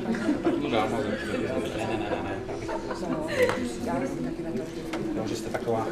Že jste taková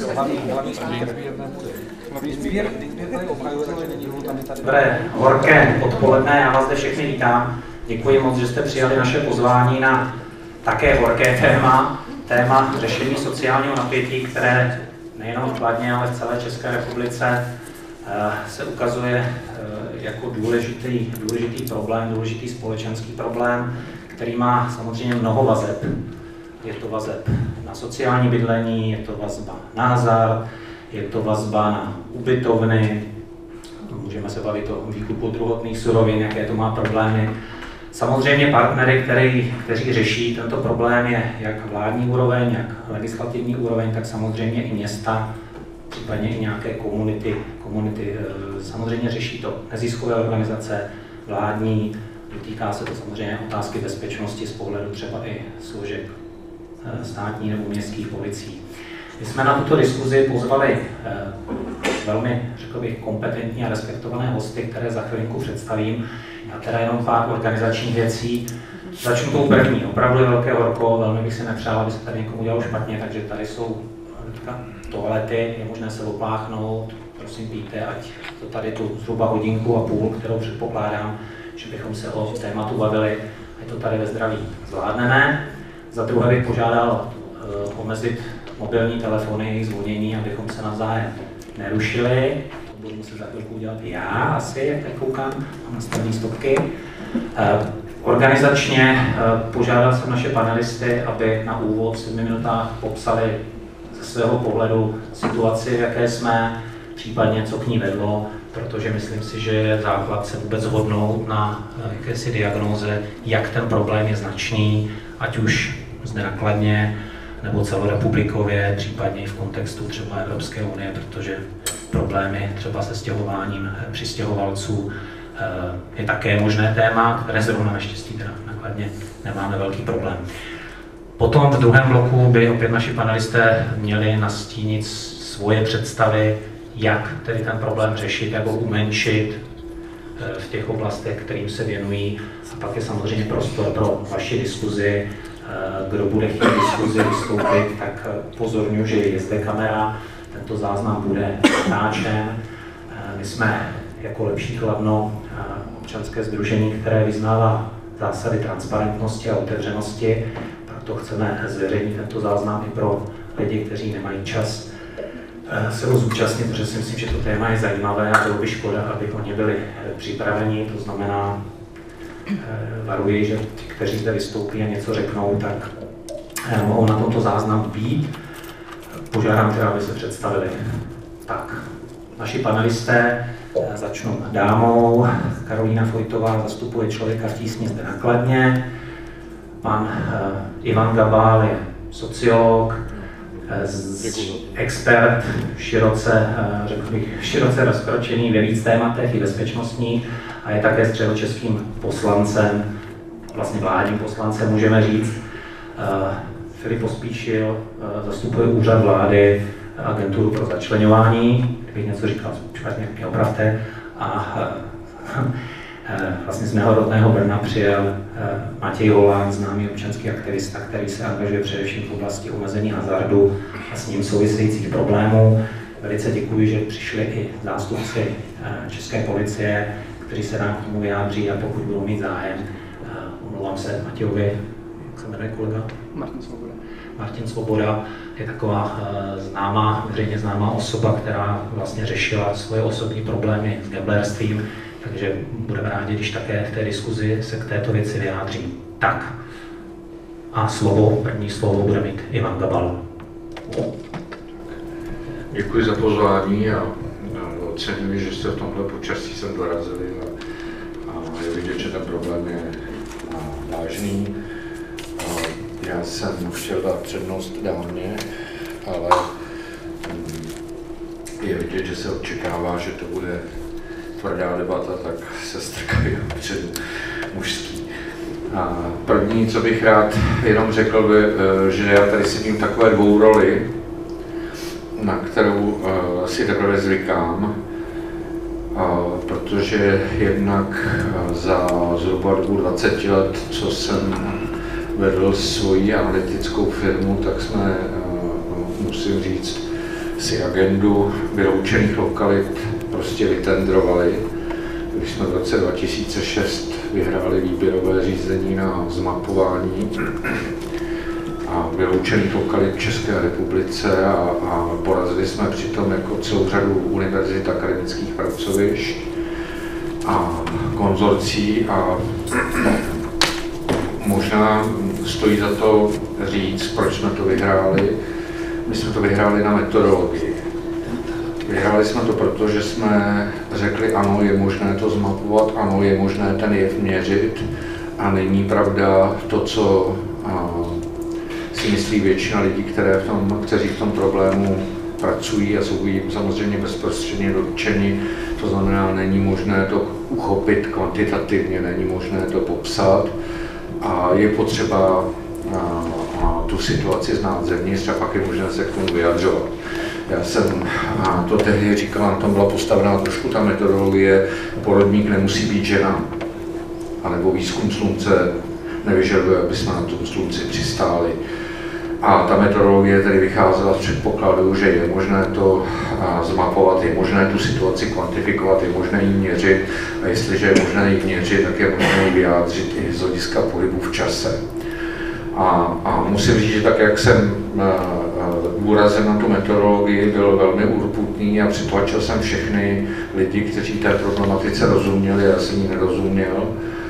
hlavní sběr tady obhajuje, takže není hluta mi tady. Dobré, horké odpoledne, já vás zde všechny vítám. Děkuji moc, že jste přijali naše pozvání na také horké téma řešení sociálního napětí, které nejenom v Kladně, ale v celé České republice se ukazuje jako důležitý problém, důležitý společenský problém, který má samozřejmě mnoho vazeb. Je to vazeb na sociální bydlení, je to vazba na hazard, je to vazba na ubytovny, můžeme se bavit o výkupu druhotných surovin, jaké to má problémy. Samozřejmě partnery, kteří řeší tento problém, je jak vládní úroveň, jak legislativní úroveň, tak samozřejmě i města, případně i nějaké komunity. Samozřejmě řeší to neziskové organizace, vládní, dotýká se to samozřejmě otázky bezpečnosti z pohledu třeba i složek státní nebo městských policií. My jsme na tuto diskuzi pozvali velmi, řekl bych, kompetentní a respektované hosty, které za chvilinku představím. Já teda jenom pár organizačních věcí. Začnu tou první. Opravdu je velké horko, velmi bych si nepřál, aby se tady někomu udělalo špatně, takže tady jsou toalety, je možné se opláchnout, prosím pijte, ať to tady tu zhruba hodinku a půl, kterou předpokládám, že bychom se o tématu bavili, ať to tady ve zdraví zvládneme. Za druhé bych požádal omezit mobilní telefony, jejich zvonění, abychom se navzájem nerušili. To budu muset za chvilku udělat já asi, jak tak koukám, mám nastavené stopky. Organizačně požádal jsem naše panelisty, aby na úvod v 7 minutách popsali ze svého pohledu situaci, v jaké jsme, případně co k ní vedlo, protože myslím si, že je základ se vůbec shodnout na jakési diagnóze, jak ten problém je značný, ať už zde na Kladně, nebo celorepublikově, případně i v kontextu třeba Evropské unie, protože problémy třeba se stěhováním přistěhovalců je také možné téma, které zrovna naštěstí teda na Kladně nemáme velký problém. Potom v druhém bloku by opět naši panelisté měli nastínit svoje představy, jak tedy ten problém řešit, jak ho umenšit v těch oblastech, kterým se věnují. A pak je samozřejmě prostor pro vaši diskuzi. Kdo bude chtít diskuzi vystoupit, tak pozorňuji, že je zde kamera, tento záznam bude natáčen. My jsme jako Lepší Kladno občanské sdružení, které vyznává zásady transparentnosti a otevřenosti, proto chceme zveřejnit tento záznam i pro lidi, kteří nemají čas se ho zúčastnit, protože si myslím, že to téma je zajímavé a bylo by škoda, aby oni byli připraveni, to znamená, varuji, že ti, kteří zde vystoupí a něco řeknou, tak mohou na tomto záznamu být. Požádám teda, aby se představili. Tak, naši panelisté začnou dámou. Karolína Fojtová zastupuje Člověka v tísni zde na Kladně. Pan Ivan Gabal je sociolog, expert, široce rozkročený ve víc tématech i bezpečnostních a je také středočeským poslancem, vlastně vládním poslancem, můžeme říct. Filip Pospíšil zastupuje úřad vlády, agenturu pro začleňování, kdybych něco říkal špatně, mě opravte. A vlastně z mého rodného Brna přijel Matěj Holán, známý občanský aktivista, který se angažuje především v oblasti omezení hazardu a s ním souvisejících problémů. Velice děkuji, že přišli i zástupci České policie, kteří se nám k tomu vyjádří a pokud budou mít zájem, omlouvám se Matějovi, jak se jmenuje kolega? Martin Svoboda je taková veřejně známá osoba, která vlastně řešila svoje osobní problémy s gamblerstvím, takže budeme rádi, když také v té diskuzi se k této věci vyjádří. Tak a první slovo bude mít Ivan Gabal. Děkuji za pozvání a oceňuji, že jste v tomhle počasí sem dorazili a je vidět, že ten problém je vážný. Já jsem chtěl dát přednost dámě, ale je vidět, že se očekává, že to bude tvrdá debata, tak se strkají dopředu mužský. A první, co bych rád jenom řekl, že já tady sedím takové dvou roli, na kterou si teprve zvykám. protože jednak za zhruba dobu 20 let, co jsem vedl svoji analytickou firmu, tak jsme, musím říct, si agendu vyloučených lokalit prostě vytendrovali. Když jsme v roce 2006 vyhráli výběrové řízení na zmapování a vyloučených lokalit v České republice a porazili jsme přitom jako celou řadu univerzit, akademických pracovišť a konzorcí a možná stojí za to říct, proč jsme to vyhráli. My jsme to vyhráli na metodologii. Vyhráli jsme to proto, že jsme řekli, ano, je možné to zmapovat, ano, je možné ten jev měřit a není pravda to, co si myslí většina lidí, kteří v tom problému pracují a jsou jim samozřejmě bezprostředně dotčeni. To znamená, není možné to uchopit kvantitativně, není možné to popsat a je potřeba tu situaci znát zevnitř a pak je možné se k tomu vyjadřovat. Já jsem to tehdy říkal, na tom byla postavená trošku ta metodologie, porodník nemusí být žena, anebo výzkum slunce nevyžaduje, aby jsme na tom slunci přistáli. A ta metodologie tedy vycházela z předpokladu, že je možné to zmapovat, je možné tu situaci kvantifikovat, je možné ji měřit a jestliže je možné ji měřit, tak je možné ji vyjádřit i z hlediska pohybu v čase. A musím říct, že tak, jak jsem důrazem na tu metodologii byl velmi urputný a přitlačil jsem všechny lidi, kteří té problematice rozuměli, já jsem ji nerozuměl.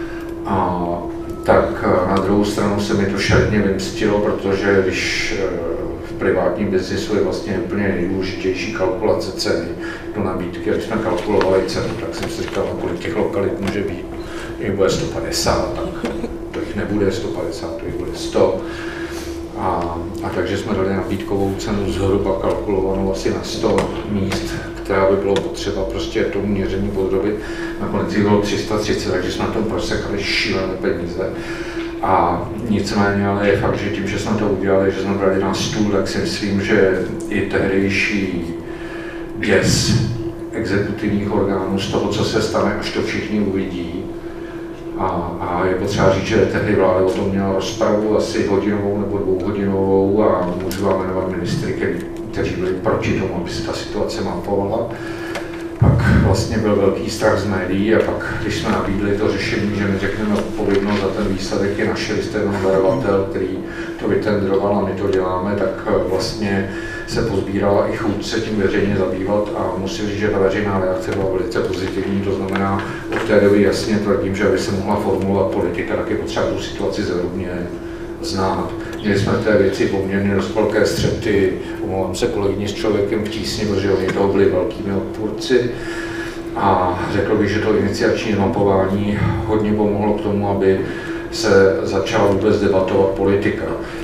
Tak na druhou stranu se mi to šeredně vymstilo, protože když v privátním biznisu je vlastně úplně nejdůležitější kalkulace ceny do nabídky, když jsme kalkulovali cenu, tak jsem si říkal, kolik těch lokalit může být. Jich bude 150, tak to jich nebude 150, to jich bude 100. A takže jsme dali nabídkovou cenu zhruba kalkulovanou asi na 100 míst, která by bylo potřeba prostě tomu měření podrobit. Nakonec jich bylo 330, takže jsme na tom prosekali šílené peníze. A nicméně, ale je fakt, že tím, že jsme to udělali, že jsme brali na stůl, tak si myslím, že i tehdejší děs exekutivních orgánů z toho, co se stane, až to všichni uvidí. A je potřeba říct, že tehdy vláda o tom měla rozpravu asi hodinovou nebo dvouhodinovou a můžu vám jmenovat ministry, kteří byli proti tomu, aby se ta situace mapovala. Pak vlastně byl velký strach z médií a pak, když jsme nabídli to řešení, že my řekneme odpovědnost za ten výsledek je naše, vy jste jenom zadavatel, který to vytendroval a my to děláme, tak vlastně se pozbírala i chuť se tím veřejně zabývat a musím říct, že ta veřejná reakce byla velice pozitivní, to znamená, od té doby jasně tvrdím, že aby se mohla formulovat politika, tak je potřeba tu situaci zevrubně znát. Měli jsme v té věci poměrně dost velké střety, omlouvám se kolegyni s Člověkem v tísni, protože oni toho byli velkými odpůrci. A řekl bych, že to iniciační mapování hodně pomohlo k tomu, aby se začala vůbec debatovat politika.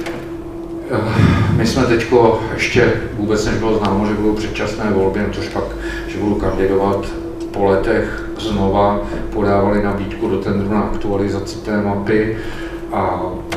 My jsme teď ještě vůbec než bylo známo, že budou předčasné volby, což pak, že budu kandidovat po letech znova, podávali nabídku do tendru na aktualizaci té mapy a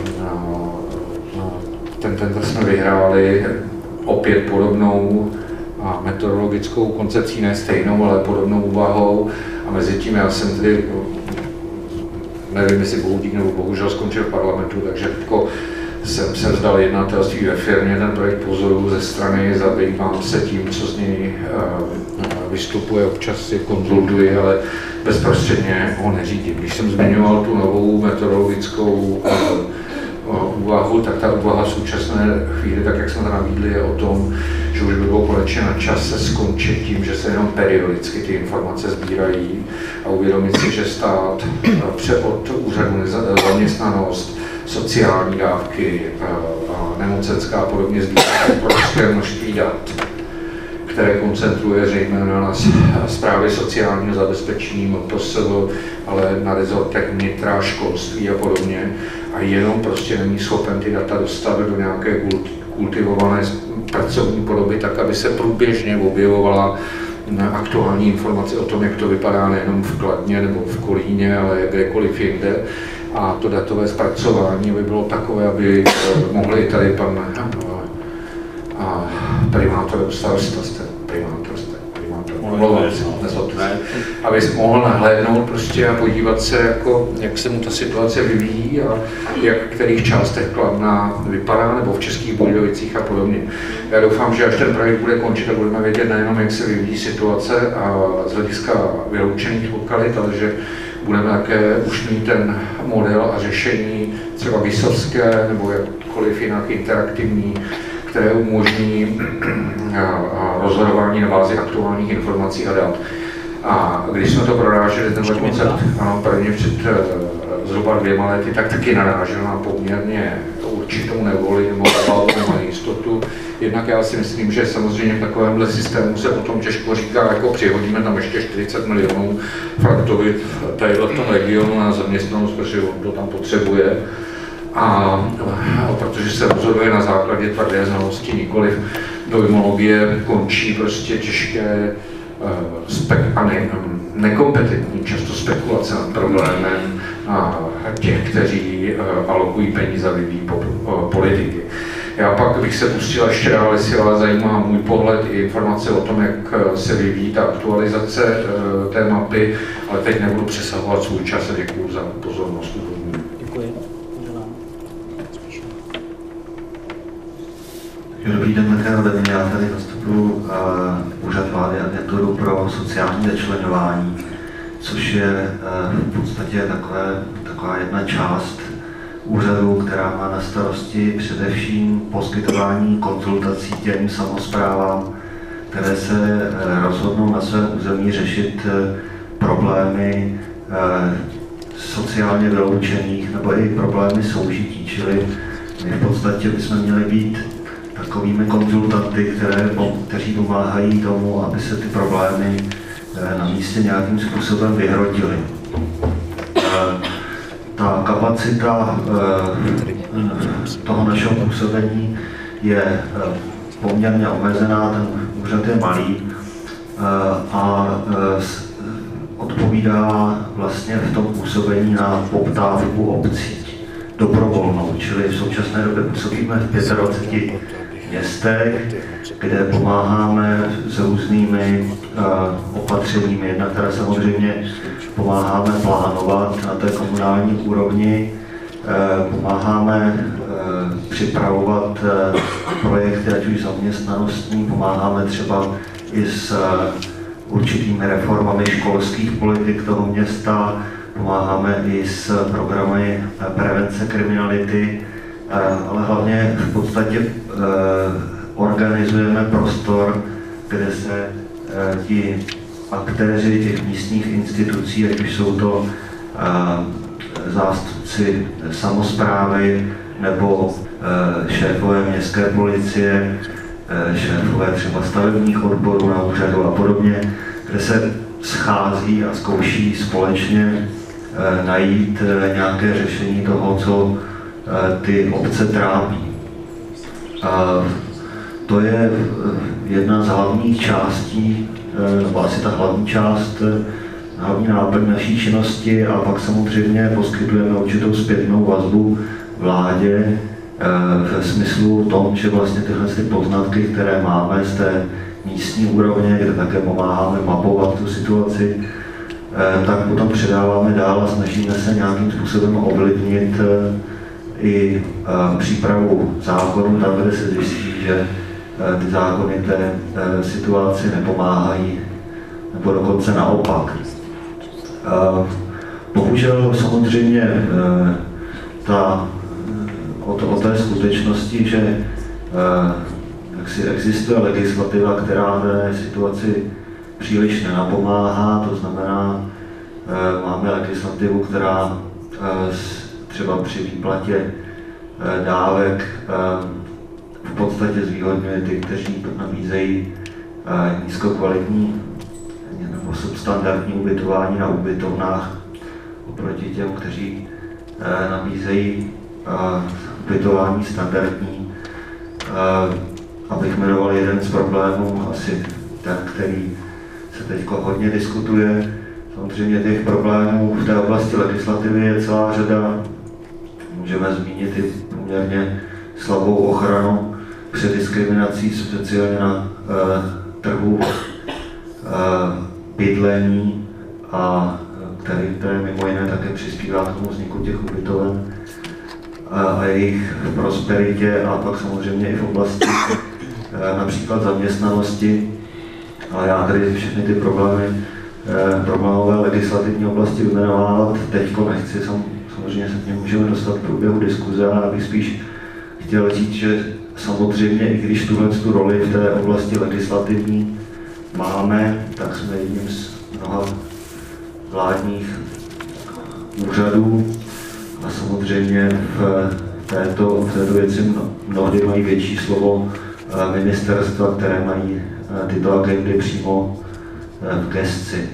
ten tender jsme vyhráli opět podobnou metodologickou koncepcí, ne stejnou, ale podobnou úvahou a mezi tím já jsem tedy, nevím jestli bohudík nebo bohužel skončil v parlamentu, takže teďko jsem vzdal jednatelství ve firmě, ten projekt pozoruju ze strany, zabývám se tím, co z něj vystupuje, občas si konzultuji, ale bezprostředně ho neřídím. Když jsem zmiňoval tu novou metodologickou úvahu, tak ta úvaha v současné chvíli, tak jak jsme to nabídli, je o tom, že už by bylo konečně na čase skončit tím, že se jenom periodicky ty informace sbírají a uvědomit si, že stát od úřadu za zaměstnanost, sociální dávky, nemocenská a podobně sbírá obrovské množství dat, které koncentruje zejména na správě sociálního zabezpečení, MPSV, ale na rezortech vnitra, školství a podobně. A jenom prostě není schopen ty data dostat do nějaké kultivované pracovní podoby, tak aby se průběžně objevovala aktuální informace o tom, jak to vypadá nejenom v Kladně nebo v Kolíně, ale kdekoliv jinde. A to datové zpracování by bylo takové, aby mohli tady pan primátor starosta, abys mohl nahlédnout prostě a podívat se, jako, jak se mu ta situace vyvíjí a jak v kterých částech Kladna vypadá, nebo v Českých Budějovicích a podobně. Já doufám, že až ten projekt bude končit, tak budeme vědět nejenom, jak se vyvíjí situace a z hlediska vyloučených lokalit, ale že budeme také už mít ten model a řešení třeba vysovské nebo jakkoliv jinak interaktivní, které umožní rozhodování na bázi aktuálních informací a dat. A když jsme to proráželi, tenhle koncept prvně před zhruba 2 lety, tak taky narážel na poměrně určitou nevoli nebo nejistotu. Jednak já si myslím, že samozřejmě v takovémhle systému se potom těžko říká, jako přihodíme tam ještě 40 milionů Frachtovi tadyhle v tom regionu na zaměstnanost, protože on to tam potřebuje. A protože se rozhoduje na základě tvrdé znalosti, nikoliv dojmologie, končí prostě těžké a nekompetentní často spekulace nad problémem těch, kteří alokují peníze a vyvíjí politiky. Já pak bych se pustil ještě dál, jestli vás zajímá můj pohled i informace o tom, jak se vyvíjí ta aktualizace té mapy, ale teď nebudu přesahovat svůj čas a děkuji za pozornost. Děkuji. Dobrý den, také ode mě. Já tady zastupuji Úřad vlády agenturu pro sociální začleňování, což je v podstatě taková jedna část úřadu, která má na starosti především poskytování konzultací těm samosprávám, které se rozhodnou na svém území řešit problémy sociálně vyloučených nebo i problémy soužití, čili my v podstatě bychom měli být takovými konzultanty, kteří pomáhají tomu, aby se ty problémy na místě nějakým způsobem vyhrotily. Ta kapacita toho našeho působení je poměrně omezená, ten úřad je malý a odpovídá vlastně v tom působení na poptávku obcí dobrovolnou, čili v současné době působíme v 25 městech, kde pomáháme s různými opatřeními. Jednak teda samozřejmě pomáháme plánovat na té komunální úrovni, pomáháme připravovat projekty, ať už zaměstnanostní, pomáháme třeba i s určitými reformami školských politik toho města, pomáháme i s programy prevence kriminality, ale hlavně v podstatě organizujeme prostor, kde se ti aktéři těch místních institucí, ať už jsou to zástupci samosprávy nebo šéfové městské policie, šéfové třeba stavebních odborů na úřadu a podobně, kde se schází a zkouší společně najít nějaké řešení toho, co ty obce trápí. To je jedna z hlavních částí, nebo asi ta hlavní část, hlavní náplň naší činnosti, a pak samozřejmě poskytujeme určitou zpětnou vazbu vládě ve smyslu tom, že vlastně tyhle poznatky, které máme z té místní úrovně, kde také pomáháme mapovat tu situaci, tak potom předáváme dál a snažíme se nějakým způsobem ovlivnit i přípravu zákonů tam, kde se zjistí, že ty zákony té situaci nepomáhají, nebo dokonce naopak. Bohužel samozřejmě o té skutečnosti, že existuje legislativa, která té situaci příliš nenapomáhá, to znamená, máme legislativu, která třeba při výplatě dávek v podstatě zvýhodňuje ty, kteří nabízejí nízkokvalitní nebo substandardní ubytování na ubytovnách oproti těm, kteří nabízejí ubytování standardní. Abych jmenoval jeden z problémů, asi ten, který se teď hodně diskutuje. Samozřejmě těch problémů v té oblasti legislativy je celá řada. Můžeme zmínit i poměrně slabou ochranu před diskriminací, speciálně na trhu bydlení a které mimo jiné také přispívá k tomu vzniku těch ubytoven a jejich prosperitě a pak samozřejmě i v oblasti například zaměstnanosti. Ale já tady všechny ty problémové legislativní oblasti vyjmenovávat teďko nechci, samozřejmě se k němu můžeme dostat v průběhu diskuze, ale já bych spíš chtěl říct, že samozřejmě, i když tu roli v té oblasti legislativní máme, tak jsme jedním z mnoha vládních úřadů a samozřejmě v této věci mnohdy mají větší slovo ministerstva, které mají tyto agendy přímo v gesci.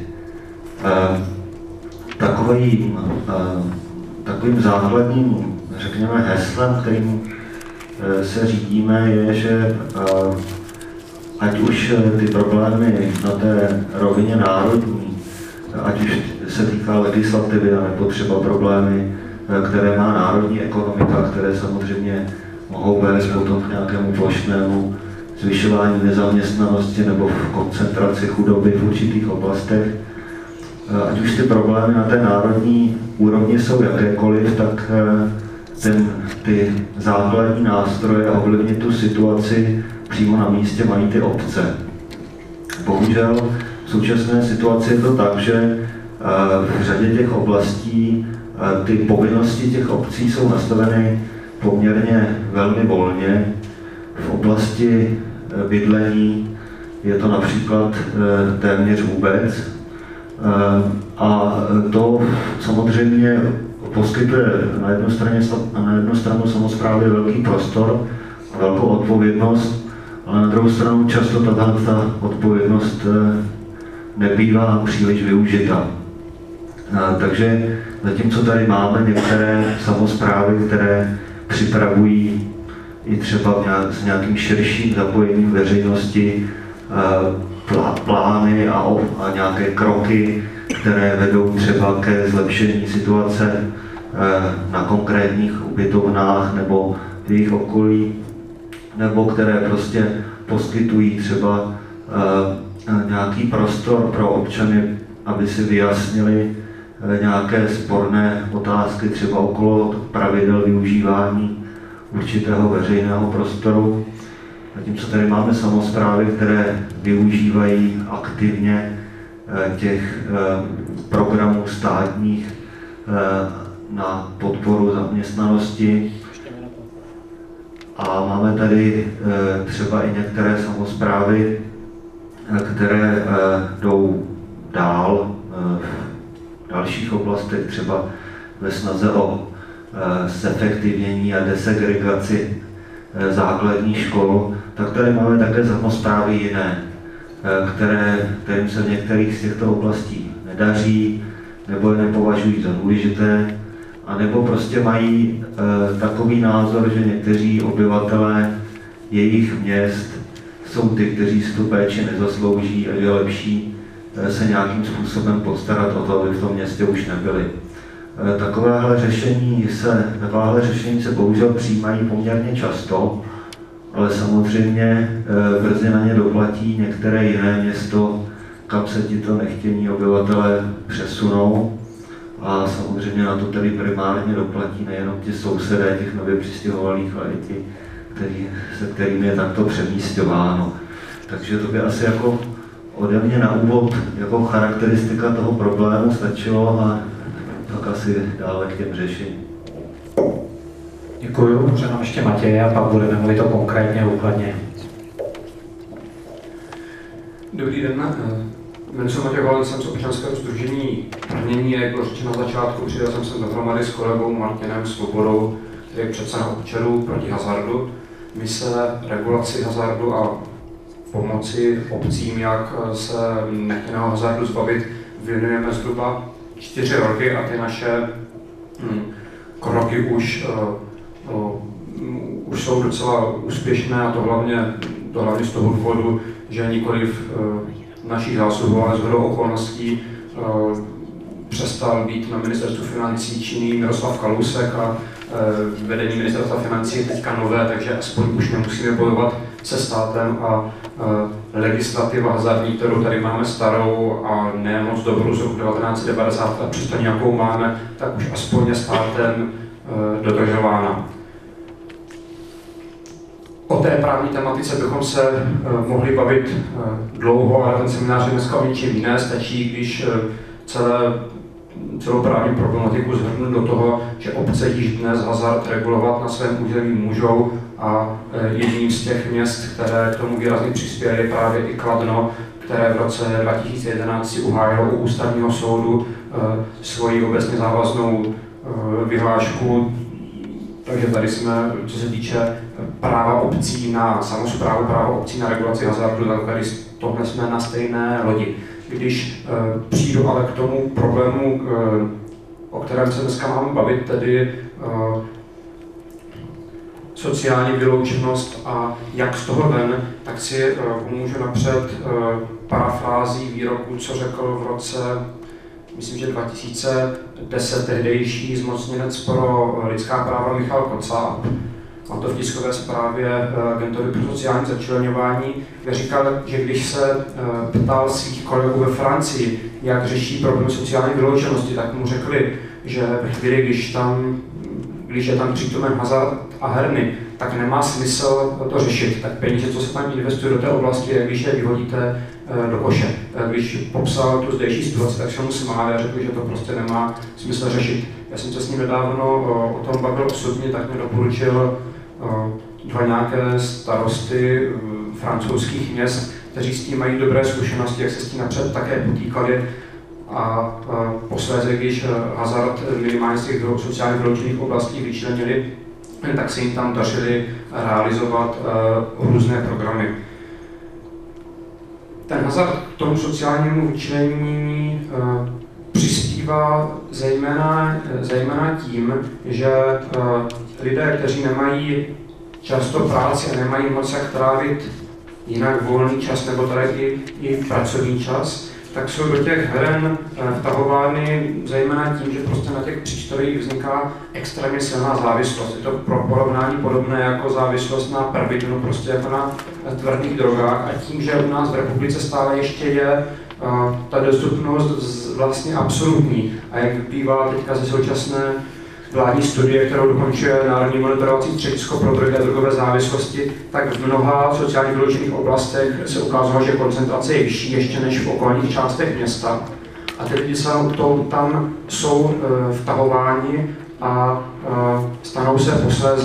Takovým základním, řekněme, heslem, kterým se řídíme, je, že ať už ty problémy na té rovině národní, ať už se týká legislativy, nebo třeba problémy, které má národní ekonomika, které samozřejmě mohou vést potom k nějakému plošnému zvyšování nezaměstnanosti nebo v koncentraci chudoby v určitých oblastech. Ať už ty problémy na té národní úrovni jsou jakékoliv, tak ty základní nástroje ovlivnit tu situaci přímo na místě mají ty obce. Bohužel v současné situaci je to tak, že v řadě těch oblastí ty povinnosti těch obcí jsou nastaveny poměrně velmi volně. V oblasti bydlení je to například téměř vůbec. A to samozřejmě poskytuje na jednu stranu samosprávě velký prostor, velkou odpovědnost, ale na druhou stranu často ta odpovědnost nebývá příliš využita. Takže zatímco tady máme některé samosprávy, které připravují i třeba s nějakým širším zapojením veřejnosti plány a nějaké kroky, které vedou třeba ke zlepšení situace na konkrétních ubytovnách nebo v jejich okolí, nebo které prostě poskytují třeba nějaký prostor pro občany, aby si vyjasnili nějaké sporné otázky třeba okolo pravidel využívání určitého veřejného prostoru. Zatímco tady máme samosprávy, které využívají aktivně těch programů státních na podporu zaměstnanosti. A máme tady třeba i některé samosprávy, které jdou dál v dalších oblastech, třeba ve snaze o zefektivnění a desegregaci základních škol, tak tady máme také samosprávy jiné, kterým se v některých z těchto oblastí nedaří, nebo je nepovažují za důležité, anebo prostě mají takový názor, že někteří obyvatelé jejich měst jsou ty, kteří si tu péči nezaslouží a že je lepší se nějakým způsobem postarat o to, aby v tom městě už nebyli. Takovéhle řešení se bohužel přijímají poměrně často, ale samozřejmě brzy na ně doplatí některé jiné město, kam se tito nechtění obyvatelé přesunou. A samozřejmě na to tedy primárně doplatí nejenom ti sousedé těch nově přistěhovalých, ale i ti, se kterými je takto přemísťováno. Takže to by asi jako ode mě na úvod jako charakteristika toho problému stačilo a tak asi dále k těm řešení. Děkuju, může nám ještě Matěj a pak budeme mluvit o konkrétně důkladně. Dobrý den, jmenuji se Matěj Valent, jsem z občanského sdružení Brnění, jak bylo řečeno na začátku, přidal jsem se dohromady s kolegou Martinem Svobodou, který je předseda občanů proti hazardu. My se regulaci hazardu a pomoci obcím, jak se nechtěného hazardu zbavit, věnujeme zhruba 4 roky a ty naše kroky už jsou docela úspěšné, a to hlavně z toho důvodu, že nikoliv našich zásluhů, ale shodou okolností přestal být na ministerstvu financí činný Miroslav Kalousek a vedení ministerstva financí je teďka nové, takže aspoň už nemusíme bojovat se státem a legislativa hazardní, kterou tady máme starou a ne moc dobrou z roku 1990, a přesto nějakou máme, tak už aspoň je státem dodržována. O té právní tematice bychom se mohli bavit dlouho, ale ten seminář je dneska o něčím jiné. Stačí, když celou právní problematiku shrnu do toho, že obce již dnes hazard regulovat na svém území můžou a jedním z těch měst, které k tomu výrazně přispěly, je právě i Kladno, které v roce 2011 si uhájilo u ústavního soudu svoji obecně závaznou vyhlášku. Takže tady jsme, co se týče práva obcí na samosprávu, práva obcí na regulaci hazardu, tak tady tohle jsme na stejné lodi. Když přijdu ale k tomu problému, o kterém se dneska mám bavit, tedy sociální vyloučenost a jak z toho ven, tak si můžu napřed parafrází výroku, co řekl v roce, myslím, že 2010 tehdejší zmocněnec pro lidská práva Michal Kocáb. A to v tiskové zprávě Agentury pro sociální začleňování, kde říkal, že když se ptal svých kolegů ve Francii, jak řeší problém sociální vyloučenosti, tak mu řekli, že ve chvíli, když je tam přítomen hazard a herny, tak nemá smysl to řešit. Tak peníze, co se tam investuje do té oblasti, když je vyhodíte do koše. Když popsal tu zdejší situaci, tak se mu smál a řekl, že to prostě nemá smysl řešit. Já jsem se s ním nedávno o tom bavil osobně, tak mi doporučil dva nějaké starosty francouzských měst, kteří s tím mají dobré zkušenosti, jak se s tím napřed také potýkali. A posléze, když hazard minimálně z těch sociálně vyloučených oblastí vyčlenili, tak se jim tam dařili realizovat různé programy. Ten hazard k tomu sociálnímu vyčlenění přispívá zejména tím, že lidé, kteří nemají často práci a nemají moc jak trávit jinak volný čas nebo tady i pracovní čas, tak jsou do těch heren vtahovány zejména tím, že prostě na těch přístrojích vzniká extrémně silná závislost. Je to pro porovnání podobné jako závislost na pervitinu, prostě jako na tvrdých drogách. A tím, že u nás v republice stále ještě je ta dostupnost vlastně absolutní. A jak vyplývá teďka ze současné vládní studie, kterou dokončuje Národní monitorovací středisko pro drogy a drogové závislosti, tak v mnoha sociálně vyloučených oblastech se ukázalo, že koncentrace je vyšší ještě než v okolních částech města. A ty lidi tam jsou vtahováni a stanou se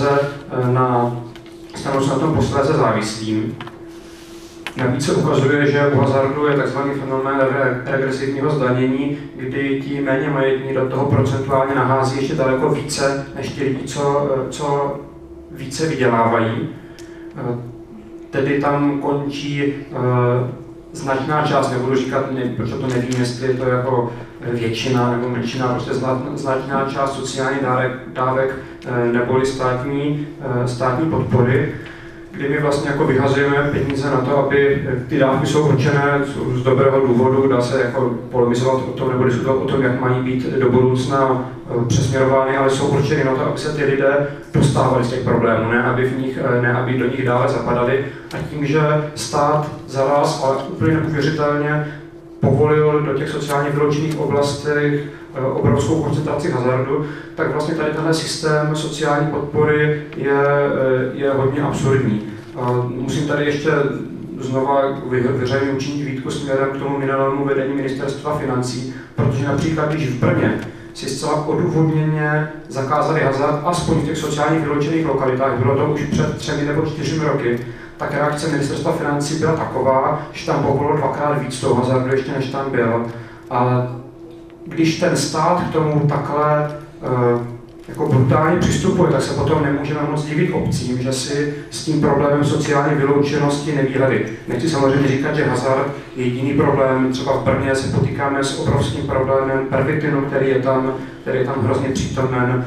na tom posléze závislým. Navíc se ukazuje, že u hazardu je tzv. Fenomén regresivního zdanění, kdy ti méně majetní do toho procentuálně nahází ještě daleko více než ti lidi, co více vydělávají. Tedy tam končí značná část, nebudu říkat, protože to nevím, jestli je to jako většina nebo menšina, prostě značná část sociálních dávek neboli státní podpory, kdy my vlastně jako vyhazujeme peníze na to, aby ty dávky jsou určené z dobrého důvodu, dá se jako polemizovat o tom nebo diskutovat o tom, jak mají být do budoucna přesměrovány, ale jsou určeny na to, aby se ty lidé dostávali z těch problémů, ne aby do nich dále zapadali. A tím, že stát zaraz, ale úplně neuvěřitelně povolil do těch sociálně vyloučených oblastech obrovskou koncentraci hazardu, tak vlastně tady tenhle systém sociální podpory je hodně absurdní. Musím tady ještě znova veřejně učinit výtku směrem k tomu minulému vedení ministerstva financí, protože například když v Brně si zcela odůvodněně zakázali hazard, aspoň v těch sociálně vyloučených lokalitách, bylo to už před 3 nebo 4 roky, tak reakce ministerstva financí byla taková, že tam povolilo 2krát víc toho hazardu, ještě než tam byl. A když ten stát k tomu takhle jako brutálně přistupuje, tak se potom nemůžeme moc divit obcím, že si s tím problémem sociální vyloučenosti neví rady. Nechci samozřejmě říkat, že hazard je jediný problém. Třeba v Brně se potýkáme s obrovským problémem pervitinu, který je tam hrozně přítomen.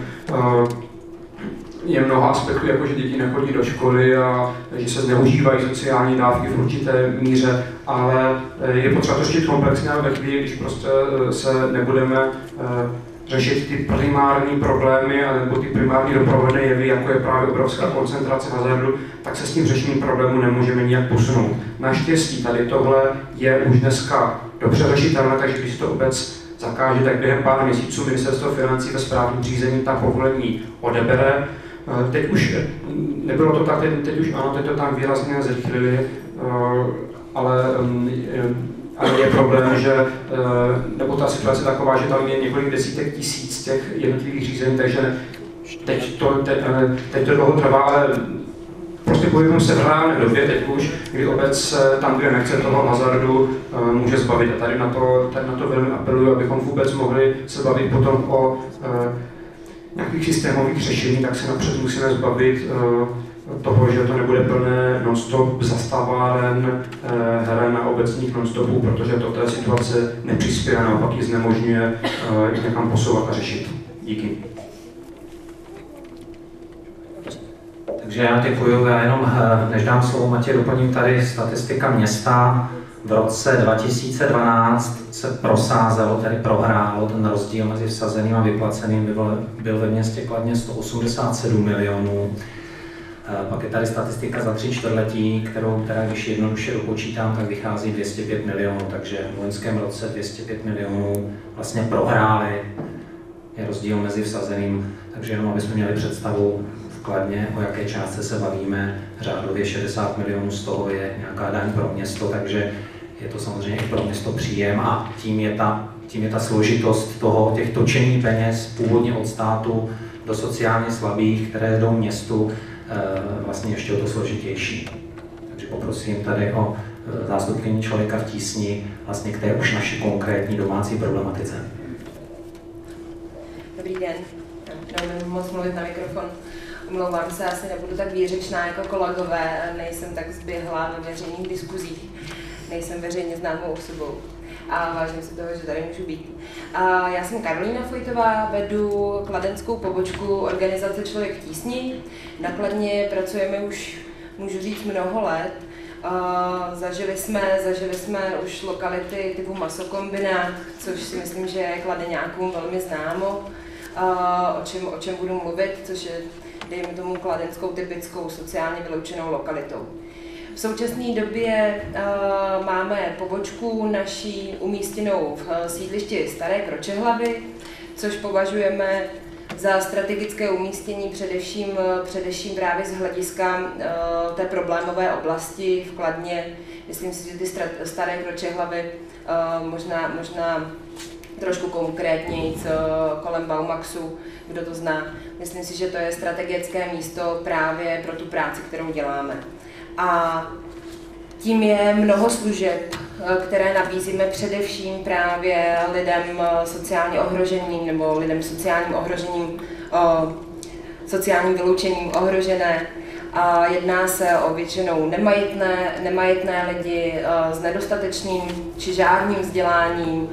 Je mnoho aspektů, jako že děti nechodí do školy a že se zneužívají sociální dávky v určité míře, ale je potřeba to řešit komplexně, ale ve chvíli, když prostě se nebudeme řešit ty primární problémy nebo ty primární doprovodné jevy, jako je právě obrovská koncentrace hazardu, tak se s tím řešením problému nemůžeme nijak posunout. Naštěstí tady tohle je už dneska dobře řešitelné, takže když to obec zakáže, tak během pár měsíců ministerstvo financí ve správním řízení ta povolení odebere. Teď už nebylo to tak, teď už ano, teď to tam výrazně zrychlili, ale je problém, že nebo ta situace je taková, že tam je několik desítek tisíc těch jednotlivých řízení, takže teď to dlouho trvá, ale prostě pohybujeme se v reálné době teď už, kdy obec tam, kde nechce toho hazardu, může zbavit. A tady na to velmi apeluju, abychom vůbec mohli se bavit potom o nějakých systémových řešení, tak se napřed musíme zbavit toho, že to nebude plné non-stop zastáváren heren na obecních non-stopů, protože to té situace nepřispěje, naopak ji znemožňuje ji někam posouvat a řešit. Díky. Takže já děkuju, já jenom, než dám slovo Matěji, doplním tady statistika města. V roce 2012 se prosázelo, tedy prohrálo, ten rozdíl mezi vsazeným a vyplaceným byl ve městě Kladně 187 milionů. Pak je tady statistika za 3 čtvrtletí, kterou teda, když jednoduše dopočítám, tak vychází 205 milionů, takže v loňském roce 205 milionů vlastně prohráli, je rozdíl mezi vsazeným, takže jenom abychom měli představu v Kladně, o jaké částce se bavíme, řádově 60 milionů z toho je nějaká daň pro město, takže je to samozřejmě i pro město příjem a tím je ta složitost těch točení peněz původně od státu do sociálně slabých, které jdou městu, vlastně ještě o to složitější. Takže poprosím tady o zástupkyni Člověka v tísni vlastně k té už naší konkrétní domácí problematice. Dobrý den, nemůžu moc mluvit na mikrofon. Omlouvám se, asi nebudu tak výřečná jako kolegové, nejsem tak zběhlá ve veřejných diskuzích, nejsem veřejně známou osobou a vážím si toho, že tady můžu být. Já jsem Karolína Fojtová, vedu kladenskou pobočku organizace Člověk v tísni. Na Kladně pracujeme už, můžu říct, mnoho let. Zažili jsme už lokality typu masokombinát, což si myslím, že je kladeňákům velmi známo, o čem budu mluvit, což je, dejme tomu, kladenskou typickou sociálně vyloučenou lokalitou. V současné době máme pobočku naší umístěnou v sídlišti Staré Kročehlavy, což považujeme za strategické umístění především právě z hlediska té problémové oblasti v Kladně. Myslím si, že ty Staré Kročehlavy, možná trošku konkrétněji kolem Baumaxu, kdo to zná. Myslím si, že to je strategické místo právě pro tu práci, kterou děláme. A tím je mnoho služeb, které nabízíme především právě lidem sociálně ohroženým nebo lidem sociálním ohrožením, sociálním vyloučením ohrožené. A jedná se o většinou nemajetné lidi s nedostatečným či žádným vzděláním.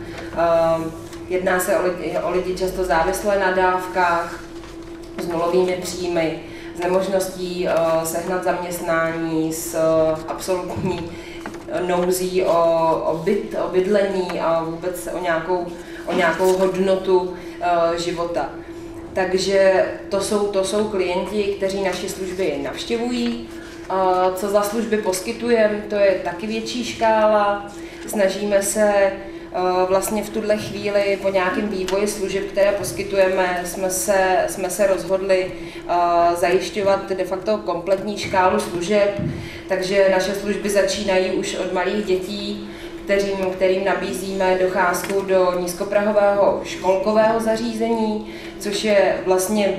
Jedná se o lidi často závislé na dávkách s nulovými příjmy, s nemožností sehnat zaměstnání, s absolutní nouzí o bydlení a vůbec o nějakou hodnotu života. Takže to jsou klienti, kteří naše služby navštěvují. Co za služby poskytujeme, to je taky větší škála. Snažíme se vlastně v tuhle chvíli po nějakém vývoji služeb, které poskytujeme, jsme se rozhodli zajišťovat de facto kompletní škálu služeb, takže naše služby začínají už od malých dětí, kterým nabízíme docházku do nízkoprahového školkového zařízení, což je vlastně,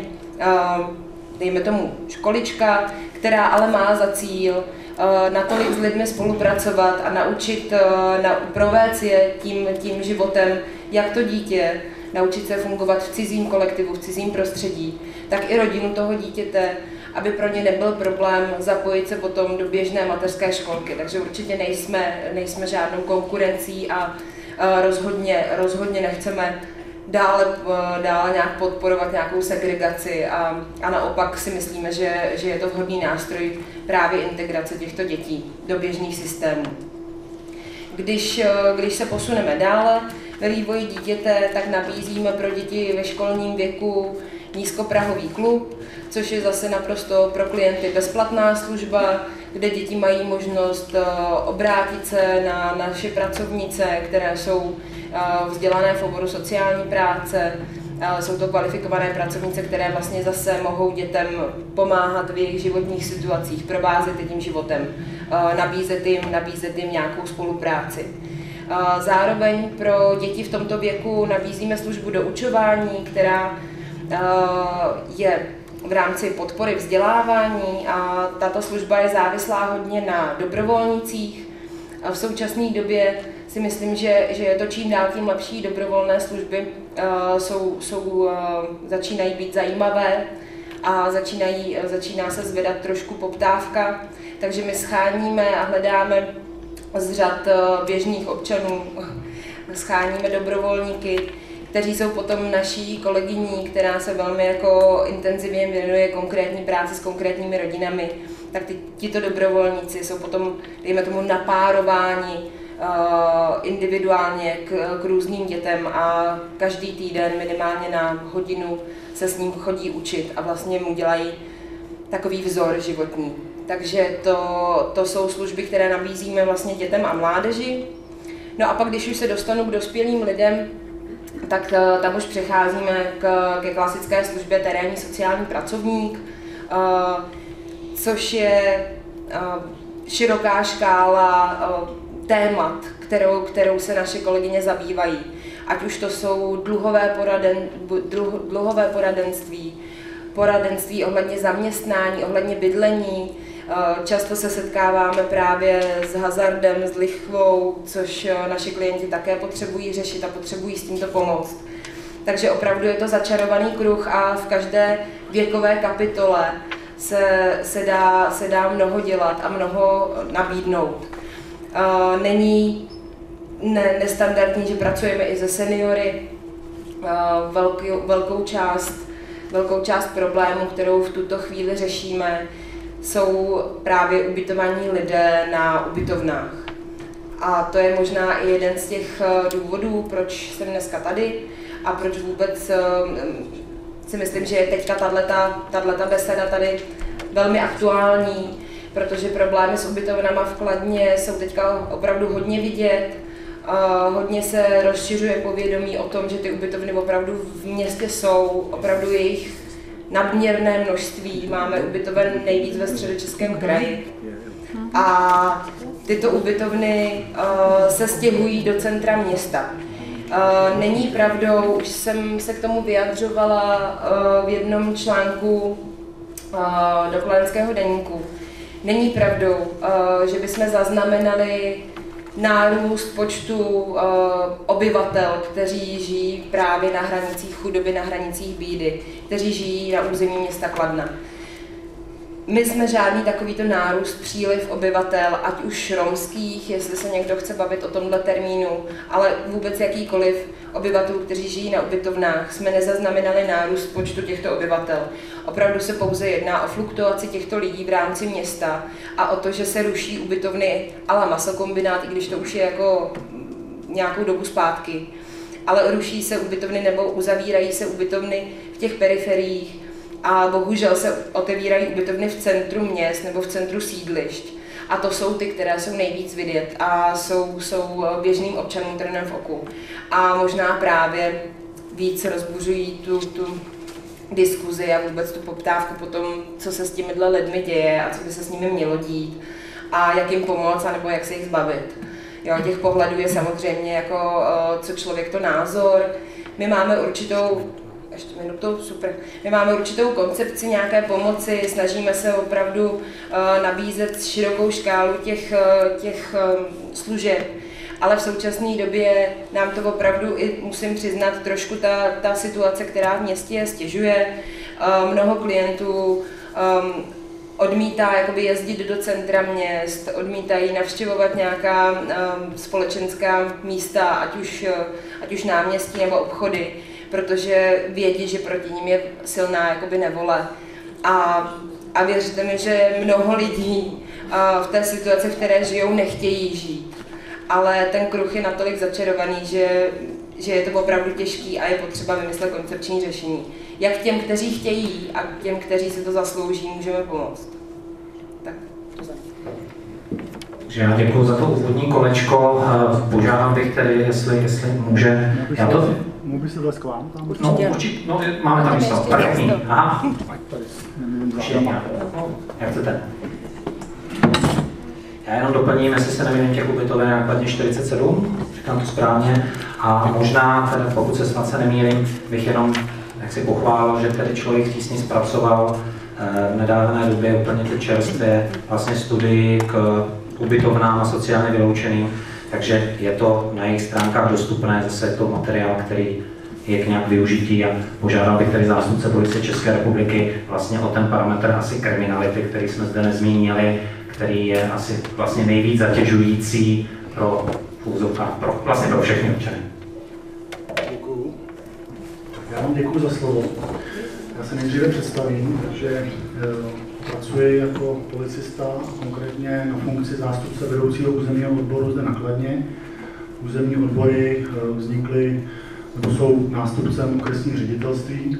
dejme tomu, školička, která ale má za cíl natolik s lidmi spolupracovat a provést je tím životem, jak to dítě, naučit se fungovat v cizím kolektivu, v cizím prostředí, tak i rodinu toho dítěte, aby pro ně nebyl problém zapojit se potom do běžné mateřské školky. Takže určitě nejsme žádnou konkurencí a rozhodně nechceme dále nějak podporovat nějakou segregaci a naopak si myslíme, že je to vhodný nástroj právě integrace těchto dětí do běžných systémů. Když se posuneme dále, ve vývoji dítěte, tak nabízíme pro děti ve školním věku nízkoprahový klub, což je zase naprosto pro klienty bezplatná služba, kde děti mají možnost obrátit se na naše pracovnice, které jsou vzdělané v oboru sociální práce. Jsou to kvalifikované pracovnice, které vlastně zase mohou dětem pomáhat v jejich životních situacích, provázet je tím životem, nabízet jim nějakou spolupráci. Zároveň pro děti v tomto věku nabízíme službu doučování, která je v rámci podpory vzdělávání a tato služba je závislá hodně na dobrovolnících. V současné době si myslím, že je to čím dál tím lepší. Dobrovolné služby začínají být zajímavé a začíná se zvedat trošku poptávka, takže my scháníme a hledáme z řad běžných občanů, scháníme dobrovolníky, kteří jsou potom naší kolegyní, která se velmi jako intenzivně věnuje konkrétní práci s konkrétními rodinami, tak tito dobrovolníci jsou potom, dejme tomu, napárováni individuálně k různým dětem a každý týden minimálně na hodinu se s ním chodí učit a vlastně mu dělají takový vzor životní. Takže to jsou služby, které nabízíme vlastně dětem a mládeži. No a pak, když už se dostanu k dospělým lidem, tak tam už přecházíme ke klasické službě terénní sociální pracovník, což je široká škála témat, kterou se naše kolegyně zabývají. Ať už to jsou dluhové poradenství ohledně zaměstnání, ohledně bydlení. Často se setkáváme právě s hazardem, s lichvou, což naši klienti také potřebují řešit a potřebují s tímto pomoct. Takže opravdu je to začarovaný kruh a v každé věkové kapitole se dá mnoho dělat a mnoho nabídnout. Není nestandardní, že pracujeme i se seniory. Velkou část problémů, kterou v tuto chvíli řešíme, jsou právě ubytovaní lidé na ubytovnách. A to je možná i jeden z těch důvodů, proč jsem dneska tady a proč vůbec si myslím, že je teďka tato beseda tady velmi aktuální, protože problémy s ubytovnama v Kladně jsou teďka opravdu hodně vidět. Hodně se rozšiřuje povědomí o tom, že ty ubytovny opravdu v městě jsou, opravdu jejich nadměrné množství. Máme ubytoven nejvíc ve Středočeském kraji. A tyto ubytovny se stěhují do centra města. Není pravdou, už jsem se k tomu vyjadřovala v jednom článku do Kladenského deníku. Není pravdou, že bychom zaznamenali nárůst počtu obyvatel, kteří žijí právě na hranicích chudoby, na hranicích bídy, kteří žijí na území města Kladna. My jsme žádný takovýto nárůst, příliv obyvatel, ať už romských, jestli se někdo chce bavit o tomhle termínu, ale vůbec jakýkoliv obyvatelů, kteří žijí na ubytovnách, jsme nezaznamenali nárůst počtu těchto obyvatel. Opravdu se pouze jedná o fluktuaci těchto lidí v rámci města a o to, že se ruší ubytovny a la masokombinát, i když to už je jako nějakou dobu zpátky. Ale ruší se ubytovny nebo uzavírají se ubytovny v těch periferiích, a bohužel se otevírají ubytovny v centru měst nebo v centru sídlišť. A to jsou ty, které jsou nejvíc vidět a jsou běžným občanům trnem v oku. A možná právě víc rozbuřují tu diskuzi a vůbec tu poptávku po tom, co se s těmihle lidmi děje a co by se s nimi mělo dít a jak jim pomoct, anebo jak se jich zbavit. Jo, těch pohledů je samozřejmě jako co člověk to názor. My máme určitou My máme určitou koncepci nějaké pomoci, snažíme se opravdu nabízet širokou škálu těch služeb, ale v současné době nám to opravdu i musím přiznat trošku ta situace, která v městě stěžuje. Mnoho klientů odmítá jakoby jezdit do centra měst, odmítají navštěvovat nějaká společenská místa, ať už náměstí nebo obchody, protože vědí, že proti nim je silná jakoby nevole. A věřte mi, že mnoho lidí v té situaci, v které žijou, nechtějí žít. Ale ten kruh je natolik začarovaný, že je to opravdu těžký a je potřeba vymyslet koncepční řešení. Jak těm, kteří chtějí a těm, kteří si to zaslouží, můžeme pomoct. Tak to za mě. Takže já děkuji za to úvodní kolečko. Požádám bych tedy, jestli může. Já to... Mohl bych se vlézt k vám? Tam? No, určitě. No, máme tam místo. Perfektní. Aha. Jak chcete. Já jenom doplním, jestli se nevěním těch ubytoven nákladně 47, říkám to správně. A možná, teda, pokud se snad se nemýlím, bych jenom si pochválil, že tedy Člověk v tísni zpracoval v nedávné době úplně ty čerstvě vlastně studii k ubytovnám a sociálně vyloučeným, takže je to na jejich stránkách dostupné, zase je to materiál, který je k nějak využití a požádal bych tedy zástupce Policie České republiky vlastně o ten parametr asi kriminality, který jsme zde nezmínili, který je asi vlastně nejvíc zatěžující pro vlastně pro všechny občany. Děkuju. Já vám děkuju za slovo. Já se nejdříve představím, že pracuji jako policista, konkrétně na funkci zástupce vedoucího územního odboru zde na Kladně. Územní odbory vznikly, nebo jsou nástupcem okresních ředitelství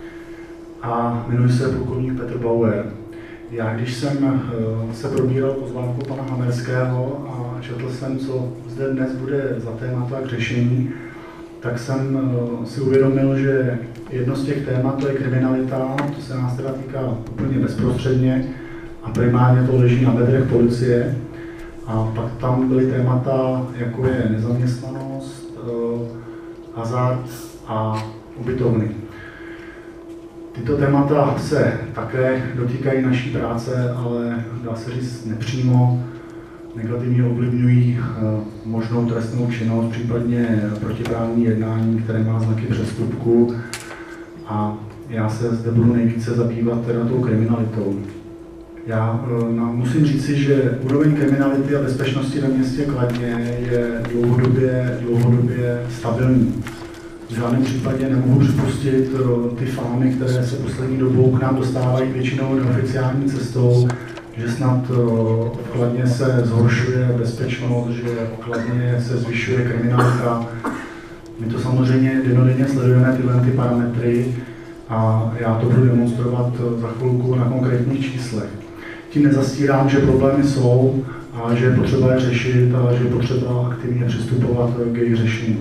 a jmenuji se plukovník Petr Bauer. Já když jsem se probíral pozvánku pana Hamerského a četl jsem, co zde dnes bude za témata k řešení, tak jsem si uvědomil, že jedno z těch témat to je kriminalita, to se nás teda týká úplně bezprostředně a primárně to leží na bedrech policie. A pak tam byly témata, jako je nezaměstnanost, hazard a ubytovny. Tyto témata se také dotýkají naší práce, ale dá se říct nepřímo, negativně ovlivňují možnou trestnou činnost, případně protiprávní jednání, které má znaky přestupku. A já se zde budu nejvíce zabývat teda tou kriminalitou. Já musím říci, že úroveň kriminality a bezpečnosti ve městě Kladně je dlouhodobě stabilní. V žádném případě nemohu připustit ty fámy, které se poslední dobou k nám dostávají většinou neoficiální cestou, že snad v Kladně se zhoršuje bezpečnost, že v Kladně se zvyšuje kriminalita. My to samozřejmě dennodenně sledujeme tyhle ty parametry a já to budu demonstrovat za chvilku na konkrétních číslech. Tím nezastírám, že problémy jsou a že je potřeba je řešit a že je potřeba aktivně přistupovat k jejich řešení.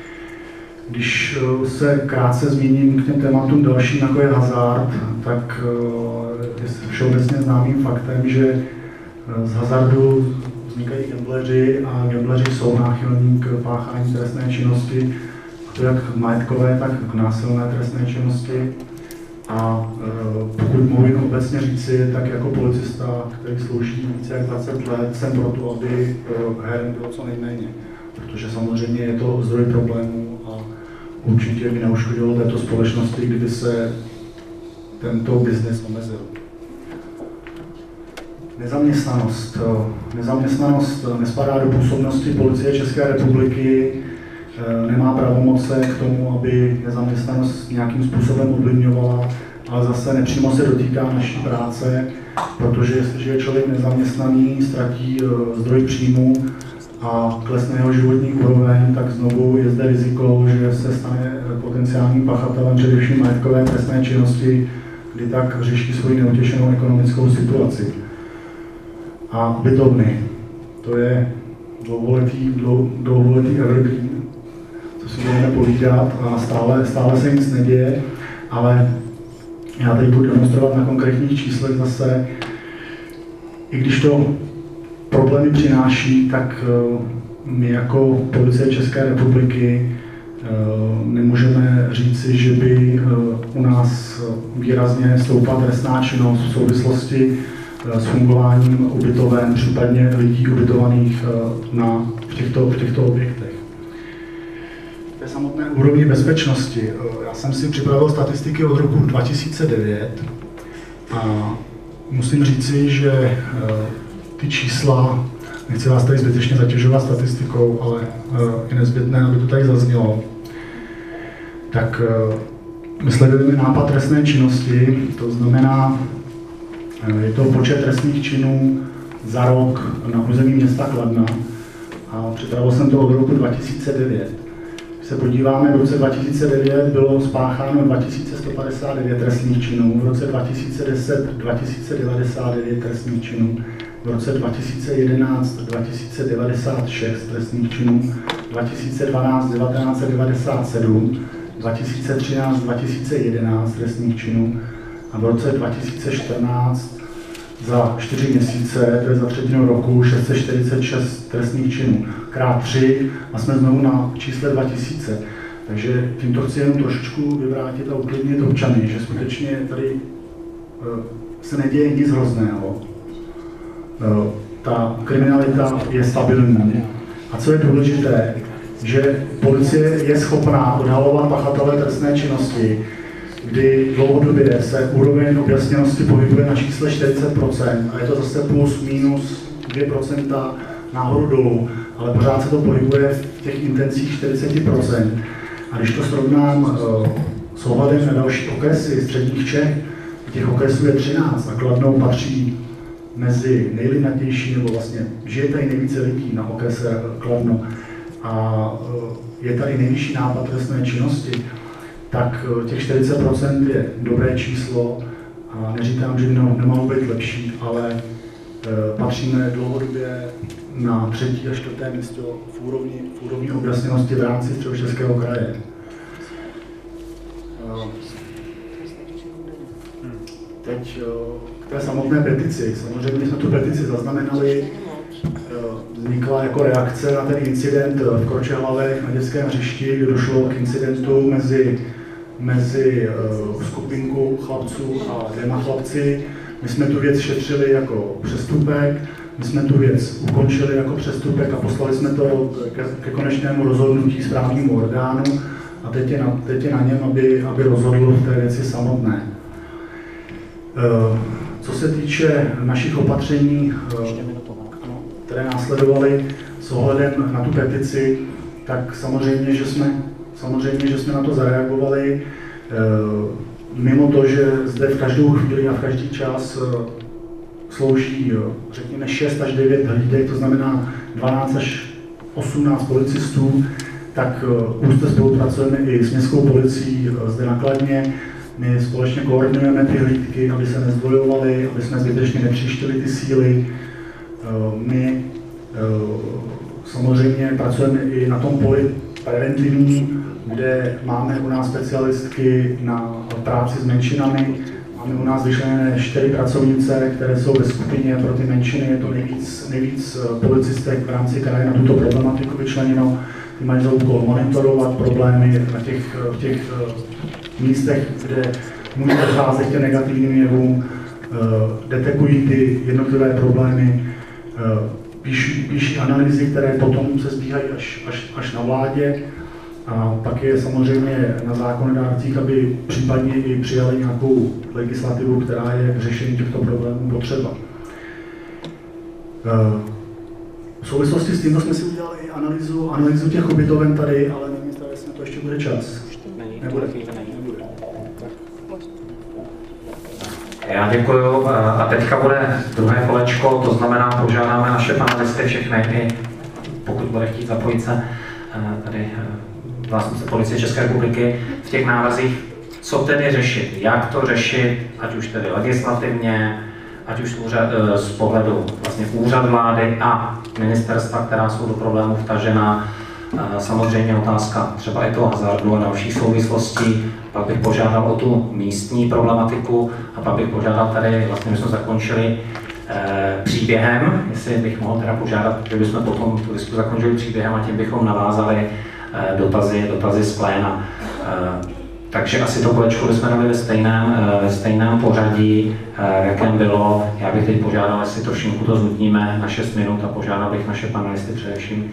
Když se krátce zmíním k těm tématům dalším, jako je hazard, tak je všeobecně známým faktem, že z hazardu vznikají gambleři a gambleři jsou náchylní k páchání trestné činnosti, a to jak majetkové, tak k násilné trestné činnosti. A pokud mohu jen obecně říci, tak jako policista, který slouží více jak 20 let, jsem proto, aby her bylo co nejméně. Protože samozřejmě je to zdroj problémů a určitě by neuškodilo této společnosti, kdyby se tento biznes omezil. Nezaměstnanost nespadá do působnosti Policie České republiky, nemá pravomoce k tomu, aby nezaměstnanost nějakým způsobem ovlivňovala, ale zase nepřímo se dotýká naší práce, protože jestliže je člověk nezaměstnaný, ztratí zdroj příjmu a klesne jeho životní úroveň, tak znovu je zde riziko, že se stane potenciálním pachatelem především majetkové trestné činnosti, kdy tak řeší svoji neutěšenou ekonomickou situaci. A ubytovny, to je dlouholetý evergreen, co si budeme povídat a stále se nic neděje, ale já teď budu demonstrovat na konkrétních číslech zase, i když to problémy přináší, tak my jako Policie České republiky nemůžeme říci, že by u nás výrazně stoupla trestná činnost v souvislosti s fungováním ubytoven, případně lidí ubytovaných v těchto objektech. Té samotné úrovni bezpečnosti. Já jsem si připravil statistiky od roku 2009 a musím říci, že ty čísla, nechci vás tady zbytečně zatěžovat statistikou, ale je nezbytné, aby to tady zaznělo. Tak my sledujeme nápad trestné činnosti, to znamená, je to počet trestných činů za rok na území města Kladna a připravil jsem to od roku 2009. Když se podíváme, v roce 2009 bylo spácháno 2159 trestných činů, v roce 2010 2099 trestných činů, v roce 2011 2096 trestných činů, 2012 1997, 2013 2011 trestných činů a v roce 2014 za 4 měsíce, to je za třetinu roku, 646 trestných činů, krát 3 a jsme znovu na čísle 2000. Takže tímto chci jenom trošičku vyvrátit a uklidnit občany, že skutečně tady se neděje nic hrozného. Ta kriminalita je stabilní. A co je důležité, že policie je schopná odhalovat pachatele trestné činnosti, kdy dlouhodobě se úroveň objasněnosti pohybuje na čísle 40%, a je to zase plus minus 2% nahoru dolů, ale pořád se to pohybuje v těch intencích 40%. A když to srovnám s ohledem na další okresy středních Čech, těch okresů je 13 a Kladno patří mezi nejlidnatější, nebo vlastně žije tady nejvíce lidí na okrese Kladno a je tady nejvyšší nápad trestné činnosti, tak těch 40% je dobré číslo a neříkám, že nemohlo být lepší, ale patříme dlouhodobě na 3. a 4. místo v úrovni objasněnosti v rámci Středočeského kraje. Teď k té samotné petici. Samozřejmě jsme tu petici zaznamenali, vznikla jako reakce na ten incident v Kročehlavech na dětském hřišti, kdy došlo k incidentu mezi skupinku chlapců a 2 chlapci. My jsme tu věc šetřili jako přestupek, my jsme tu věc ukončili jako přestupek a poslali jsme to ke konečnému rozhodnutí správnímu orgánu a teď je na něm, aby rozhodl v té věci samotné. Co se týče našich opatření, které následovaly s ohledem na tu petici, tak samozřejmě, že jsme na to zareagovali. Mimo to, že zde v každou chvíli a v každý čas slouží, řekněme, 6 až 9 hlídek, to znamená 12 až 18 policistů, tak úzce spolupracujeme i s městskou policií zde na Kladně. My společně koordinujeme ty hlídky, aby se nezdvojovaly, aby jsme zbytečně nepřištili ty síly. My samozřejmě pracujeme i na tom poli preventivní, kde máme u nás specialistky na práci s menšinami. Máme u nás vyšleněné 4 pracovnice, které jsou ve skupině pro ty menšiny. Je to nejvíc policistek v rámci kraje na tuto problematiku vyčleněno. Ty mají za úkol monitorovat problémy na těch místech, kde může docházet k těm negativním jevům, detekují ty jednotlivé problémy, píší analýzy, které potom se zbíhají až na vládě. A pak je samozřejmě na zákonodárcích, aby případně i přijali nějakou legislativu, která je k řešení těchto problémů potřeba. V souvislosti s tímto jsme si udělali i analýzu těch ubytoven tady, ale nevím, jestli na to ještě bude čas. Nebude. Já děkuju a teďka bude druhé kolečko, to znamená, požádáme naše panelisty všechny, pokud bude chtít zapojit se tady zástupce Policie České republiky v těch návrzích, co tedy řešit, jak to řešit, ať už tedy legislativně, ať už z pohledu vlastně úřad vlády a ministerstva, která jsou do problému vtažena. Samozřejmě otázka třeba i toho hazardu a dalších souvislostí. Pak bych požádal o tu místní problematiku a pak bych požádal tady, vlastně my jsme zakončili příběhem, jestli bych mohl teda požádat, že bychom potom tu diskuzi zakončili příběhem a tím bychom navázali dotazy z pléna. Takže asi to kolečko bychom dali ve stejném pořadí, v jakém bylo. Já bych teď požádal, jestli trošinku to znutníme na 6 minut a požádal bych naše panelisty především,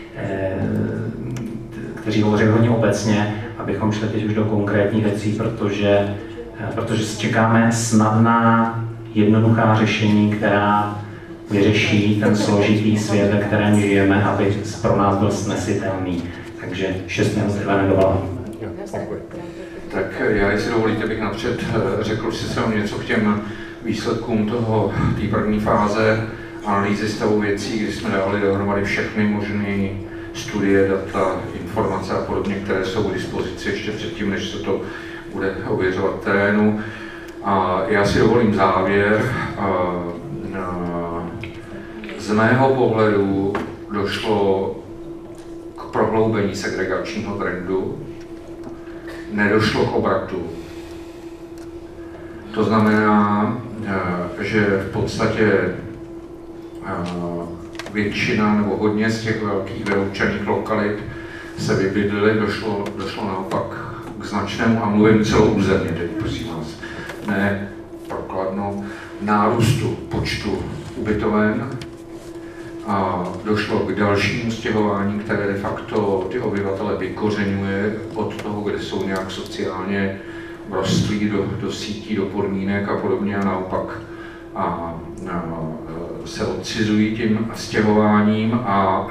kteří hovoří hodně obecně, abychom šli teď už do konkrétních věcí, protože čekáme snadná, jednoduchá řešení, která vyřeší ten složitý svět, ve kterém žijeme, aby pro nás byl snesitelný. Takže 6 minut nedovolám. Tak já, jestli dovolíte, bych napřed řekl si něco k těm výsledkům té první fáze analýzy stavu věcí, kdy jsme dávali dohromady všechny možné studie, data, informace a podobně, které jsou k dispozici ještě předtím, než se to bude ověřovat v terénu. A já si dovolím závěr. Z mého pohledu došlo k prohloubení segregačního trendu, nedošlo k obratu. To znamená, že v podstatě většina nebo hodně z těch velkých vyloučených lokalit se vybydlily, došlo naopak k značnému, a mluvím celoúzemně teď, prosím vás, ne prokladnou, nárůstu počtu ubytoven. A došlo k dalšímu stěhování, které de facto ty obyvatele vykořeňuje od toho, kde jsou nějak sociálně rostlí do sítí, do podmínek a podobně, a naopak se odcizují tím stěhováním, a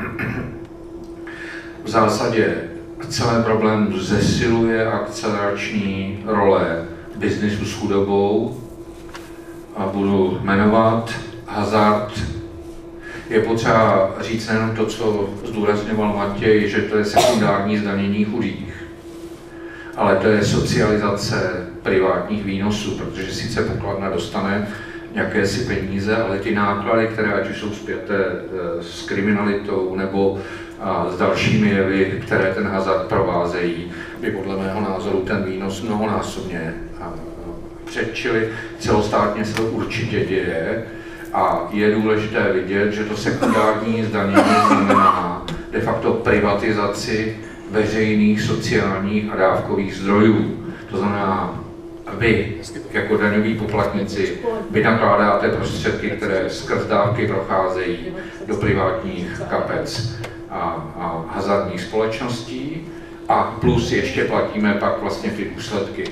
v zásadě celé problém zesiluje akcelerační role biznisu s chudobou, a budu jmenovat hazard. Je potřeba říct nejen to, co zdůrazňoval Matěj, že to je sekundární zdanění chudých, ale to je socializace privátních výnosů, protože sice pokladna dostane nějaké si peníze, ale ty náklady, které ať už jsou zpěté s kriminalitou nebo s dalšími jevy, které ten hazard provázejí, by podle mého názoru ten výnos mnohonásobně předčili. Celostátně se to určitě děje. A je důležité vidět, že to sekundární zdanění znamená de facto privatizaci veřejných, sociálních a dávkových zdrojů. To znamená, vy, jako daňoví poplatníci, vynakládáte prostředky, které skrz dávky procházejí do privátních kapec a hazardních společností, a plus ještě platíme pak vlastně ty důsledky.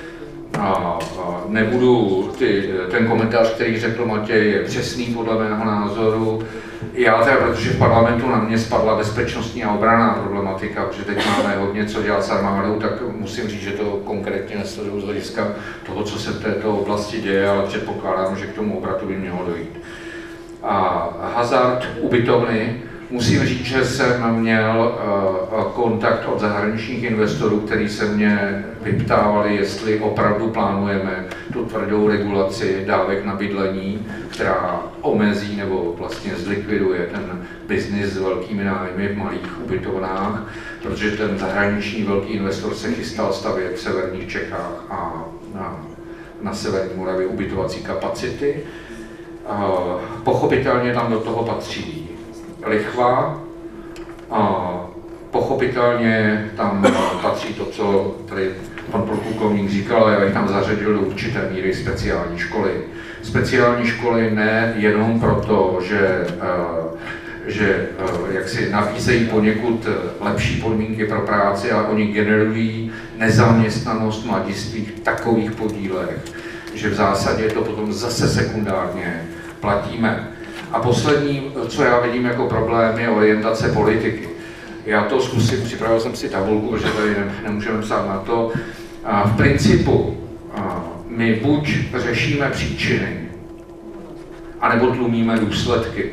Nebudu ten komentář, který řekl Matěj, je přesný podle mého názoru. Já teda, protože v parlamentu na mě spadla bezpečnostní a obranná problematika, protože teď máme hodně co dělat s armádou, tak musím říct, že to konkrétně nesleduju z hlediska toho, co se v této oblasti děje, ale předpokládám, že k tomu obratu by mělo dojít. A hazard, ubytovny. Musím říct, že jsem měl kontakt od zahraničních investorů, kteří se mě vyptávali, jestli opravdu plánujeme tu tvrdou regulaci dávek na bydlení, která omezí nebo vlastně zlikviduje ten biznis s velkými nájmy v malých ubytovnách, protože ten zahraniční velký investor se chystal stavět v severních Čechách a na severní Moravě ubytovací kapacity. Pochopitelně tam do toho patří lichva, a pochopitelně tam patří to, co tady pan podplukovník říkal, ale já bych tam zařadil do určité míry speciální školy. Speciální školy ne jenom proto, že jak si nabízejí poněkud lepší podmínky pro práci, ale oni generují nezaměstnanost mladistvých v takových podílech, že v zásadě to potom zase sekundárně platíme. A poslední, co já vidím jako problém, je orientace politiky. Já to zkusím, připravil jsem si tabulku, protože tady nemůžeme psát na to. V principu my buď řešíme příčiny, anebo tlumíme důsledky.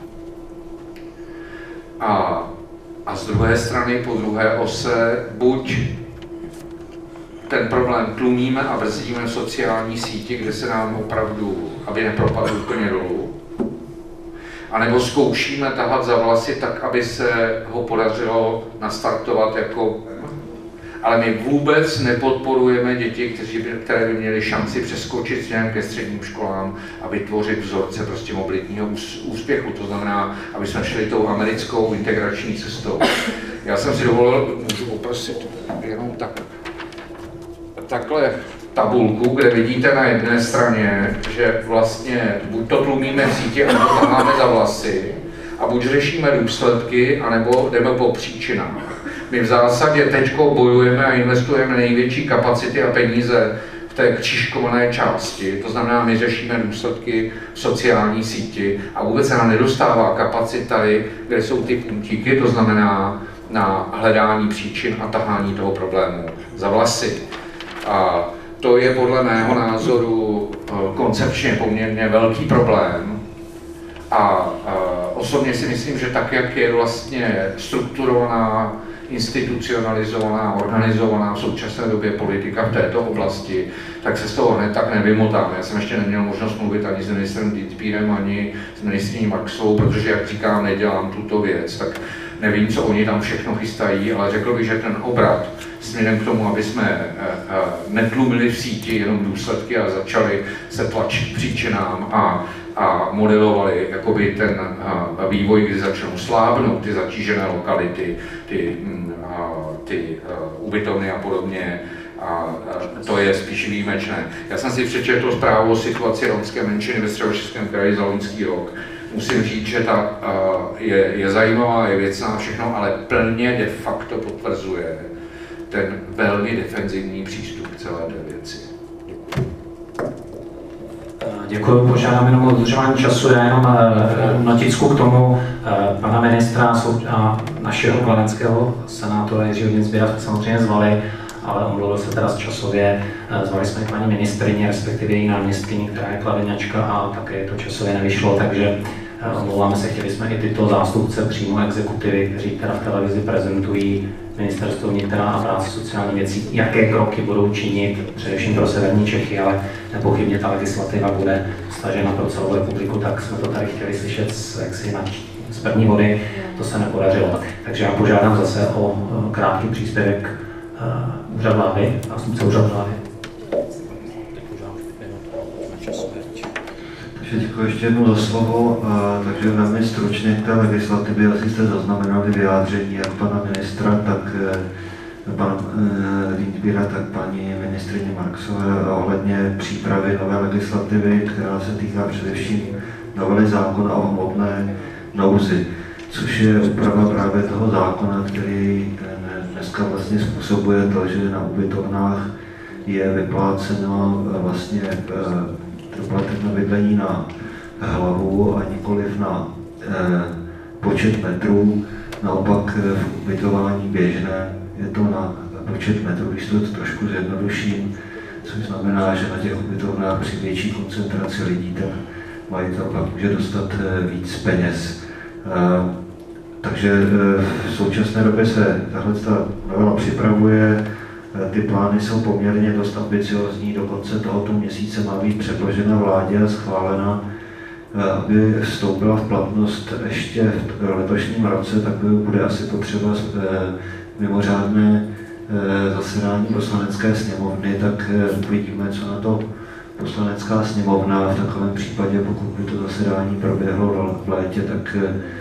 A z druhé strany, po druhé ose, buď ten problém tlumíme a brzdíme v sociální síti, kde se nám opravdu, aby nepropadl úplně dolů, anebo zkoušíme tahat za vlasy tak, aby se ho podařilo nastartovat jako... Ale my vůbec nepodporujeme děti, které by měly šanci přeskočit směrem ke středním školám a vytvořit vzorce prostě mobilitního úspěchu. To znamená, aby jsme šli tou americkou integrační cestou. Já jsem si dovolil, můžu poprosit jenom takhle tabulku, kde vidíte na jedné straně, že vlastně buď to tlumíme v síti, anebo taháme za vlasy, a buď řešíme důsledky, anebo jdeme po příčinách. My v zásadě teď bojujeme a investujeme největší kapacity a peníze v té křížkované části, to znamená, my řešíme důsledky v sociální síti a vůbec se nám nedostává kapacit tady, kde jsou ty puntíky, to znamená na hledání příčin a tahání toho problému za vlasy. A to je podle mého názoru koncepčně poměrně velký problém a osobně si myslím, že tak, jak je vlastně strukturovaná, institucionalizovaná, organizovaná v současné době politika v této oblasti, tak se z toho hned tak nevymotám. Já jsem ještě neměl možnost mluvit ani s ministrem Dienstbierem, ani s ministryní Marksovou, protože, jak říkám, nedělám tuto věc, tak nevím, co oni tam všechno chystají, ale řekl bych, že ten obrat směrem k tomu, aby jsme netlumili v síti jenom důsledky a začali se tlačit k příčinám a modelovali jakoby ten vývoj, kdy začnou slábnout ty zatížené lokality, ty ubytovny a podobně. A to je spíš výjimečné. Já jsem si přečetl zprávu o situaci romské menšiny ve Středočeském kraji za loňský rok. Musím říct, že ta je zajímavá, je věcná všechno, ale plně de facto potvrzuje ten velmi defenzivní přístup k celé té věci. Děkuji, požádám jenom o dodržování času. Já jenom noticku k tomu pana ministra a našeho kladenského senátora Jiřího Dienstbiera jsme samozřejmě zvali, ale omluvil se teda časově. Zvali jsme paní ministryni, respektive její náměstkyni, která je kladeňačka, a také to časově nevyšlo, takže omlouváme se, chtěli jsme i tyto zástupce přímo exekutivy, kteří teda v televizi prezentují Ministerstvo vnitra a práce sociální věcí, jaké kroky budou činit, především pro severní Čechy, ale nepochybně ta legislativa bude stažena pro celou republiku, tak jsme to tady chtěli slyšet z první vody, to se nepodařilo. Takže já požádám zase o krátký příspěvek úřad vlády, zástupce úřad vlády. Děkuji ještě jednou za slovo. Takže velmi stručně k té legislativě, asi jste zaznamenali vyjádření jak pana ministra, tak pana Dienstbiera, tak paní ministryně Marksové ohledně přípravy nové legislativy, která se týká především novely zákona o hmotné nouzi, což je úprava právě toho zákona, který dneska vlastně způsobuje to, že na ubytovnách je vypláceno vlastně doplatek na bydlení na hlavu a nikoliv na počet metrů. Naopak v ubytování běžné je to na počet metrů, když to trošku zjednoduším, což znamená, že na těch ubytovnách při větší koncentraci lidí ten majitel pak může dostat víc peněz. Takže v současné době se tahle novela připravuje. Ty plány jsou poměrně dost ambiciozní, do konce tohoto měsíce má být předložena vládě a schválena, aby vstoupila v platnost ještě v letošním roce, tak bude asi potřeba mimořádné zasedání poslanecké sněmovny, tak uvidíme, co na to poslanecká sněmovna. V takovém případě, pokud by to zasedání proběhlo v létě, tak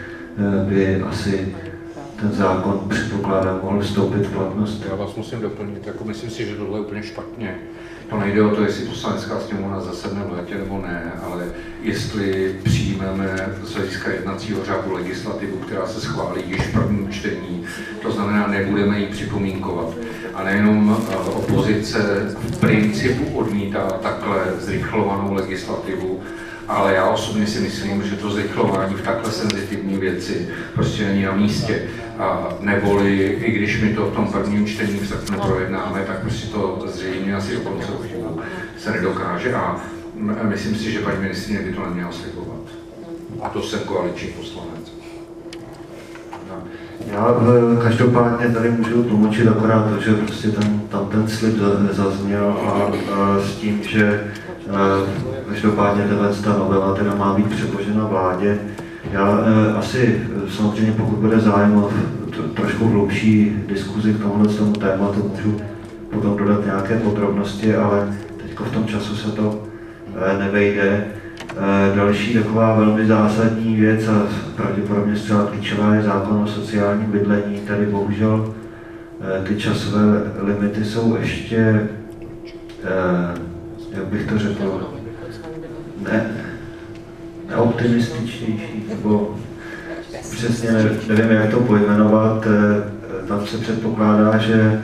by asi ten zákon, předpokládám, mohl vstoupit v platnost. Já vás musím doplnit, jako myslím si, že tohle je úplně špatně. To nejde o to, jestli poslanecká sněmovna zasedne v létě nebo ne, ale jestli přijmeme z hlediska jednacího řádu legislativu, která se schválí již v prvním čtení, to znamená, nebudeme ji připomínkovat. A nejenom opozice v principu odmítá takhle zrychlovanou legislativu, ale já osobně si myslím, že to zrychlování v takhle senzitivní věci prostě není na místě. Neboli, i když my to v tom prvním čtení v srpnu projednáme, tak prostě to zřejmě asi do konce roku se nedokáže a myslím si, že paní ministryně by to neměla slibovat. A to jsem koaliční poslanec. Já každopádně tady můžu tlumočit akorát to, že prostě tam ten slib zazněl a s tím, že každopádně ta novela teda má být předložena vládě. Já asi samozřejmě, pokud bude zájem o trošku hlubší diskuzi k tomu tématu, můžu potom dodat nějaké podrobnosti, ale teď v tom času se to nevejde. Další taková velmi zásadní věc a pravděpodobně zcela klíčová je zákon o sociálním bydlení. Tady bohužel ty časové limity jsou ještě, jak bych to řekl, neoptimističtější, nebo přesně nevím, jak to pojmenovat. Tam se předpokládá, že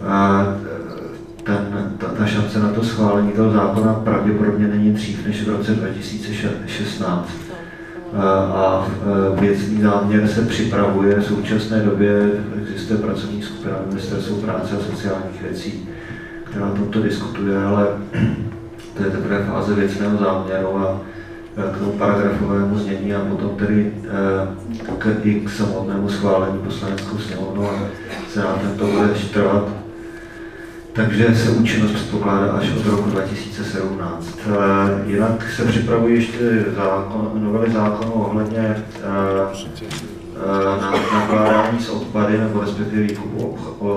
ta šance na to schválení toho zákona pravděpodobně není dřív než v roce 2016. A věcný záměr se připravuje. V současné době existuje pracovní skupina Ministerstva práce a sociálních věcí, která tomto diskutuje, ale to je teprve fáze věcného záměru a k tomu paragrafovému znění a potom tedy k samotnému schválení poslaneckou sněmovnou a senátem to bude trvat. Takže se účinnost předpokládá až od roku 2017. Jinak se připravují ještě novely zákonu ohledně nakládání s odpady nebo respektive výkupu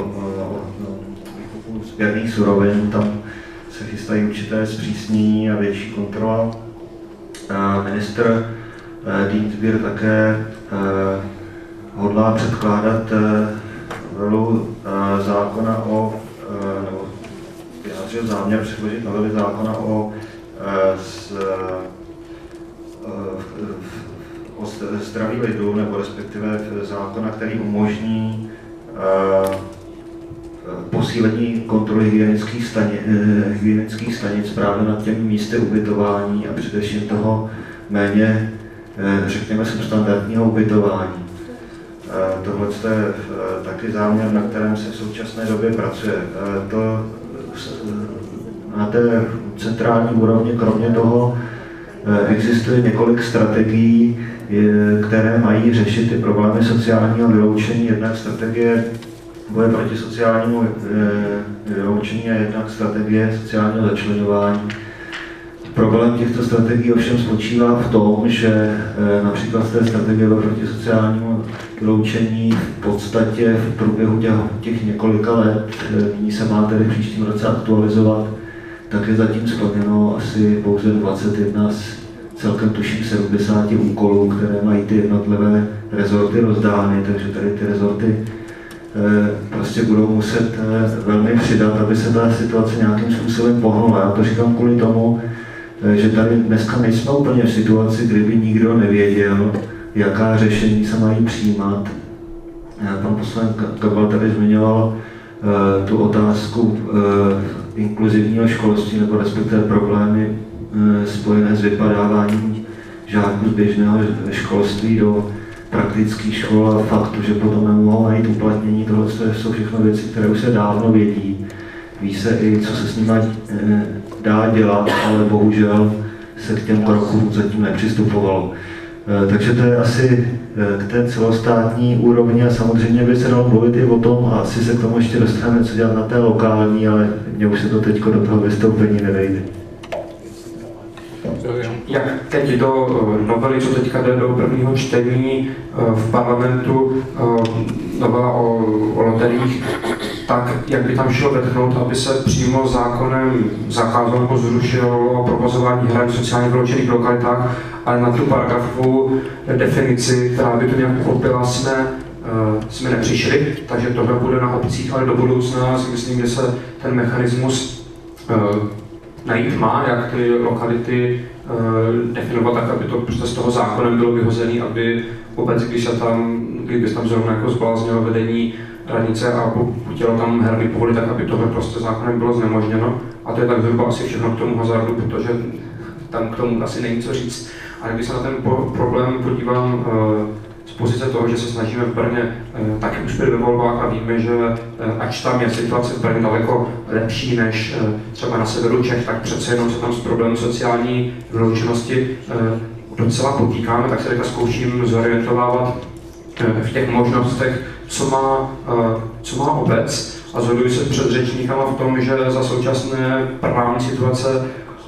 sběrných surovin. Tam se chystají určité zpřísnění a větší kontrola. Ministr Dienstbier také hodlá předkládat novelu zákona o nebo vyjádřil záměr předložit novely zákona o zdraví lidu, nebo respektive zákona, který umožní posílení kontroly hygienických stanic právě nad těmi místy ubytování a především toho méně, řekněme, substandardního ubytování. Tohle je taky záměr, na kterém se v současné době pracuje. Na té centrální úrovni kromě toho existuje několik strategií, které mají řešit ty problémy sociálního vyloučení. Jednak strategie boje proti sociálnímu vyloučení a jednak strategie sociálního začleňování. Problém těchto strategií ovšem spočívá v tom, že například z té strategie boje proti sociálnímu vyloučení v podstatě v průběhu těch několika let, nyní se má tedy v příštím roce aktualizovat, tak je zatím splněno asi pouze 21 z celkem tuším 70 úkolů, které mají ty jednotlivé rezorty rozdány, takže tady ty rezorty prostě budou muset velmi přidat, aby se ta situace nějakým způsobem pohnula. Já to říkám kvůli tomu, že tady dneska nejsme úplně v situaci, kdyby nikdo nevěděl, jaká řešení se mají přijímat. Pan poslanec Gabal tady zmiňoval tu otázku inkluzivního školství, nebo respektive problémy spojené s vypadáváním žáků z běžného školství do praktických škol a faktu, že potom nemohou najít uplatnění. Tohle jsou všechno věci, které už se dávno vědí. Ví se i, co se s nimi dá dělat, ale bohužel se k těm krokům zatím nepřistupovalo. Takže to je asi k té celostátní úrovni a samozřejmě by se dalo mluvit i o tom, a asi se k tomu ještě dostaneme, co dělat na té lokální, ale mně už se to teď do toho vystoupení nevejde. Jak teď do novely, co teďka jde do prvního čtení v parlamentu, novela o loteriích, tak jak by tam šlo vetknout, aby se přímo zákonem zakázalo nebo zrušilo provozování her v sociálně vyloučených lokalitách, ale na tu paragrafovou definici, která by to nějak pochopila, jsme nepřišli, takže tohle bude na obcích, ale do budoucna si myslím, že se ten mechanismus najít má, jak ty lokality definovat tak, aby to prostě z toho zákonem bylo vyhozené, aby obec, kdyby tam zrovna jako zbláznilo vedení radnice a chtělo tam herny povolit, tak aby tohle prostě zákonem bylo znemožněno. A to je tak zhruba asi všechno k tomu hazardu, protože tam k tomu asi není co říct. Ale když se na ten problém podívám z pozice toho, že se snažíme v Brně taky uspět ve volbách a víme, že ač tam je situace v Brně daleko lepší než třeba na severu Čech, tak přece jenom se tam s problémem sociální vyloučenosti docela potýkáme, tak se teďka zkouším zorientovávat v těch možnostech, co má obec, a shoduji se s předřečníkama v tom, že za současné právní situace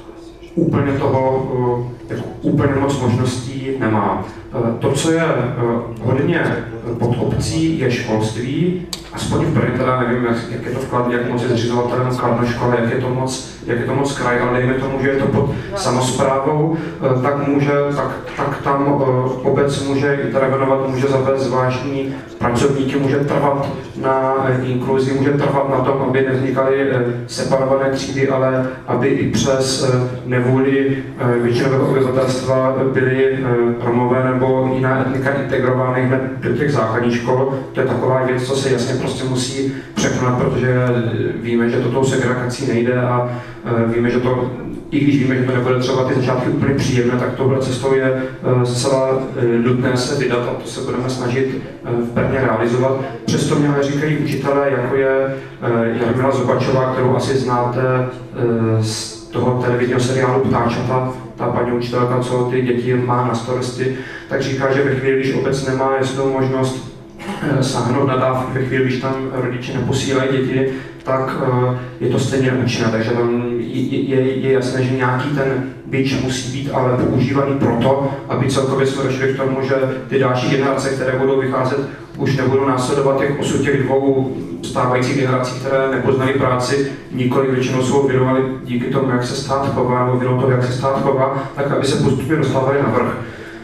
úplně moc možností nemá. To, co je hodně pod obcí, je školství. Aspoň v Brně teda nevím, jak je to vklad, jak moc je zřizovatelem Kladno školy, jak je to moc kraj, ale dejme tomu, že je to pod samosprávou, tak tam obec může intervenovat, může zavést zvláštní pracovníky, může trvat na inkluzi, může trvat na tom, aby nevznikaly separované třídy, ale aby i přes nevůli většinového obyvatelstva byly Romové nebo jiná etnika integrovány hned do těch základních škol. To je taková věc, co se jasně prostě musí překonat, protože víme, že to tou segregací nejde a víme, že to, i když víme, že to nebude třeba ty začátky úplně příjemné, tak touhle cestou je zcela nutné se vydat a to se budeme snažit v Brně realizovat. Přesto mě ale říkají učitelé, jako je Jarmila Zobačová, kterou asi znáte z toho televizního seriálu Ptáčata, ta paní učitelka, co ty děti má na starosti, tak říká, že ve chvíli, když obec nemá jasnou možnost sáhnout na dávky, ve chvíli, když tam rodiče neposílají děti, tak je to stejně neúčinné. Takže tam je jasné, že nějaký ten bič musí být ale používaný proto, aby celkově jsme došli k tomu, že ty další generace, které budou vycházet, už nebudou následovat těch osud těch dvou stávajících generací, které nepoznaly práci, nikoli většinou jsou věnovali díky tomu, jak se stát chová, nebo vinou toho, jak se stát chová, tak aby se postupně dostávali na vrch.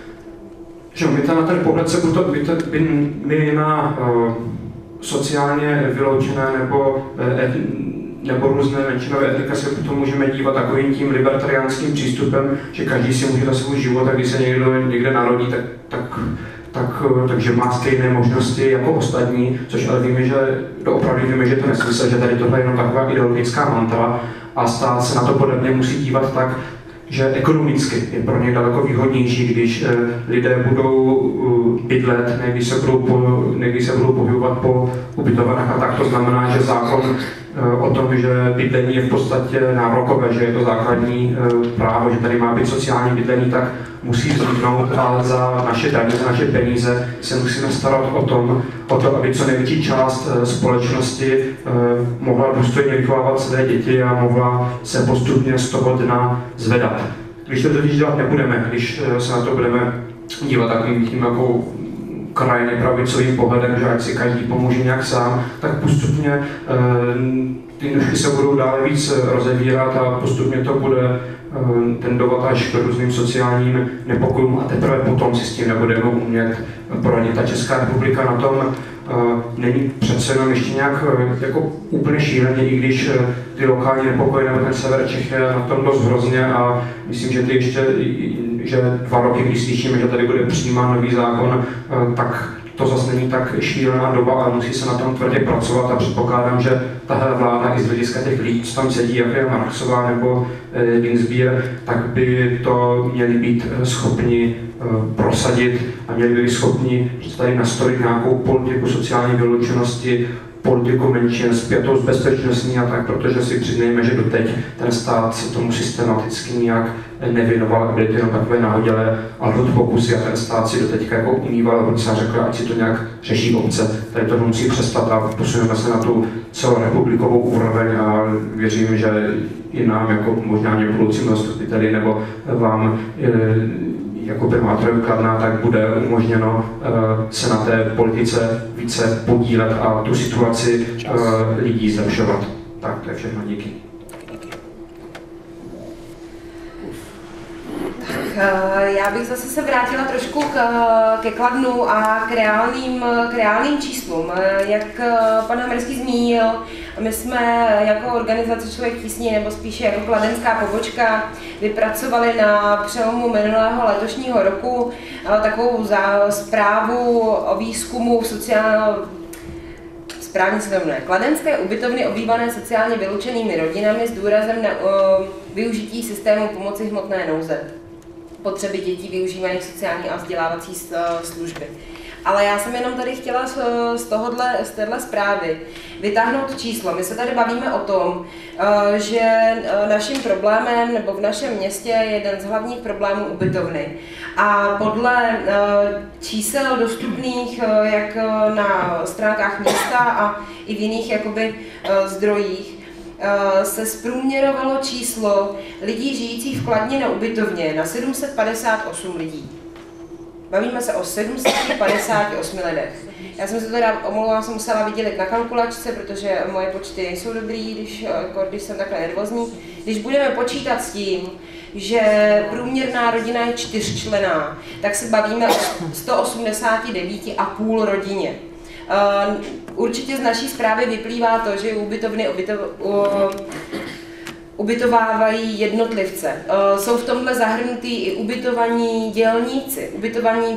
Že my na ten pohled se my na sociálně vyloučené nebo různé menšinové etnika se potom můžeme dívat takovým tím libertariánským přístupem, že každý si může za svůj život, a když se někde narodí, takže má stejné možnosti jako ostatní, což ale opravdu víme, že to nesmysl, že tady tohle je jenom taková ideologická mantra a stát se na to podle mě musí dívat tak, že ekonomicky je pro ně daleko výhodnější, když lidé budou bydlet, než se budou pohybovat po ubytovanách a tak. To znamená, že zákon o tom, že bydlení je v podstatě nárokové, že je to základní právo, že tady má být sociální bydlení, tak musí vzniknout a za naše daně, za naše peníze se musíme starat o to, aby co největší část společnosti mohla důstojně vychovávat své děti a mohla se postupně z toho dna zvedat. Když to totiž dělat nebudeme, když se na to budeme dívat takovým tím jako krajně pravicovým pohledem, že ať si každý pomůže nějak sám, tak postupně ty nůžky se budou dále víc rozevírat a postupně to bude tendovat až k různým sociálním nepokojům a teprve potom si s tím nebudeme umět poradit. Ta Česká republika na tom není přece jenom ještě nějak jako úplně šíleně, i když ty lokální nepokoje nebo ten sever Čech je na tom dost hrozně a myslím, že 2 roky, když slyšíme, že tady bude přijímán nový zákon, tak to zase není tak šílená doba, ale musí se na tom tvrdě pracovat a předpokládám, že tahle vláda i z hlediska těch lidí, co tam sedí, jako je Marksová nebo Dienstbier, tak by to měli být schopni prosadit a měli by být schopni tady nastolit nějakou politiku sociální vyloučenosti, politiku menšin spjatou s bezpečnostní a tak, protože si přiznejme, že doteď ten stát se tomu systematicky nějak nevěnoval a byly to jenom takové náhodilé pokusy a ten stát si doteďka jako umýval ruce a řekl, ať si to nějak řeší obce. Tady to musí přestat a posuneme se na tu celorepublikovou úroveň a věřím, že i nám jako možná budoucím zastupiteli nebo vám jako primátorovi Kladna, tak bude umožněno se na té politice více podílet a tu situaci lidí zlepšovat. Tak, to je všechno, díky. Já bych zase se vrátila trošku ke Kladnu a k reálným číslům. Jak pan Hamerský zmínil, my jsme jako organizace Člověk tísni, nebo spíše jako kladenská pobočka, vypracovali na přelomu minulého letošního roku takovou zprávu o výzkumu správně se to jmenuje, kladenské ubytovny obývané sociálně vyloučenými rodinami s důrazem na využití systému pomoci hmotné nouze. Potřeby dětí využívaných sociální a vzdělávací služby. Ale já jsem jenom tady chtěla z téhle zprávy vytáhnout číslo. My se tady bavíme o tom, že naším problémem, nebo v našem městě je jeden z hlavních problémů ubytovny. A podle čísel dostupných jak na stránkách města a i v jiných jakoby zdrojích, se zprůměrovalo číslo lidí žijících v Kladně na ubytovně na 758 lidí. Bavíme se o 758 lidech. Já jsem se teda, omlouvám, jsem musela vydělit na kalkulačce, protože moje počty nejsou dobrý, když jsem takhle nervózní. Když budeme počítat s tím, že průměrná rodina je 4členná, tak se bavíme o 189,5 rodině. Určitě z naší zprávy vyplývá to, že ubytovny ubytovávají jednotlivce. Jsou v tomhle zahrnutí i ubytovaní dělníci, ubytovaní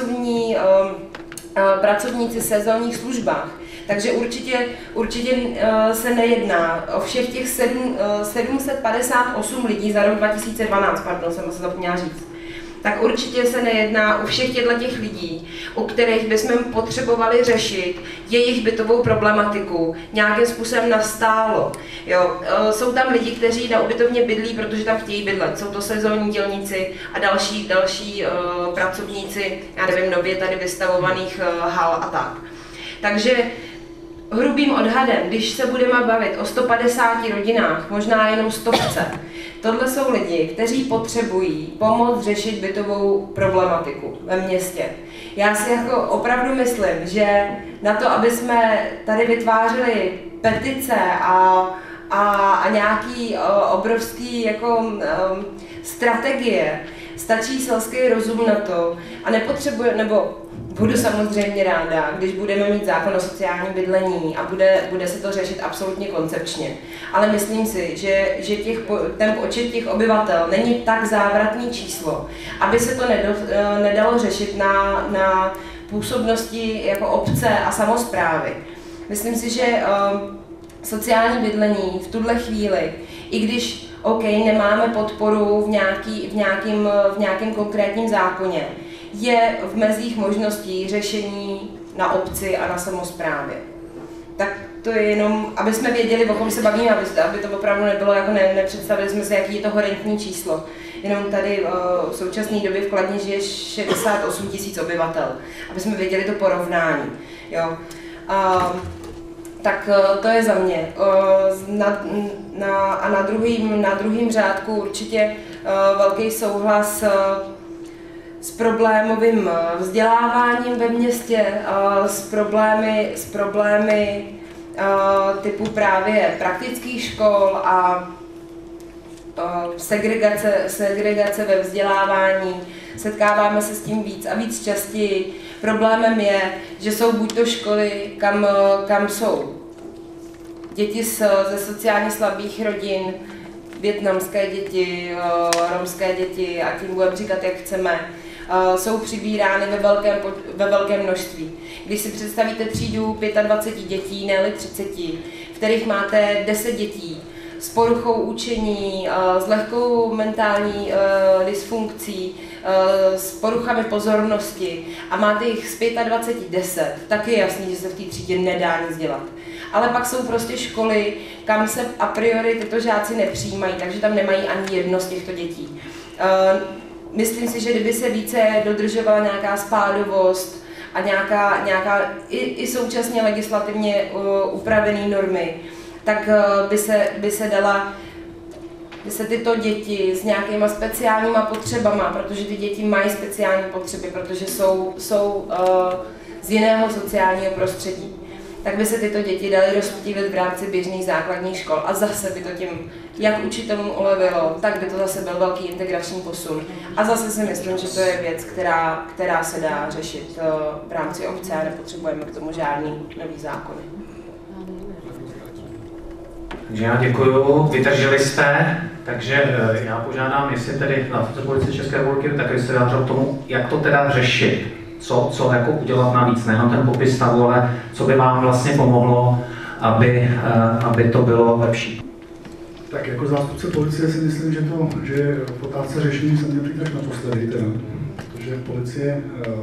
pracovníci v sezónních službách. Takže určitě se nejedná o všech těch 758 lidí za rok 2012, pardon, jsem se zapomněla říct. tak určitě se nejedná u všech těch lidí, u kterých bychom potřebovali řešit jejich bytovou problematiku nějakým způsobem nastálo. Jo, jsou tam lidi, kteří na ubytovně bydlí, protože tam chtějí bydlet. Jsou to sezónní dělníci a další pracovníci, já nevím, nově tady vystavovaných hal a tak. Takže hrubým odhadem, když se budeme bavit o 150 rodinách, možná jenom 100, tohle jsou lidi, kteří potřebují pomoct řešit bytovou problematiku ve městě. Já si jako opravdu myslím, že na to, aby jsme tady vytvářeli petice a nějaký obrovský jako strategie, stačí selský rozum na to a nepotřebuje, nebo budu samozřejmě ráda, když budeme mít zákon o sociálním bydlení a bude se to řešit absolutně koncepčně. Ale myslím si, že ten počet těch obyvatel není tak závratný číslo, aby se to nedalo řešit na působnosti jako obce a samosprávy. Myslím si, že sociální bydlení v tuhle chvíli, i když nemáme podporu v nějakém konkrétním zákoně, je v mezích možností řešení na obci a na samosprávě. Tak to je jenom, aby jsme věděli, o kom se bavíme, aby to opravdu nebylo, jako nepředstavili jsme si, jaký je to horentní číslo. Jenom tady v současné době v Kladně žije 68 000 obyvatel, aby jsme věděli to porovnání. Jo. Tak to je za mě. A na druhým řádku určitě velký souhlas s problémovým vzděláváním ve městě, s problémy typu právě praktických škol a segregace ve vzdělávání. Setkáváme se s tím víc a víc častěji. Problémem je, že jsou buď to školy, kam jsou děti ze sociálně slabých rodin, vietnamské děti, romské děti, a tím budeme říkat, jak chceme, jsou přibírány ve velkém množství. Když si představíte třídu 25 dětí, ne 30, v kterých máte 10 dětí s poruchou učení, s lehkou mentální dysfunkcí, s poruchami pozornosti a máte jich z 25 10, tak je jasný, že se v té třídě nedá nic dělat. Ale pak jsou prostě školy, kam se a priori tyto žáci nepřijímají, takže tam nemají ani jedno z těchto dětí. Myslím si, že kdyby se více dodržovala nějaká spádovost a nějaká i současně legislativně upravené normy, tak by se tyto děti s nějakýma speciálníma potřebama, protože ty děti mají speciální potřeby, protože jsou z jiného sociálního prostředí, tak by se tyto děti daly rozptýlit v rámci běžných základních škol a zase by to tím jak učitelům ulevilo, tak by to zase byl velký integrační posun. A zase si myslím, že to je věc, která se dá řešit v rámci obce a nepotřebujeme k tomu žádný nový zákony. Takže já děkuju, vydrželi jste, takže já požádám, jestli tedy zástupce Policie České republiky, tak se vyjádřil k tomu, jak to teda řešit, co jako udělat navíc, nejenom ten popis stavu, ale co by vám vlastně pomohlo, aby to bylo lepší. Tak jako zástupce policie si myslím, že v otázce řešení jsem měl přijít až naposledy, protože policie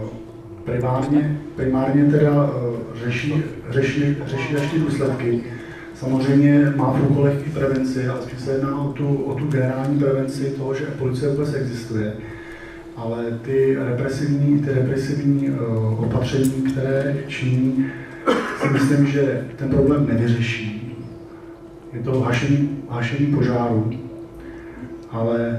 primárně teda řeší až ty důsledky. Samozřejmě má v úkolech i prevenci, ale spíš se jedná o tu generální prevenci toho, že policie vůbec existuje. Ale ty represivní opatření, které činí, si myslím, že ten problém nevyřeší. Je to hašení požáru, ale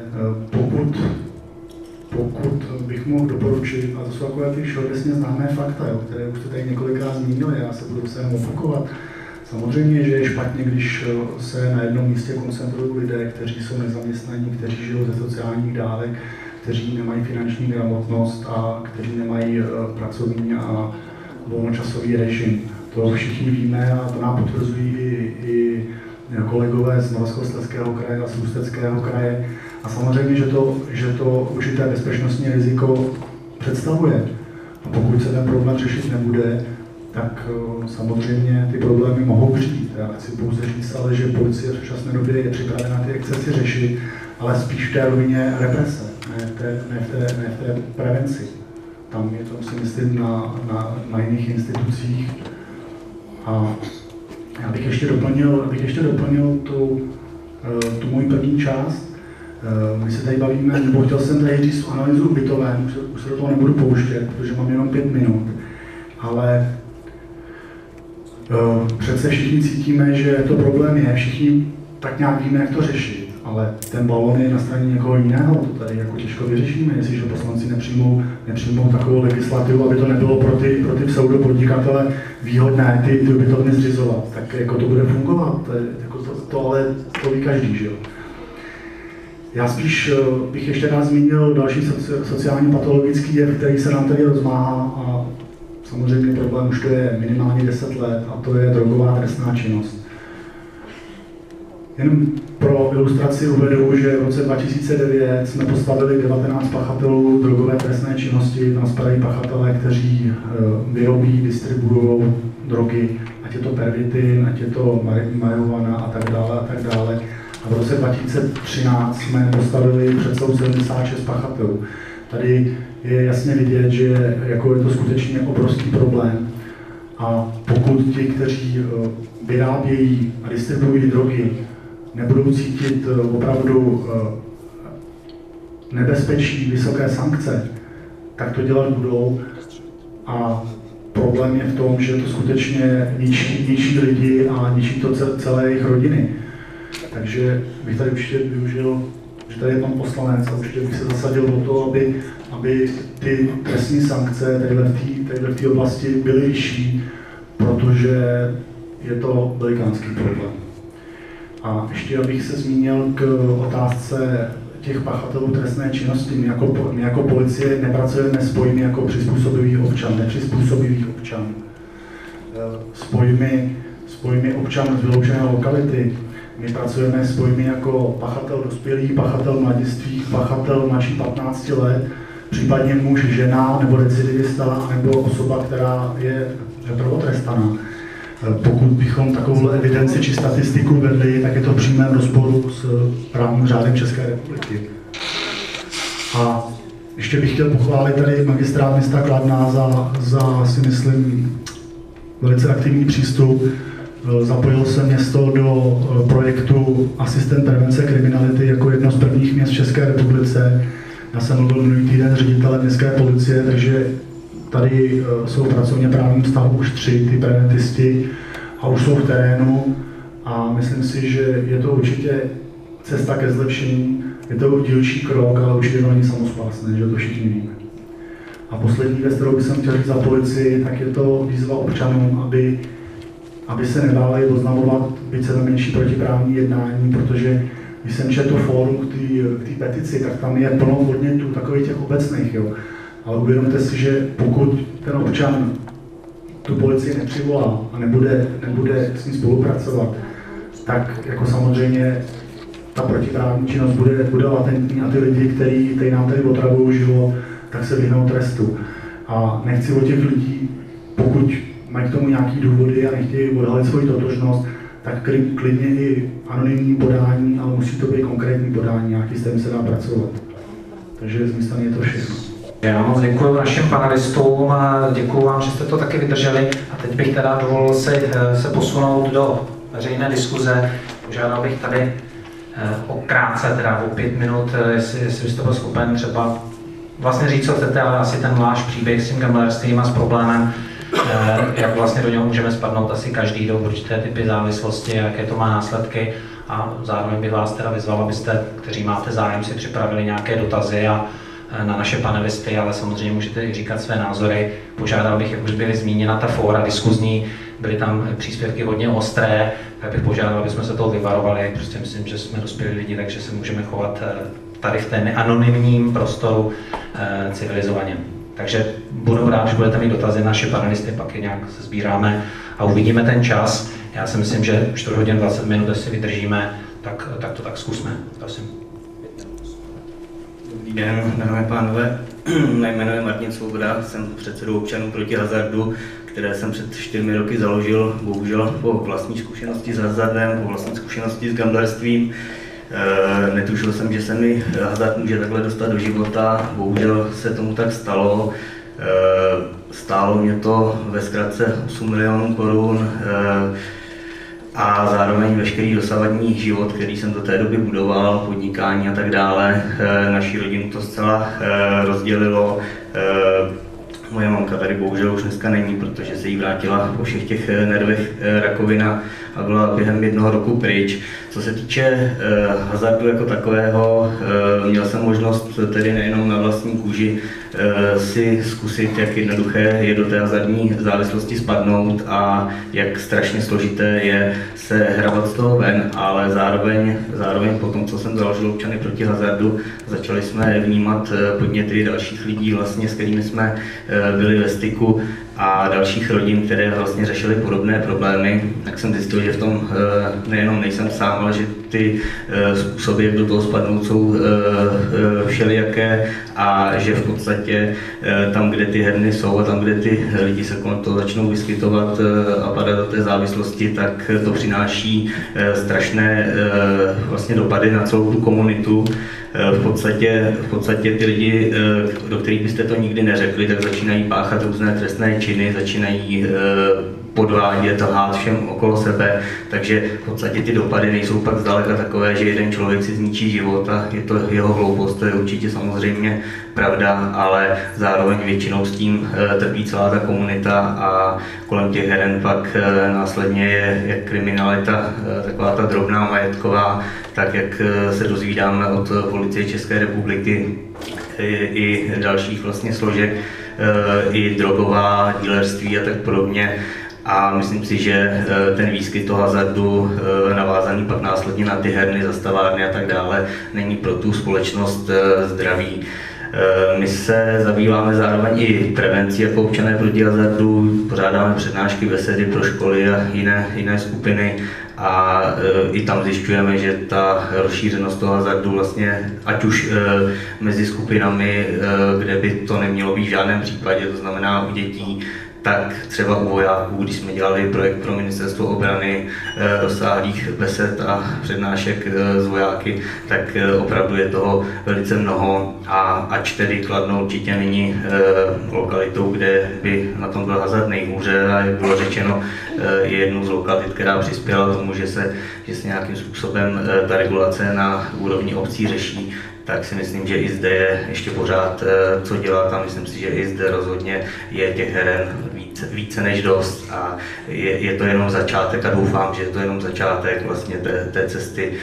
pokud bych mohl doporučit, a to jsou takové ty všeobecně známé fakta, které už jste tady několikrát zmínili, já se budu se jenom opakovat. Samozřejmě, že je špatně, když se na jednom místě koncentrují lidé, kteří jsou nezaměstnaní, kteří žijou ze sociálních dávek, kteří nemají finanční gramotnost a kteří nemají pracovní a volnočasový režim. To všichni víme a to nám potvrzují i kolegové z Moravskoslezského kraje a z Ústeckého kraje. A samozřejmě, že to určité bezpečnostní riziko představuje. A pokud se ten problém řešit nebude, tak samozřejmě ty problémy mohou přijít. Já chci pouze říct, ale že policie v současné době je připravena ty excesy řešit, ale spíš v té rovině represe, ne v ne v té prevenci. Tam je to, si myslím, na jiných institucích. A já bych ještě doplnil tu moji první část. My se tady bavíme, nebo chtěl jsem tady říct analýzu ubytoven, už se do toho nebudu pouštět, protože mám jenom 5 minut, ale přece všichni cítíme, že to problém je, všichni tak nějak víme, jak to řešit, ale ten balon je na straně někoho jiného, to tady jako těžko vyřešíme, jestliže poslanci nepřijmou takovou legislativu, aby to nebylo pro ty pseudopodnikatele výhodné ty ubytovny zřizovat, tak jako to bude fungovat, to ale to ví každý, že jo. Já spíš bych ještě rád zmínil další sociálně patologický jev, který se nám tady rozmáhá a samozřejmě problém už to je minimálně 10 let a to je drogová trestná činnost. Jen pro ilustraci uvedu, že v roce 2009 jsme postavili 19 pachatelů drogové trestné činnosti, tam spadají pachatelé, kteří vyrobí, distribuují drogy, ať je to pervitin, ať je to marihuana a tak dále. A v roce 2013 jsme postavili před soud 76 pachatelů. Tady je jasně vidět, že jako je to skutečně obrovský problém. A pokud ti, kteří vyrábějí a distribuují drogy, nebudou cítit opravdu nebezpečí, vysoké sankce, tak to dělat budou. A problém je v tom, že to skutečně ničí lidi a ničí to celé jejich rodiny. Takže bych tady určitě využil, že tady je pan poslanec a určitě bych se zasadil o to, aby ty trestní sankce v té oblasti byly vyšší, protože je to velikánský problém. A ještě abych se zmínil k otázce těch pachatelů trestné činnosti. My jako policie nepracujeme s pojmy jako přizpůsobivý občan, nepřizpůsobivý občan. S pojmy občan z vyloučené lokality. My pracujeme s pojmy jako pachatel dospělý, pachatel mladistvých, pachatel mladší 15 let, případně muž, žena nebo recidivista, nebo osoba, která je prvotrestaná. Pokud bychom takovou evidenci či statistiku vedli, tak je to v přímém rozporu s právním řádem České republiky. A ještě bych chtěl pochválit tady magistrát města Kladna za si myslím, velice aktivní přístup. Zapojil se město do projektu Asistent prevence kriminality jako jedno z prvních měst v České republice. Já jsem mluvil minulý týden s ředitelem městské policie, takže tady jsou v pracovně právním vztahu už 3 ty preventisti a už jsou v terénu a myslím si, že je to určitě cesta ke zlepšení. Je to dílčí krok, ale určitě to není samospásné, že to všichni víme. A poslední věc, kterou bych chtěl říct za policii, tak je to výzva občanům, aby se nebáli oznamovat byť se menší protiprávní jednání, protože když jsem četl fórum k té petici, tak tam je plno podnětů takových těch obecných, jo. Ale uvědomte si, že pokud ten občan tu policii nepřivolá a nebude s ní spolupracovat, tak jako samozřejmě ta protiprávní činnost bude latentní a ty lidi, kteří nám tady otravují život, tak se vyhnou trestu. A nechci od těch lidí, pokud mají k tomu nějaký důvody a nechtějí odhalit svoji totožnost, tak klidně i anonymní podání, ale musí to být konkrétní podání, nějaký s tím se dá pracovat. Takže z mé strany je to všechno. Já moc děkuji našim panelistům a děkuji vám, že jste to taky vydrželi. A teď bych teda dovolil se posunout do veřejné diskuze. Požádal bych tady o krátce, teda o 5 minut, jestli byste byl schopen třeba vlastně říct, co chcete, ale asi ten váš příběh s tím gamblerstvím a s problémem, jak vlastně do něho můžeme spadnout asi každý do určité typy závislosti, jaké to má následky. A zároveň bych vás teda vyzval, abyste, kteří máte zájem, si připravili nějaké dotazy a na naše panelisty, ale samozřejmě můžete i říkat své názory. Požádal bych, jak už byly zmíněna ta fóra diskuzní, byly tam příspěvky hodně ostré, tak bych požádal, aby jsme se toho vyvarovali. Prostě myslím, že jsme dospělí lidi, takže se můžeme chovat tady v té neanonymním prostoru civilizovaně. Takže budu rád, že budete mít dotazy, naše panelisty, pak je nějak se sbíráme a uvidíme ten čas. Já si myslím, že 4 hodin 20 minut, jestli vydržíme, tak to tak zkusme. Prosím. Dobrý den, dámy a pánové. Mé jméno je Martin Svoboda, jsem předsedou Občanů proti hazardu, které jsem před 4 roky založil, bohužel po vlastní zkušenosti s hazardem, po vlastní zkušenosti s gamblerstvím. Netušil jsem, že se mi hazard může takhle dostat do života, bohužel se tomu tak stalo. Stálo mě to ve zkratce 8 milionů korun a zároveň veškerý dosavadní život, který jsem do té doby budoval, podnikání a tak dále. Naši rodinu to zcela rozdělilo. Moje mamka tady bohužel už dneska není, protože se jí vrátila po všech těch nervech rakovina a byla během 1 roku pryč. Co se týče hazardu jako takového, měl jsem možnost tedy nejenom na vlastní kůži si zkusit, jak jednoduché je do té hazardní závislosti spadnout a jak strašně složité je se hrabat z toho ven, ale zároveň po tom, co jsem založil Občany proti hazardu, začali jsme vnímat podněty dalších lidí, vlastně, s kterými jsme byli ve styku a dalších rodin, které vlastně řešily podobné problémy, tak jsem zjistil, že v tom nejenom nejsem sám, ale že ty způsoby, jak do toho spadnout, jsou všelijaké a že v podstatě tam, kde ty herny jsou a tam, kde ty lidi se kolem toho začnou vyskytovat a padat do té závislosti, tak to přináší strašné vlastně dopady na celou tu komunitu. V podstatě ty lidi, do kterých byste to nikdy neřekli, tak začínají páchat různé trestné činy, začínají podvádět, lhát všem okolo sebe, takže v podstatě ty dopady nejsou pak zdaleka takové, že jeden člověk si zničí život a je to jeho hloupost, to je určitě samozřejmě pravda, ale zároveň většinou s tím trpí celá ta komunita a kolem těch heren pak následně je kriminalita, taková ta drobná majetková, tak jak se dozvídáme od policie České republiky i dalších vlastně složek, i drogová, dílerství a tak podobně. A myslím si, že ten výskyt toho hazardu, navázaný pak následně na ty herny, zastavárny a tak dále, není pro tu společnost zdravý. My se zabýváme zároveň i prevencí jako Občané proti hazardu, pořádáme přednášky, besedy pro školy a jiné skupiny a i tam zjišťujeme, že ta rozšířenost toho hazardu vlastně, ať už mezi skupinami, kde by to nemělo být v žádném případě, to znamená u dětí, tak třeba u vojáků, když jsme dělali projekt pro Ministerstvo obrany rozsáhlých besed a přednášek z vojáky, tak opravdu je toho velice mnoho a ač tedy Kladno určitě není lokalitou, kde by na tom byl hazard nejhůře a jak bylo řečeno, je jednou z lokalit, která přispěla tomu, že se nějakým způsobem ta regulace na úrovni obcí řeší, tak si myslím, že i zde je ještě pořád co dělat a myslím si, že i zde rozhodně je těch heren více než dost a je to jenom začátek a doufám, že je to jenom začátek vlastně té cesty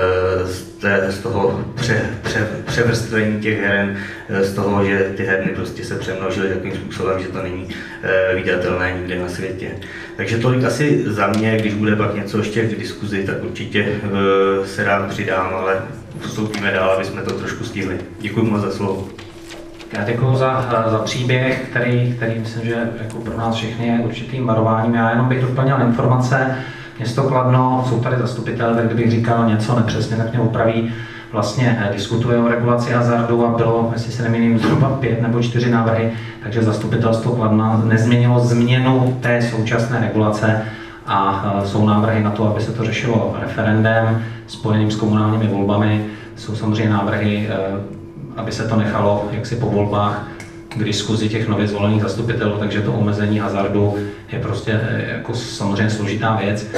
z toho převrstvení těch heren, z toho, že ty herny prostě se přemnožily takovým způsobem, že to není viditelné nikde na světě. Takže tolik asi za mě, když bude pak něco ještě k diskuzi, tak určitě se rád přidám, ale postoupíme dál, aby jsme to trošku stihli. Děkuji moc za slovo. Já děkuji za příběh, který myslím, že jako pro nás všechny je určitým varováním. Já jenom bych doplnil informace. Město Kladno, jsou tady zastupitelé, tak kdybych říkal něco nepřesně, tak mě opraví. Vlastně diskutuje o regulaci hazardu a bylo, jestli se nemýlím, zhruba 5 nebo 4 návrhy, takže zastupitelstvo Kladna nezměnilo změnu té současné regulace a jsou návrhy na to, aby se to řešilo referendem spojeným s komunálními volbami. Jsou samozřejmě návrhy, aby se to nechalo jaksi po volbách k diskuzi těch nově zvolených zastupitelů, takže to omezení hazardu je prostě jako samozřejmě složitá věc.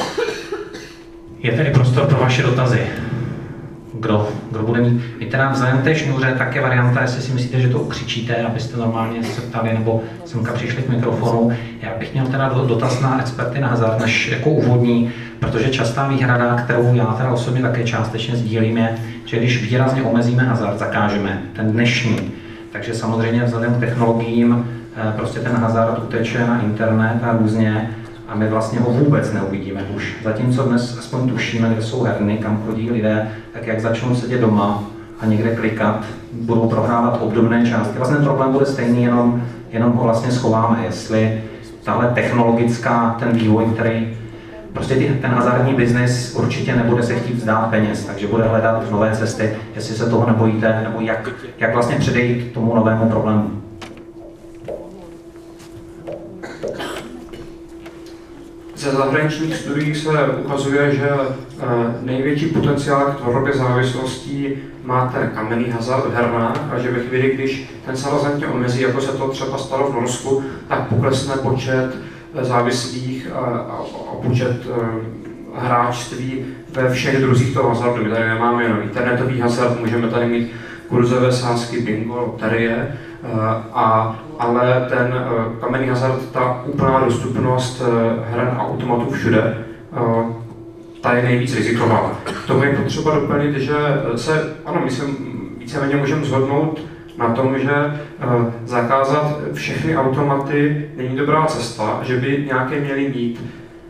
Je tady prostor pro vaše dotazy. Kdo bude mít? Vy teda vzhledem té šňůře, tak je varianta, jestli si myslíte, že to ukřičíte, abyste normálně se ptali, nebo semka přišli k mikrofonu. Já bych měl teda dotaz na experty na hazard, než jako úvodní, protože častá výhrada, kterou já teda osobně také částečně sdílím, je, že když výrazně omezíme hazard, zakážeme ten dnešní, takže samozřejmě vzhledem k technologiím prostě ten hazard uteče na internet a různě, a my vlastně ho vůbec neuvidíme už. Zatímco dnes aspoň tušíme, kde jsou herny, kam chodí lidé, tak jak začnou sedět doma a někde klikat, budou prohrávat obdobné částky. Vlastně ten problém bude stejný, jenom ho vlastně schováme. Jestli tahle technologická, ten vývoj, který prostě ten hazardní biznis určitě nebude se chtít vzdát peněz, takže bude hledat nové cesty, jestli se toho nebojíte, nebo jak vlastně předejít tomu novému problému. Ze Ze zahraničních studií se ukazuje, že největší potenciál k tvorbě závislostí má ten kamenný hazard v hernách a že ve chvíli, když ten se razantně omezí, jako se to třeba stalo v Norsku, tak poklesne počet závislých a počet hráčství ve všech druzích toho hazardu. My tady nemáme jenom internetový hazard, můžeme tady mít kurzové sázky, bingo, loterie, ale ten kamenný hazard, ta úplná dostupnost her a automatů všude, ta je nejvíc riziková. K tomu je potřeba doplnit, že my se víceméně můžeme shodnout na tom, že zakázat všechny automaty není dobrá cesta, že by nějaké měly být.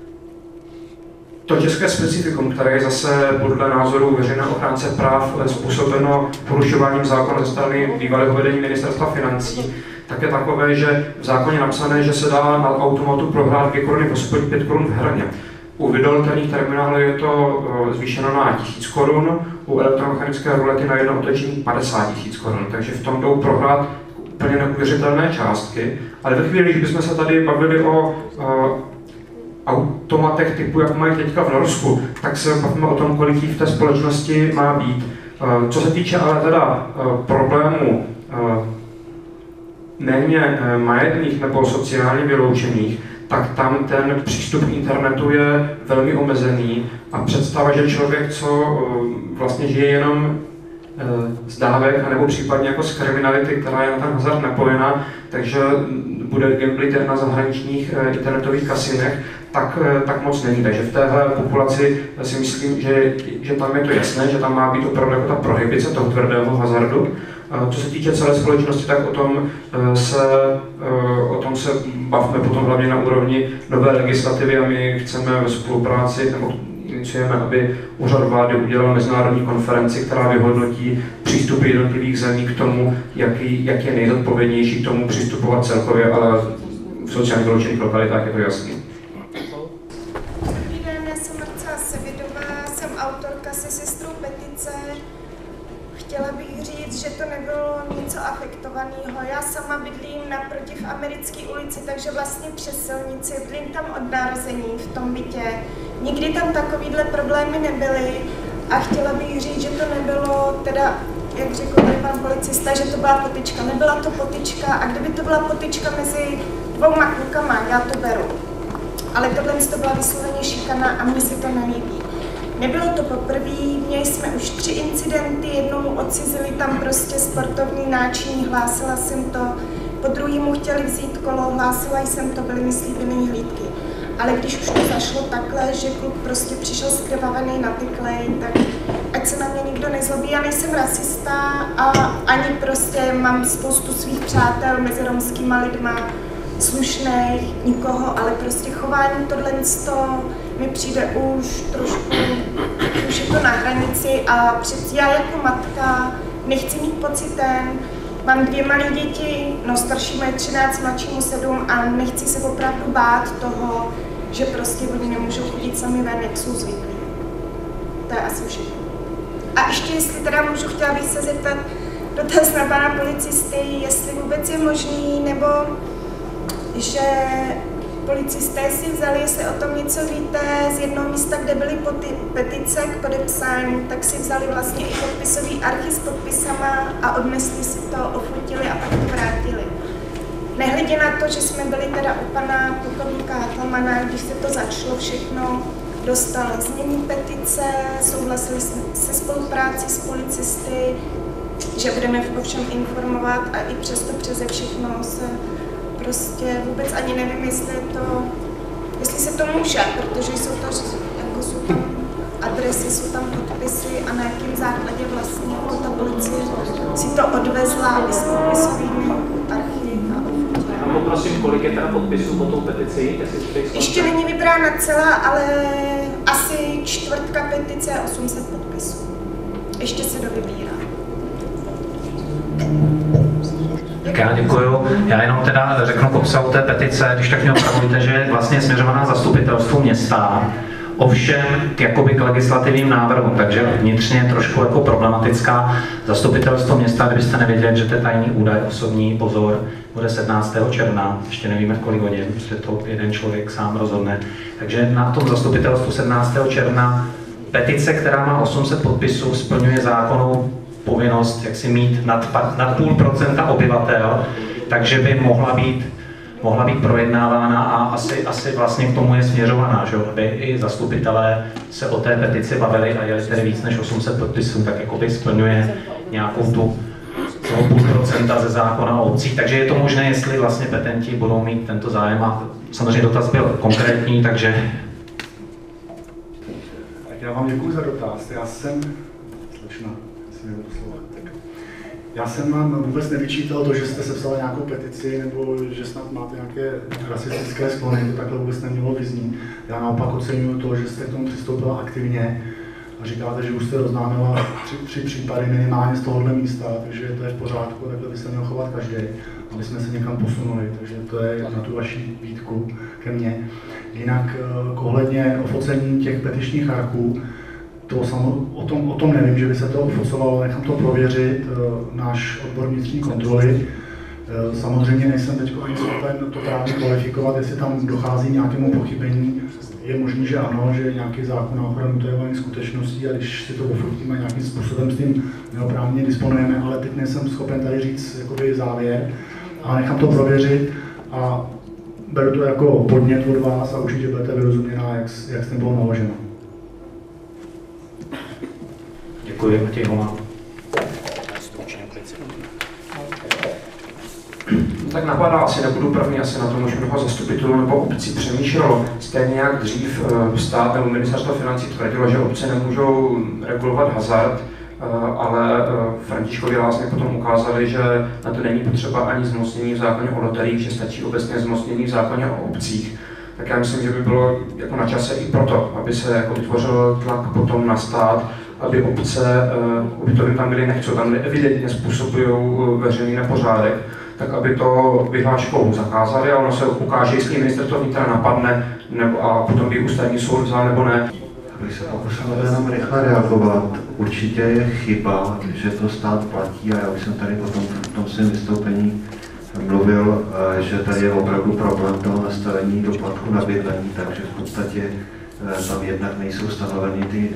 To české specifikum, které je zase podle názoru veřejného ochránce práv způsobeno porušováním zákona ze strany bývalého vedení ministerstva financí, tak je takové, že v zákoně napsané, že se dá na automatu prohrát 2 koruny v hospodě, 5 korun v herně. U videoloterních terminálů je to zvýšeno na 1000 korun, u elektromechanické rulety na jedno otočení 50 000 korun, takže v tom jdou prohrát úplně neuvěřitelné částky, ale ve chvíli, když bychom se tady bavili o automatech typu, jak mají teďka v Norsku, tak se bavíme o tom, kolik jí v té společnosti má být. Co se týče ale teda problémů méně majetných nebo sociálně vyloučených, tak tam ten přístup k internetu je velmi omezený a představa, že člověk, co vlastně žije jenom z dávek, anebo případně jako z kriminality, která je na ten hazard napojená, takže bude gamblit na zahraničních internetových kasinech, tak moc není. Takže v téhle populaci si myslím, že tam je to jasné, že tam má být opravdu jako ta prohibice toho tvrdého hazardu. Co se týče celé společnosti, tak o tom se bavíme potom hlavně na úrovni nové legislativy a my chceme ve spolupráci, nebo iniciujeme, aby Úřad vlády udělal mezinárodní konferenci, která vyhodnotí přístupy jednotlivých zemí k tomu, jak je nejzodpovědnější k tomu přistupovat celkově, ale v sociálně vyloučených lokalitách je to jasné. Dobrý den, já jsem Marcela Sevidová, jsem autorka se sestrou petice. Chtěla bych říct, že to nebylo něco afektovaného. Já sama bydlím naproti v Americké ulici, takže vlastně přes silnici, bydlím tam od narození v tom bytě. Nikdy tam takovýhle problémy nebyly a chtěla bych říct, že to nebylo, teda, jak řekl tady pan policista, že to byla potyčka. Nebyla to potyčka a kdyby to byla potyčka mezi 2 klukama, já to beru. Ale tohle to byla vysloveně šikana a mně se to nelíbí. Nebylo to poprvé, měli jsme už 3 incidenty, jednou odcizili tam prostě sportovní náčiní, hlásila jsem to, po druhému chtěli vzít kolo, hlásila jsem to, byly mi slíbené hlídky. Ale když už to zašlo takhle, že kluk prostě přišel skrvavený na tyklej, tak ať se na mě nikdo nezlobí, já nejsem rasista a ani prostě mám spoustu svých přátel mezi romskýma lidma, slušných, nikoho, ale prostě chování tohle mi přijde už trošku, už je to na hranici a přeci já jako matka nechci mít pocitem, mám 2 malé děti, no starší mají 13, mladšímu 7 a nechci se opravdu bát toho, že prostě oni nemůžou chodit sami ven, jak jsou zvyklí. To je asi všechno. A ještě jestli teda můžu, chtěla bych se zeptat dotaz na pana policisty, jestli vůbec je možný, nebo že policisté si vzali, jestli o tom něco víte, z jednoho místa, kde byly petice k podepsání, tak si vzali vlastně i podpisový archiv s podpisama a odnesli si to, ofotili a pak to vrátili. Nehledě na to, že jsme byli teda u pana plukovníka Hartmana, když se to začalo všechno, dostal znění petice, souhlasili jsme se spolupráci s policisty, že budeme o všem informovat a i přesto přeze všechno se prostě vůbec ani nevím, jestli se to může, protože jsou tam adresy, jsou tam podpisy a na jakém základě vlastně ta policie si to odvezla s podpisovými archivy a ofotila. A poprosím, kolik je teda podpisů po tou petici? Ještě není vybrána celá, ale asi 1/4 petice a 800 podpisů. Ještě se dovybírá. Tak já děkuju. Já jenom teda řeknu k obsahu té petice, když tak mě opravujte, že je vlastně směřovaná zastupitelstvu města, ovšem jakoby k legislativním návrhům, takže vnitřně trošku jako problematická. Zastupitelstvo města, kdybyste nevěděli, že to je tajný údaj, osobní pozor, bude 17. června, ještě nevíme v kolik hodin, protože to jeden člověk sám rozhodne, Takže na tom zastupitelstvu 17. června petice, která má 800 podpisů, splňuje zákonnou povinnost, jak si mít nad 0,5% obyvatel, takže by mohla být projednávána a asi vlastně k tomu je směřovaná, že? Aby i zastupitelé se o té petici bavili a je tedy víc než 800 podpisů, tak jakoby splňuje nějakou tu 0,5% ze zákona o obcích. Takže je to možné, jestli vlastně petenti budou mít tento zájem a samozřejmě dotaz byl konkrétní, takže... Tak já vám děkuji za dotaz. Já jsem vám vůbec nevyčítal to, že jste sepsali nějakou petici nebo že snad máte nějaké rasistické sklony, to takhle vůbec nemělo vyznít. Já naopak oceňuji to, že jste k tomu přistoupila aktivně a říkáte, že už jste oznámila 3 případy minimálně z tohohle místa, takže to je v pořádku, takhle by se měl chovat každý, aby jsme se někam posunuli, takže to je na tu vaši výtku ke mně. Jinak ohledně ofocení těch petičních arků, o tom nevím, že by se to ofocovalo, nechám to prověřit, náš odbor vnitřní kontroly. Samozřejmě nejsem teď ani schopen to právě kvalifikovat, jestli tam dochází nějakému pochybení. Je možné, že ano, že nějaký zákon na ochranu utajovaných skutečností a když si to ofotíme nějakým způsobem s tím neoprávněně disponujeme, ale teď nejsem schopen tady říct jakoby závěr, ale nechám to prověřit a beru to jako podnět od vás a určitě budete vyrozuměná, jak s tím bylo naloženo. Děkuji, Matěj Holá. Tak napadá, asi nebudu první, asi na tom už mnoho zastupitelů nebo obcí přemýšlelo. Stejně jak dřív stát nebo ministerstvo financí tvrdilo, že obce nemůžou regulovat hazard, ale Františkovi lázně potom ukázali, že na to není potřeba ani zmocnění v zákoně o loteriích, že stačí obecně zmocnění v zákoně o obcích. Tak já myslím, že by bylo jako na čase i proto, aby se jako vytvořil tlak potom na stát, aby obce, ubytovny tam byly nechcou, tam evidentně způsobují veřejný nepořádek, tak aby to vyhláškou zakázali a ono se ukáže, jestli ministerstvo vnitra napadne a potom by ústavní soud vzal nebo ne. Abych se pokusil jenom rychle reagovat. Určitě je chyba, že to stát platí a já už jsem tady potom v tom svém vystoupení mluvil, že tady je opravdu problém toho nastavení doplatku na bydlení, takže v podstatě tam jednak nejsou stanoveny ty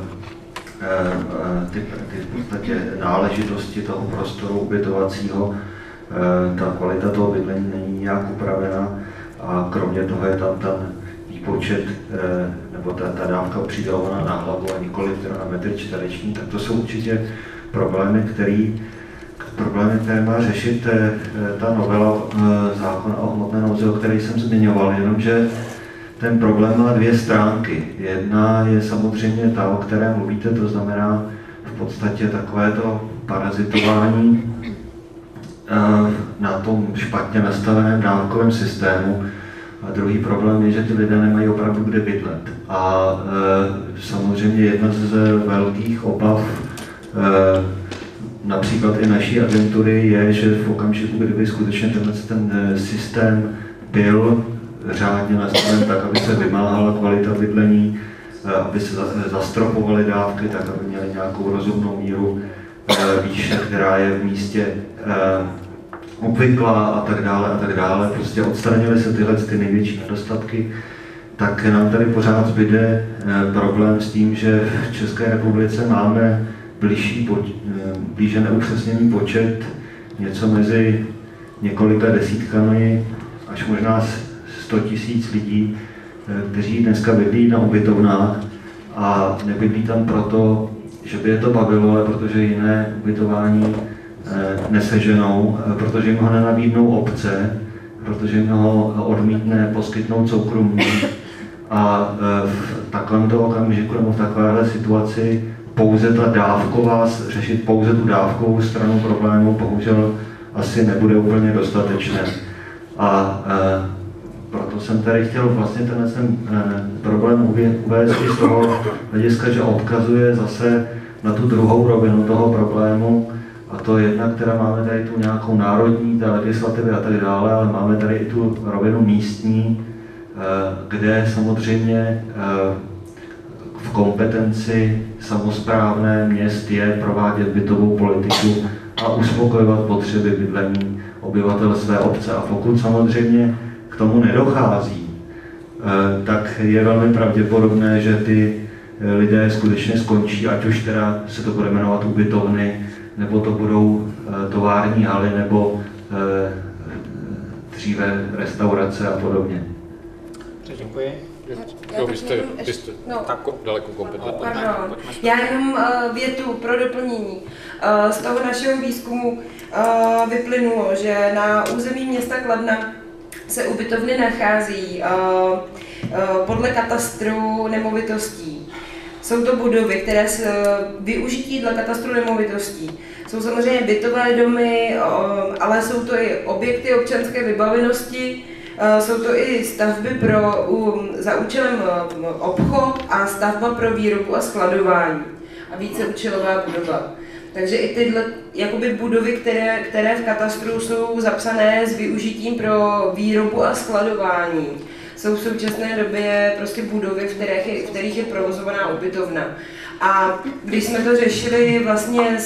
v podstatě náležitosti toho prostoru ubytovacího. Ta kvalita toho bydlení není nějak upravena a kromě toho je tam ten výpočet nebo ta dávka přidělovaná na hlavu a nikoliv teda na metr čtvereční, tak to jsou určitě problémy, které má řešit ta novela zákona o hmotné nouzi, o které jsem zmiňoval, jenomže ten problém má 2 stránky. Jedna je samozřejmě ta, o které mluvíte, to znamená v podstatě takovéto parazitování na tom špatně nastaveném dávkovém systému. A druhý problém je, že ty lidé nemají opravdu kde bydlet. A samozřejmě jedna ze velkých obav například i naší agentury je, že v okamžiku, kdyby skutečně ten systém byl řádně nastaven tak, aby se vymáhala kvalita bydlení, aby se zastropovaly dávky, tak aby měly nějakou rozumnou míru výše, která je v místě obvyklá a tak dále, prostě odstranily se tyhle ty největší nedostatky, tak nám tady pořád zbyde problém s tím, že v České republice máme blíže neupřesněný počet, něco mezi několika desítkami až možná 100 000 lidí, kteří dneska bydlí na ubytovnách a nebydlí tam proto, že by je to bavilo, ale protože jiné ubytování neseženou, protože jim ho nenabídnou obce, protože jim ho odmítne poskytnout soukromí. A v takovémto okamžiku nebo v takovéhle situaci pouze ta dávková, řešit pouze tu dávkovou stranu problému bohužel asi nebude úplně dostatečné. A proto jsem tady chtěl vlastně ten problém uvést i z toho hlediska, že odkazuje zase na tu druhou rovinu toho problému, a to jedna, která máme tady tu nějakou národní legislativy a tak dále, ale máme tady i tu rovinu místní, kde samozřejmě v kompetenci samosprávné měst je provádět bytovou politiku a uspokojovat potřeby bydlení obyvatel své obce. A pokud samozřejmě k tomu nedochází, tak je velmi pravděpodobné, že ty lidé skutečně skončí, ať už teda se to bude jmenovat ubytovny, nebo to budou tovární haly, nebo dříve restaurace a podobně. Děkuji. Vy jste tak daleko kompetentní. Pardon. Já jenom větu pro doplnění. Z toho našeho výzkumu vyplynulo, že na území města Kladna se ubytovny nachází podle katastru nemovitostí. Jsou to budovy, které s využití dle katastru nemovitostí. Jsou samozřejmě bytové domy, ale jsou to i objekty občanské vybavenosti, jsou to i stavby za účelem obchod a stavba pro výrobu a skladování a víceúčelová budova. Takže i tyhle jakoby budovy, které v katastru jsou zapsané s využitím pro výrobu a skladování, jsou v současné době prostě budovy, v kterých je provozovaná ubytovna. A když jsme to řešili vlastně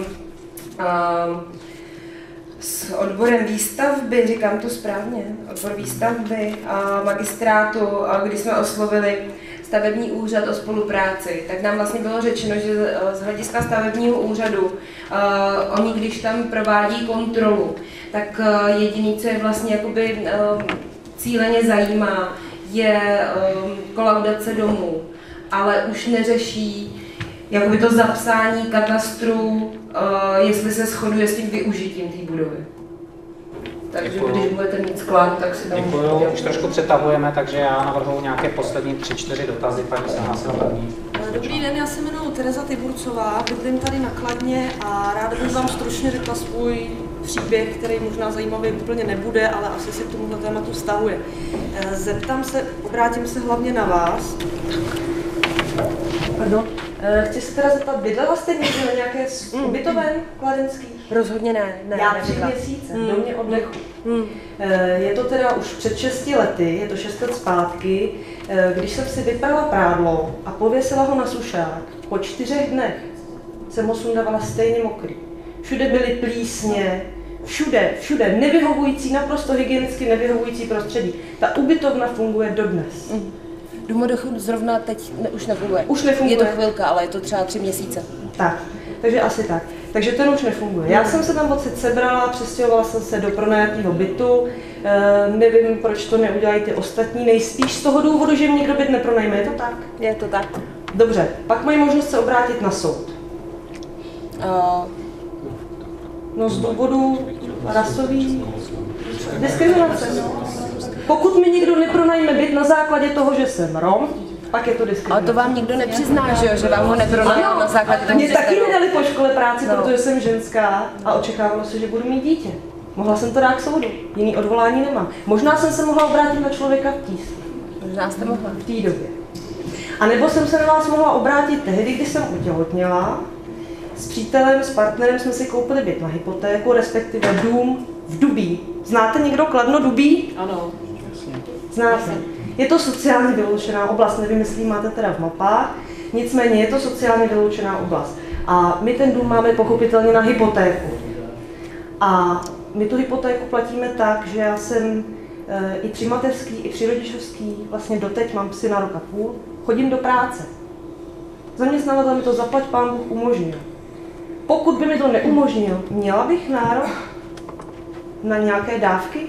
s odborem výstavby, říkám to správně, odbor výstavby a magistrátu, když jsme oslovili stavební úřad o spolupráci, tak nám vlastně bylo řečeno, že z hlediska stavebního úřadu, oni když tam provádí kontrolu, tak jediný, co je vlastně jakoby cíleně zajímá, je kolaudace domů, ale už neřeší jakoby to zapsání katastru, jestli se shoduje s tím využitím té budovy. Takže když budete mít sklad, tak si tam... Děkuju, už trošku přetahujeme, takže já navrhuji nějaké poslední 3-4 dotazy, paní se hlásila první. Dobrý den, já se jmenuji Tereza Tiburcová, bydlím tady na Kladně a ráda bych vám stručně řekla svůj příběh, který možná zajímavý úplně nebude, ale asi se k tomuhle tématu vztahuje. Obrátím se hlavně na vás. Pardon. Chci se teda zeptat, bydlela jste někde na nějaké ubytoven kladenský? Rozhodně ne. Já 3 měsíce, do mě oddechu. Je to teda už před 6 lety, je to 6 let zpátky, když jsem si vyprala prádlo a pověsila ho na sušák. Po 4 dnech jsem ho sundávala stejně mokrý. Všude byly plísně, všude nevyhovující, naprosto hygienicky nevyhovující prostředí. Ta ubytovna funguje dodnes. Domodochod zrovna teď už nefunguje. Už nefunguje. Je to chvilka, ale je to třeba 3 měsíce. Tak, takže asi tak. Takže ten už nefunguje. Já jsem se tam odsaď sebrala, přestěhovala jsem se do pronajatého bytu. Nevím, proč to neudělají ty ostatní. Nejspíš z toho důvodu, že jim někdo byt nepronajme. Je to tak? Je to tak. Dobře, pak mají možnost se obrátit na soud. No z důvodu rasový diskriminace. Pokud mi někdo nepronajme byt na základě toho, že jsem Rom, pak je to diskriminace. Ale to vám nikdo nepřizná, že vám ho nepronajal na základě toho, mě taky nedali po škole práci, protože jsem ženská a očekávalo se, že budu mít dítě. Mohla jsem to dát k soudu, jiný odvolání nemám. Možná jsem se mohla obrátit na člověka v tísni. Možná jste mohla. V té době. A nebo jsem se na vás mohla obrátit tehdy, když jsem otěhotněla. S přítelem, s partnerem jsme si koupili byt na hypotéku, respektive dům v Dubí. Znáte někdo Kladno Dubí? Ano. Znáte. Je to sociálně vyloučená oblast, nevím, jestli máte teda v mapách, nicméně je to sociálně vyloučená oblast. A my ten dům máme pochopitelně na hypotéku. A my tu hypotéku platíme tak, že já jsem i při mateřský, i při rodičovský, vlastně doteď mám syna 1,5 roku, chodím do práce. Zaměstnavatel mi to zaplať pán Bůh umožnil. Pokud by mi to neumožnil, měla bych nárok na nějaké dávky?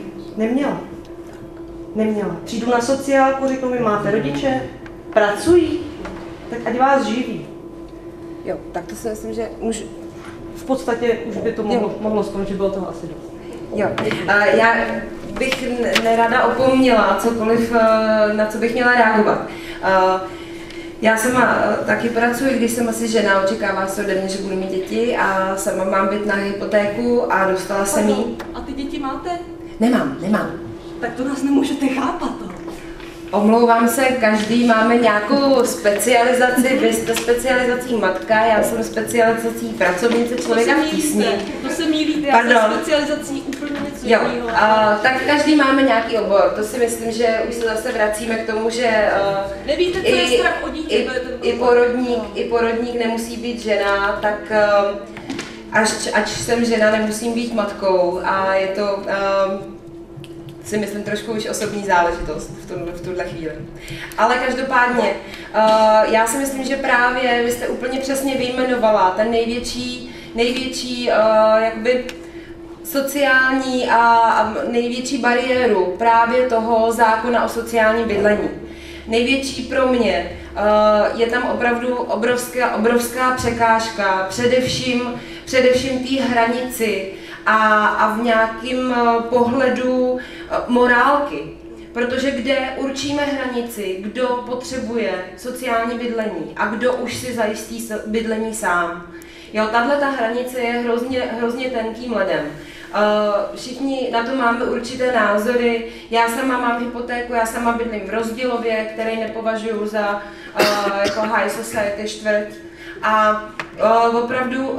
Neměla. Přijdu na sociálku, řeknu mi, máte rodiče, pracují, tak ať vás živí. Jo, tak to si myslím, že už... V podstatě už by to mohlo skončit, bylo toho asi dost. Jo, já bych nerada opomněla cokoliv, na co bych měla reagovat. Já sama taky pracuji, když jsem asi žena, očekává se ode mě, že budu mít děti a sama mám byt na hypotéku a dostala jsem jí. A ty děti máte? Nemám. Tak to nás nemůžete chápat. Omlouvám se, každý máme nějakou specializaci, vy jste specializací matka, já jsem specializací pracovnice člověka v tísni. To se mýlíte, já jsem specializací úplně něco jiného. Tak každý máme nějaký obor, to si myslím, že už se zase vracíme k tomu, že nevíte, co je strach o dítě, i porodník nemusí být žena, tak ač jsem žena, nemusím být matkou a je to si myslím trošku už osobní záležitost v tuhle chvíli. Ale každopádně, já si myslím, že právě vy jste úplně přesně vyjmenovala ten největší jakoby sociální a největší bariéru právě toho zákona o sociálním bydlení. Největší pro mě je tam opravdu obrovská překážka, především té hranici a v nějakém pohledu morálky. Protože kde určíme hranici, kdo potřebuje sociální bydlení a kdo už si zajistí bydlení sám. Jo, tato hranice je hrozně tenkým ledem. Všichni na to máme určité názory. Já sama mám hypotéku, já sama bydlím v Rozdílově, který nepovažuji za jako high society čtvrť. A opravdu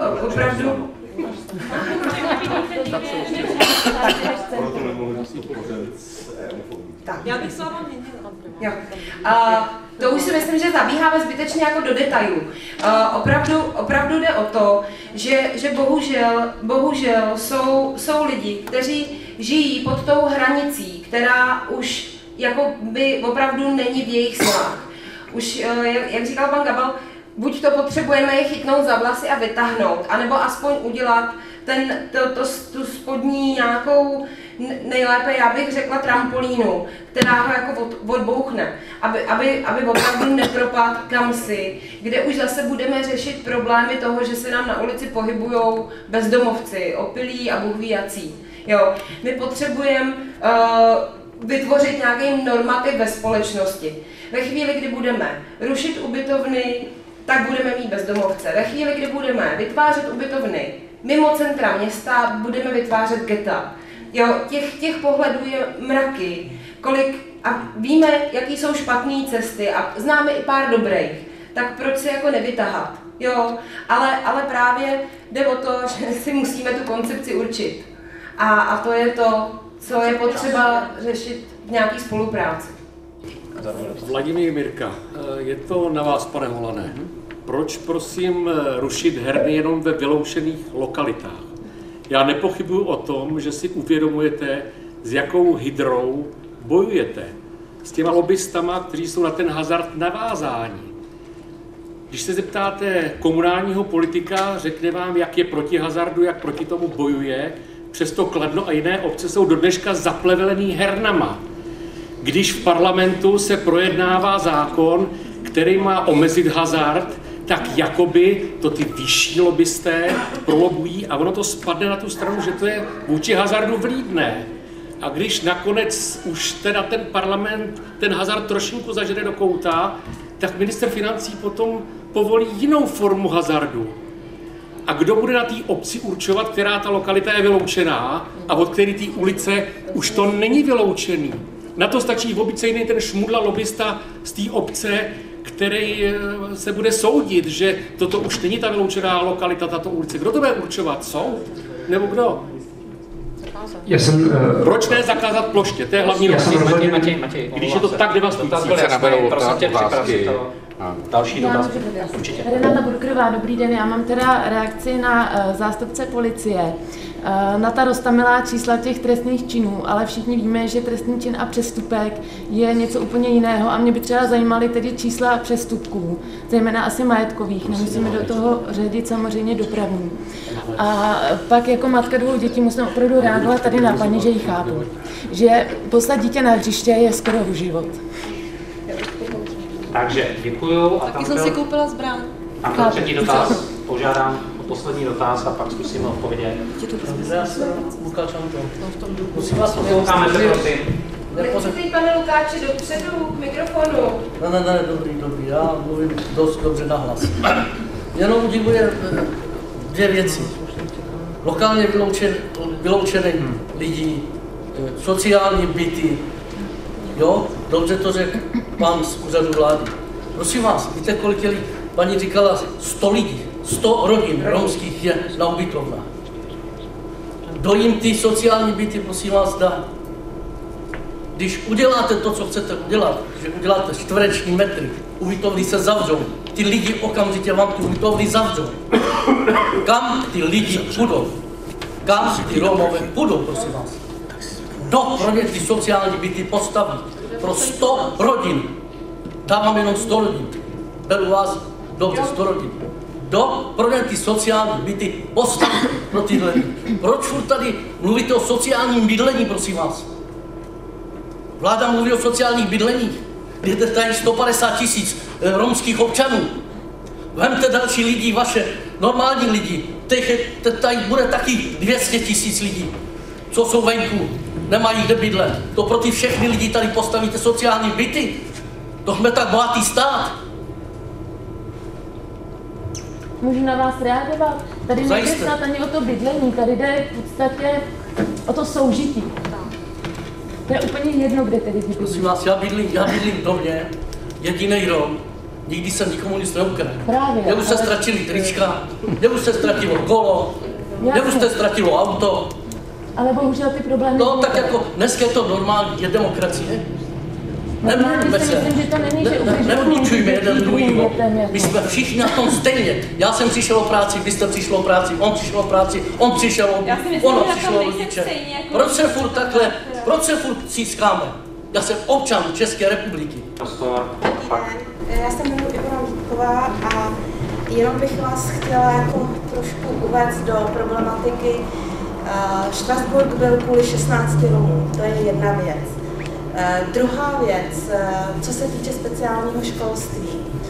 Já bych s váma měnila. To už si myslím, že zabíháme zbytečně jako do detailů. Opravdu jde o to, že bohužel jsou lidi, kteří žijí pod tou hranicí, která už jako by opravdu není v jejich silách. Už, jak říkal pan Gabal, buď to potřebujeme je chytnout za vlasy a vytáhnout, anebo aspoň udělat tu spodní nějakou, nejlépe já bych řekla trampolínu, která ho jako odbouchne, aby opravdu nepropadl kamsi, kde už zase budeme řešit problémy toho, že se nám na ulici pohybujou bezdomovci, opilí a bůh ví jací. Jo, my potřebujeme vytvořit nějaký normativ ve společnosti. Ve chvíli, kdy budeme rušit ubytovny, tak budeme mít bezdomovce. Ve chvíli, kdy budeme vytvářet ubytovny mimo centra města, budeme vytvářet geta. Jo, těch pohledů je mraky, a víme, jaký jsou špatné cesty a známe i pár dobrých, tak proč se jako nevytahat? Jo, ale právě jde o to, že si musíme tu koncepci určit. A to je to, co je potřeba řešit v nějaké spolupráci. Vladimír Mirka, je to na vás, pane Holané. Proč prosím rušit herny jenom ve vyloučených lokalitách? Já nepochybuju o tom, že si uvědomujete, s jakou hydrou bojujete. S těma lobbystama, kteří jsou na ten hazard navázáni. Když se zeptáte komunálního politika, řekne vám, jak je proti hazardu, jak proti tomu bojuje, přesto Kladno a jiné obce jsou do dneška zaplevelený hernama. Když v parlamentu se projednává zákon, který má omezit hazard, tak jakoby to ty vyšší lobbysté prolobují a ono to spadne na tu stranu, že to je vůči hazardu vlídné. A když nakonec už teda ten parlament ten hazard trošinku zažene do kouta, tak ministr financí potom povolí jinou formu hazardu. A kdo bude na té obci určovat, která ta lokalita je vyloučená a od které té ulice už to není vyloučený? Na to stačí obyčejný ten šmudla lobbysta z té obce, který se bude soudit, že toto už není ta vyloučená lokalita, tato ulice. Kdo to bude určovat? Soud? Nebo kdo? Proč ne zakázat ploště? To je hlavní rozhodnutí. Matěj, když je to tak devastující. Prosím tě, připrav to. Další dotaz. Určitě. Renata Burkerová, dobrý den. Já mám teda reakci na zástupce policie. Na ta roztamilá čísla těch trestných činů, ale všichni víme, že trestný čin a přestupek je něco úplně jiného a mě by třeba zajímaly tedy čísla přestupků, zejména asi majetkových, nemusíme do toho řadit samozřejmě dopravní. A pak jako matka 2 dětí musím opravdu reagovat tady na paní, že ji chápu, že poslat dítě na hřiště je skoro o život. Takže děkuju. Taky jsem si koupila zbraň. A to třetí dotaz. Požádám o poslední dotaz a pak zkusíme odpovědět. Musím vás posloucháme se, prosím. Nechci pane Lukáči, dopředu k mikrofonu. Ne, dobrý, já mluvím dost dobře nahlas. Jenom udivuje 2 věci. Lokálně vyloučené lidi, sociální byty, jo, dobře to řekl pan z úřadu vlády. Prosím vás, víte, kolik je, paní říkala, 100 lidí, 100 rodin romských je na ubytovnách. Kdo jim ty sociální byty, prosím vás, dá? Když uděláte to, co chcete udělat, že uděláte čtvereční metry, ubytovny se zavřou, ty lidi okamžitě vám tu ubytovny zavřou. Kam ty lidi půjdou? Kam ty Romové půjdou, prosím vás? Kdo pro ně ty sociální byty postaví? Pro 100 rodin. Dávám jenom 100 rodin. Beru vás, dobře, 100 rodin. Kdo pro ně ty sociální byty postaví pro tyhle lidi? Proč furt tady mluvíte o sociálním bydlení, prosím vás? Vláda mluví o sociálních bydleních. Je tady 150 000 romských občanů. Vemte další lidi, vaše normální lidi. Tady bude taky 200 000 lidí, co jsou venku, nemají kde bydlet. To pro ty všechny lidi tady postavíte sociální byty. To jsme tak bohatý stát. Můžu na vás reagovat? Tady nejde snad ani o to bydlení, tady jde v podstatě o to soužití. To je úplně jedno, kde tedy bydlí. Prosím vás, já bydlím v domě, jedinej Rom, nikdy jsem nikomu nic neukradl. Kde už se ztratili trička, kde už se ztratilo kolo, kde už se ztratilo auto. Ale bohužel ty problémy... No tak jako dneska je to normální, je demokracie. Nemluvíme se, nevlučujme jeden druhýho. My jsme všichni na tom stejně. Já jsem přišel o práci, vy jste přišel o práci, on přišel o práci, on přišel o... Ono přišlo o rodiče. Proč se furt takhle, proč se furt cískáme? Já jsem občan České republiky. Já jsem jmenuji Ivana Vítková a jenom bych vás chtěla jako trošku uvést do problematiky. Štrasburk byl kvůli 16 Romů, to je jedna věc. Druhá věc, co se týče speciálního školství.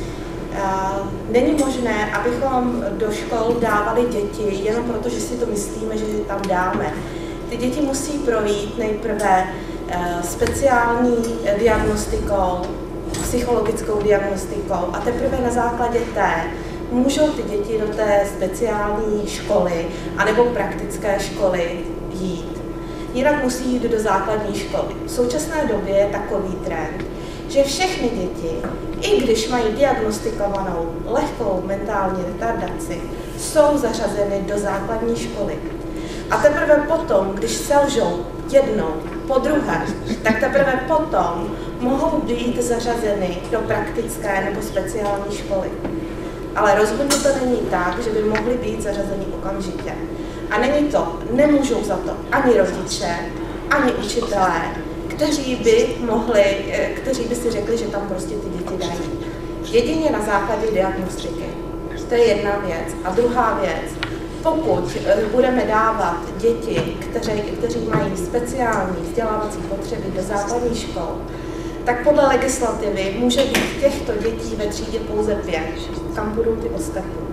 Není možné, abychom do škol dávali děti jenom proto, že si to myslíme, že je tam dáme. Ty děti musí projít nejprve speciální diagnostikou, psychologickou diagnostikou a teprve na základě té můžou ty děti do té speciální školy anebo praktické školy jít. Jinak musí jít do základní školy. V současné době je takový trend, že všechny děti, i když mají diagnostikovanou lehkou mentální retardaci, jsou zařazeny do základní školy. A teprve potom, když selžou jednou, po druhé, tak teprve potom mohou být zařazeny do praktické nebo speciální školy. Ale rozhodně to není tak, že by mohly být zařazeny okamžitě. A není to, nemůžou za to ani rodiče, ani učitelé, kteří by si řekli, že tam prostě ty děti dají. Jedině na základě diagnostiky. To je jedna věc. A druhá věc, pokud budeme dávat děti, kteří mají speciální vzdělávací potřeby do základních škol, tak podle legislativy může být těchto dětí ve třídě pouze 5. Kam budou ty ostatní?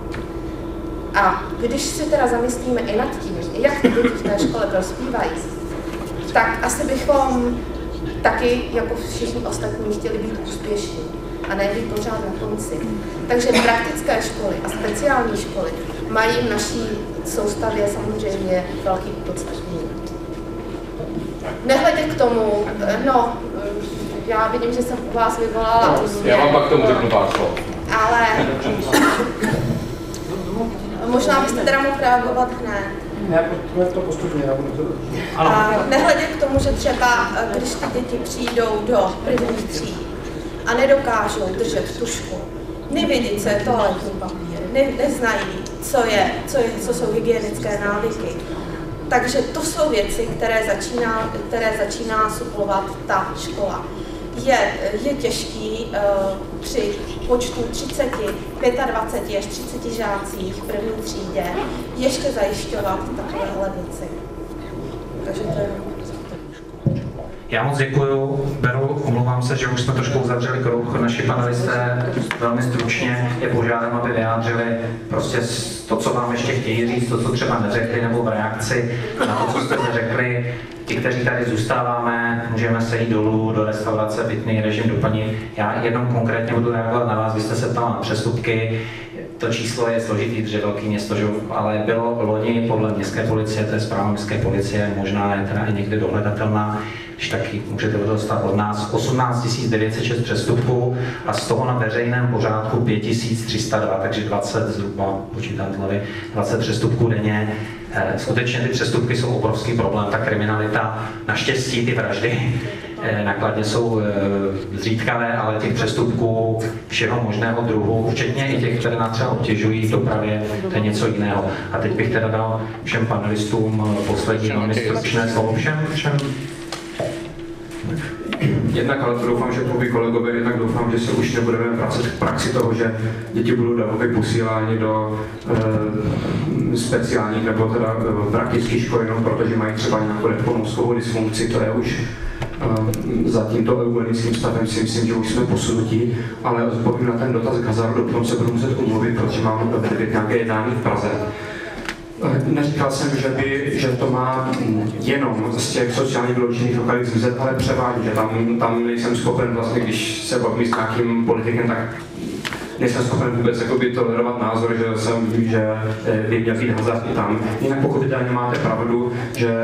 A když si teda zamyslíme i nad tím, jak ty děti v té škole prospívají, tak asi bychom taky, jako všichni ostatní, chtěli být úspěšní a ne být pořád na konci. Takže praktické školy a speciální školy mají v naší soustavě samozřejmě velký podstatný. Nehledě k tomu, já vidím, že jsem u vás vyvolala úsměv. Já vám pak tomu řeknu pár slov. Ale možná byste teda mohl reagovat hned. Ne, to postupně. A nehledě k tomu, že třeba, když ty děti přijdou do prvních tříd a nedokážou držet tužku, nevědí, co je toaletní papír, neznají, co jsou hygienické návyky. Takže to jsou věci, které začíná suplovat ta škola. Je těžký při počtu 30, 25 až 30 žácích v první třídě ještě zajišťovat takovéhle věci. Takže to je... Já moc děkuju, omlouvám se, že už jsme trošku uzavřeli kruh. Naši panelisté velmi stručně je požádám, aby vyjádřili prostě to, co vám ještě chtějí říct, to, co třeba neřekli, nebo v reakci na to, co jste neřekli. Ti, kteří tady zůstáváme, můžeme se jít dolů do restaurace, pitný režim, do paní. Já jenom konkrétně budu reagovat na vás, vy jste se ptal na přestupky. To číslo je složitý, protože velký město, ale bylo loni podle městské policie, to je zpráva městské policie, možná je teda i někde dohledatelná, když taky můžete dostat od nás, 18 906 přestupků a z toho na veřejném pořádku 5 302, takže 20 zhruba, počítám hlavy, 20 přestupků denně. Skutečně ty přestupky jsou obrovský problém, ta kriminalita, naštěstí ty vraždy nakladně jsou zřídkavé, ale těch přestupků všeho možného druhu, včetně i těch, které nás třeba obtěžují v dopravě, to je něco jiného. A teď bych teda dal všem panelistům poslední velmi stručné slovo. Všem Jednak ale doufám, že to vy kolegové, jednak doufám, že se už nebudeme vracet k praxi toho, že děti budou davově posílány do speciálních nebo teda praktických škol jenom protože mají třeba nějakou lepomozkovou dysfunkci, to je už za tímto eugenickým stavem si myslím, že už jsme posunutí, ale odpovím na ten dotaz k hazardu, potom se budu muset umluvit, protože mám nějaké jednání v Praze. Neříkal jsem, že to má jenom z těch sociálně vyloučených lokalit zmizet, ale převážně, že tam nejsem schopen vlastně, když se bavím s nějakým politikem, tak nejsem schopen vůbec tolerovat názor, že by měl být hazard i tam. Jinak pochopitelně máte pravdu, že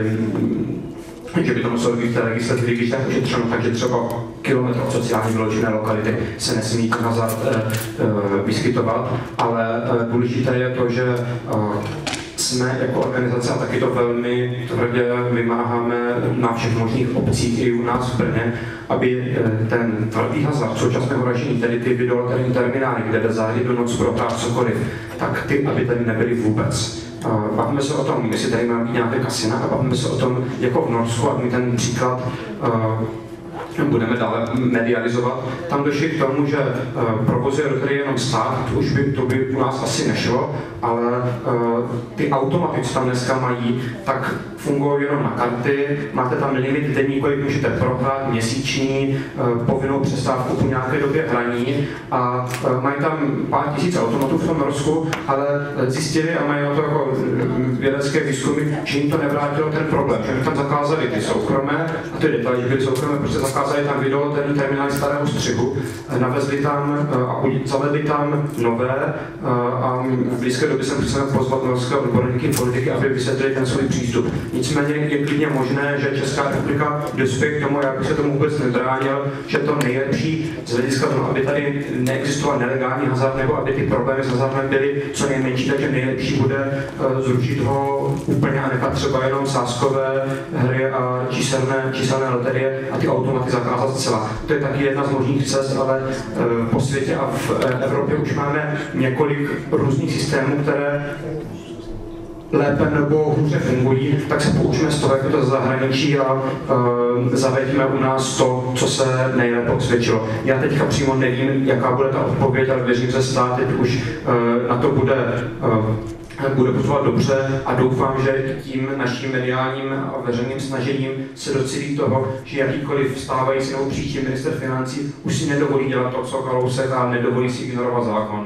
by to muselo být v té legislativě, když tak ošetřeno, takže třeba kilometr od sociálně vyloučené lokality se nesmí hazard vyskytovat, ale důležité je to, že jsme jako organizace, a taky to velmi tvrdě vymáháme na všech možných obcích i u nás v Brně, aby ten tvrdý hazard současného ražení, tedy ty videoloterijní terminály, kde jde za jednu noc prohrát cokoliv, tak ty, aby tady nebyly vůbec. Bavíme se o tom, jestli tady má být nějaké kasina, a bavíme se o tom jako v Norsku, a my ten příklad budeme dále medializovat. Tam došli k tomu, že provozuje loterie jenom stát, to by u nás asi nešlo, ale ty automaty, co tam dneska mají, tak fungují jenom na karty, máte tam limit denní, kolik můžete prohrát, měsíční, povinnou přestávku po nějaké době hraní a mají tam pár tisíc automatů v tom Norsku, ale zjistili a mají na to jako vědecké výzkumy, že jim to nevrátilo ten problém, že tam zakázali ty soukromé, a ty detaily byly soukromé, prostě zakázali tam videoloterijní terminály starého střihu, navezli tam a zavedli tam nové a v blízké době jsem přesně pozvat norské odborníky politiky, aby vysvětlili ten svůj přístup. Nicméně je klidně možné, že Česká republika dospěje k tomu, jak by se tomu vůbec nebránil, že to nejlepší z hlediska toho, aby tady neexistoval nelegální hazard, nebo aby ty problémy s hazardem byly co nejmenší, takže nejlepší bude zrušit ho úplně a nechat třeba jenom sázkové hry a číselné loterie a ty automaty zakázat zcela. To je taky jedna z možných cest, ale po světě a v Evropě už máme několik různých systémů, které lépe nebo hůře fungují, tak se poučíme z toho, jak to zahraničí a zaveďme u nás to, co se nejlépe osvědčilo. Já teďka přímo nevím, jaká bude ta odpověď, ale věřím, že stát teď už na to bude postupovat dobře a doufám, že tím naším mediálním a veřejným snažením se docílí toho, že jakýkoliv stávající nebo příští minister financí už si nedovolí dělat to, co Kalousek, a nedovolí si ignorovat zákon.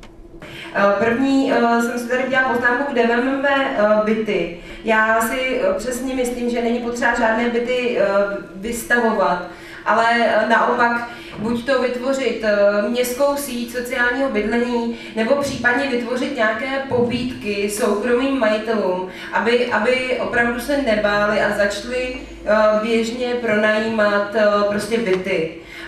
První jsem si tady dělala poznámku, kde vezmeme byty. Já si přesně myslím, že není potřeba žádné byty vystavovat, ale naopak buď to vytvořit městskou síť sociálního bydlení, nebo případně vytvořit nějaké pobídky soukromým majitelům, aby opravdu se nebáli a začali běžně pronajímat prostě byty.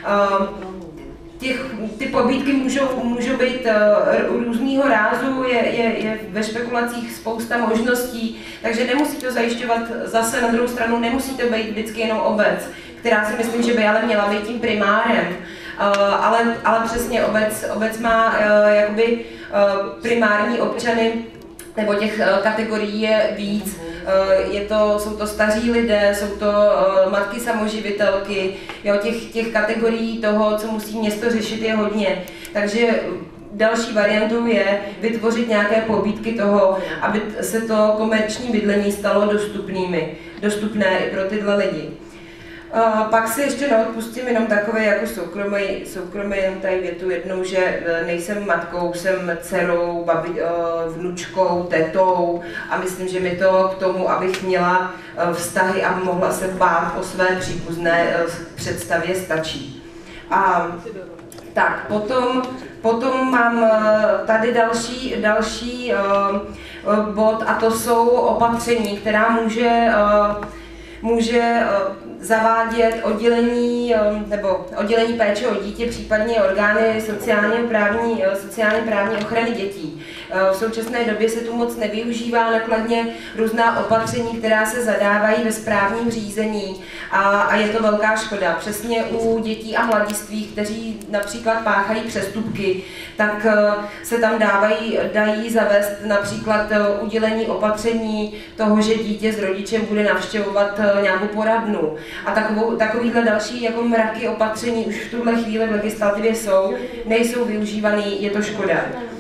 Ty pobídky můžou být různýho rázu, je ve špekulacích spousta možností, takže nemusí to zajišťovat zase na druhou stranu, nemusí to být vždycky jenom obec, která si myslím, že by ale měla být tím primárem. Ale přesně obec má jakoby primární občany, nebo těch kategorií je víc. Jsou to staří lidé, jsou to matky samoživitelky, jo, těch kategorií toho, co musí město řešit, je hodně. Takže další variantou je vytvořit nějaké pobídky toho, aby se to komerční bydlení stalo dostupné i pro tyhle lidi. Pak si ještě neodpustím jenom takové jako soukromé, jenom tady větu jednou, že nejsem matkou, jsem dcerou, vnučkou, tetou a myslím, že mi to k tomu, abych měla vztahy a mohla se bát o své příbuzné představě, stačí. A tak, potom mám tady další bod a to jsou opatření, která může zavádět oddělení péče o dítě, případně orgány sociálně právní ochrany dětí. V současné době se tu moc nevyužívá nakladně různá opatření, která se zadávají ve správním řízení a je to velká škoda. Přesně u dětí a mladistvých, kteří například páchají přestupky, tak se tam dají zavést například udělení opatření toho, že dítě s rodičem bude navštěvovat nějakou poradnu. A takovýhle další jako mraky opatření už v tuhle chvíli v legislativě jsou, nejsou využívaný, je to škoda.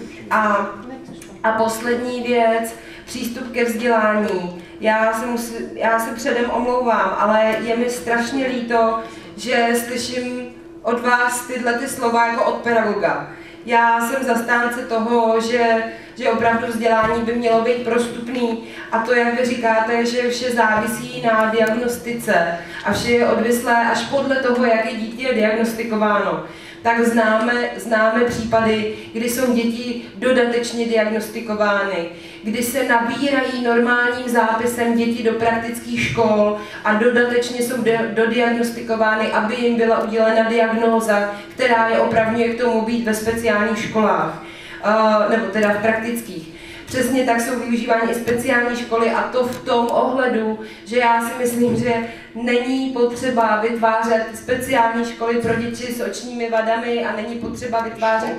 A poslední věc, přístup ke vzdělání. Já se předem omlouvám, ale je mi strašně líto, že slyším od vás tyhle ty slova jako od pedagoga. Já jsem zastánce toho, že opravdu vzdělání by mělo být prostupný a to, jak vy říkáte, že vše závisí na diagnostice a vše je odvislé až podle toho, jak je dítě diagnostikováno. Tak známe případy, kdy jsou děti dodatečně diagnostikovány, kdy se nabírají normálním zápisem děti do praktických škol a dodatečně jsou dodiagnostikovány, aby jim byla udělena diagnóza, která je opravňuje k tomu být ve speciálních školách, nebo teda v praktických. Přesně tak jsou využívány i speciální školy a to v tom ohledu, že já si myslím, že není potřeba vytvářet speciální školy pro děti s očními vadami a není potřeba vytvářet...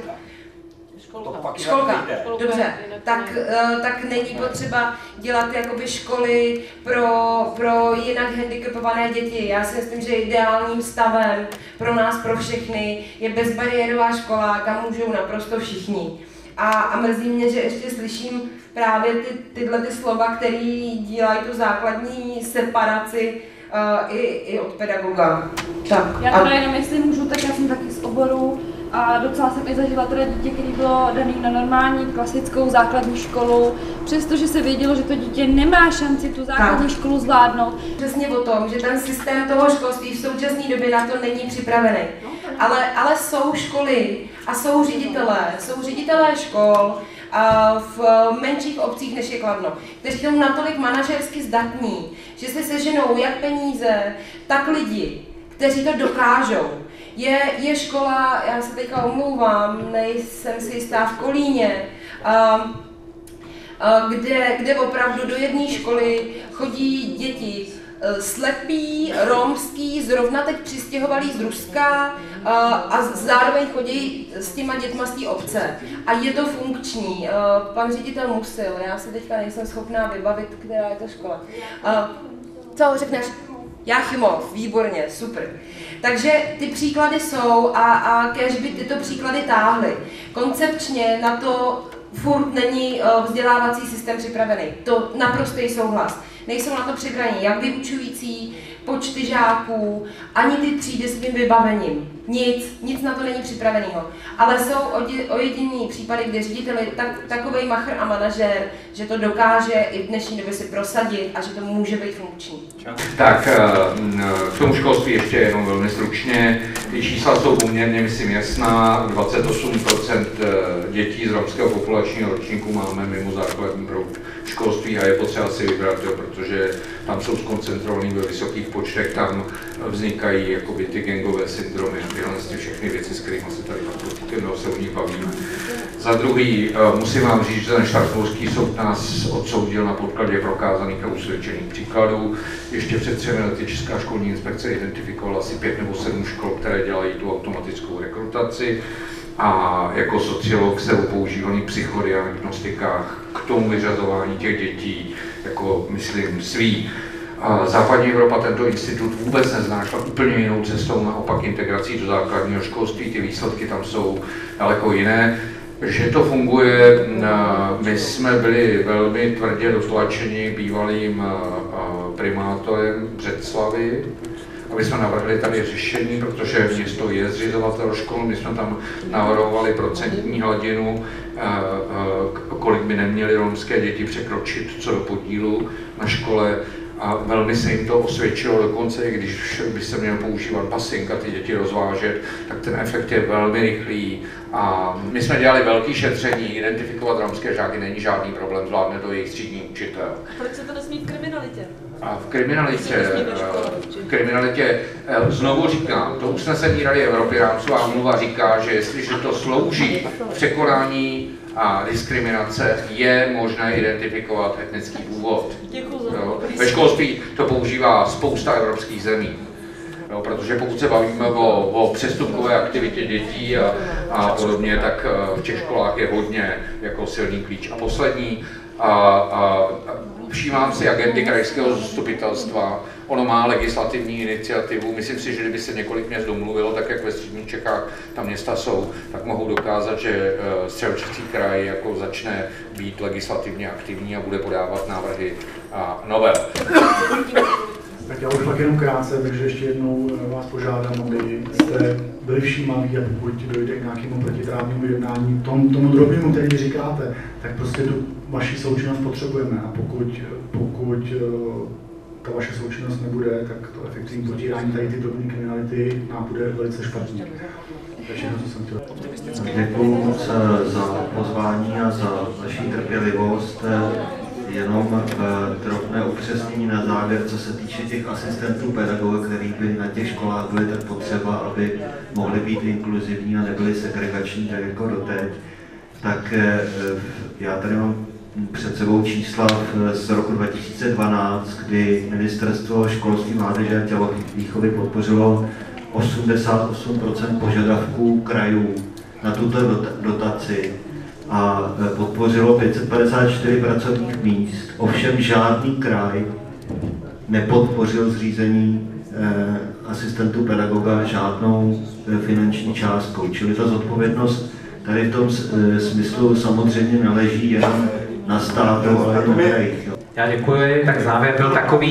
Školka. Dobře, tak není potřeba dělat jakoby školy pro jinak handicapované děti. Já si myslím, že ideálním stavem pro nás, pro všechny, je bezbariérová škola, kam můžou naprosto všichni. A mrzí mě, že ještě slyším právě tyhle ty slova, které dělají tu základní separaci i od pedagoga. Tak. Já teda jenom, jestli můžu, tak já jsem taky z oboru a docela jsem i zažila teda dítě, které bylo dané na normální klasickou základní školu, přestože se vědělo, že to dítě nemá šanci tu základní školu zvládnout. Přesně o tom, že ten systém toho školství v současné době na to není připravený. Ale jsou školy a jsou ředitelé škol a v menších obcích, než je Kladno, kteří jsou natolik manažersky zdatní, že se seženou jak peníze, tak lidi, kteří to dokážou. Je škola, já se teďka omlouvám, nejsem si jistá, v Kolíně, kde opravdu do jedné školy chodí děti slepí, romský, zrovna teď přistěhovalí z Ruska a zároveň chodí s těma dětma z té obce. A je to funkční. Pan ředitel Musil, já se teďka nejsem schopná vybavit, která je to škola. Co řekneš? Jáchymov, výborně, super. Takže ty příklady jsou a kéž by tyto příklady táhly. Koncepčně na to furt není vzdělávací systém připravený. To naprostý souhlas. Nejsou na to připraveni jak vyučující, počty žáků, ani ty třídy s tím vybavením. Nic na to není připraveného. Ale jsou ojedinělý případy, kdy ředitel je takovej machr a manažér, že to dokáže i v dnešní době si prosadit a že to může být funkční. Tak k tomu školství ještě jenom velmi stručně. Ty čísla jsou poměrně, myslím, jasná. 28% dětí z romského populačního ročníku máme mimo základní proud školství a je potřeba si vybrat, protože tam jsou skoncentrovaný ve vysokých počtech, tam vznikají jakoby ty gangové syndromy a tyhle všechny věci, s kterými se tady se o nich bavíme. Za druhý, musím vám říct, že ten Štrasburský soud nás odsoudil na podkladě prokázaných a usvědčených příkladů. Ještě před 3 lety Česká školní inspekce identifikovala asi 5 nebo 7 škol, které dělají tu automatickou rekrutaci. A jako sociolog se o používaných psychodiagnostikách k tomu vyřazování těch dětí, jako myslím svý. Západní Evropa tento institut vůbec nezná, šla úplně jinou cestou, naopak integrací do základního školství, ty výsledky tam jsou daleko jiné. Že to funguje, my jsme byli velmi tvrdě dotlačeni bývalým primátorem Břeclavy, aby jsme navrhli tady řešení, protože město je zřizovatel škol, my jsme tam navrhovali procentní hladinu, kolik by neměly romské děti překročit co do podílu na škole. A velmi se jim to osvědčilo, dokonce i když by se měl používat pasink a ty děti rozvážet, tak ten efekt je velmi rychlý. A my jsme dělali velké šetření, identifikovat romské žáky není žádný problém, zvládne to jejich třídní učitel. Proč se to nesmí v kriminalitě? A v kriminalitě, znovu říkám, to usnesení Rady Evropy rámcová úmluva říká, že jestliže to slouží překonání a diskriminace je možné identifikovat etnický původ. Ve školství to používá spousta evropských zemí. No, protože pokud se bavíme o přestupkové aktivitě dětí a podobně, tak v těch školách je hodně jako silný klíč. A poslední, všímám si agendy krajského zastupitelstva, ono má legislativní iniciativu, myslím si, že kdyby se několik měst domluvilo, tak jak ve středních Čechách tam města jsou, tak mohou dokázat, že Středočeský kraj jako začne být legislativně aktivní a bude podávat návrhy novel. Tak já už fakt jenom krátce, takže ještě jednou vás požádám, abyste byli všímaví a pokud dojde k nějakému protiprávnímu jednání, tomu drobnému, který říkáte, tak prostě tu vaši součinnost potřebujeme a pokud ta vaše součinnost nebude, tak to efektivní potírání tady ty drobné kriminality nám bude velice špatně. To je všechno, co jsem chtěl. Děkuji moc za pozvání a za vaši trpělivost. Jenom drobné upřesnění na závěr, co se týče těch asistentů pedagogů, který by na těch školách byly tak potřeba, aby mohly být inkluzivní a nebyly segregační, tak jako doteď. Tak já tady mám před sebou čísla z roku 2012, kdy Ministerstvo školství, mládeže a tělovýchovy podpořilo 88% požadavků krajů na tuto dotaci a podpořilo 554 pracovních míst. Ovšem žádný kraj nepodpořil zřízení asistentů pedagoga žádnou finanční částkou. Čili ta zodpovědnost tady v tom smyslu samozřejmě neleží jenom na státu, ale i na krajích. Já děkuji, tak závěr byl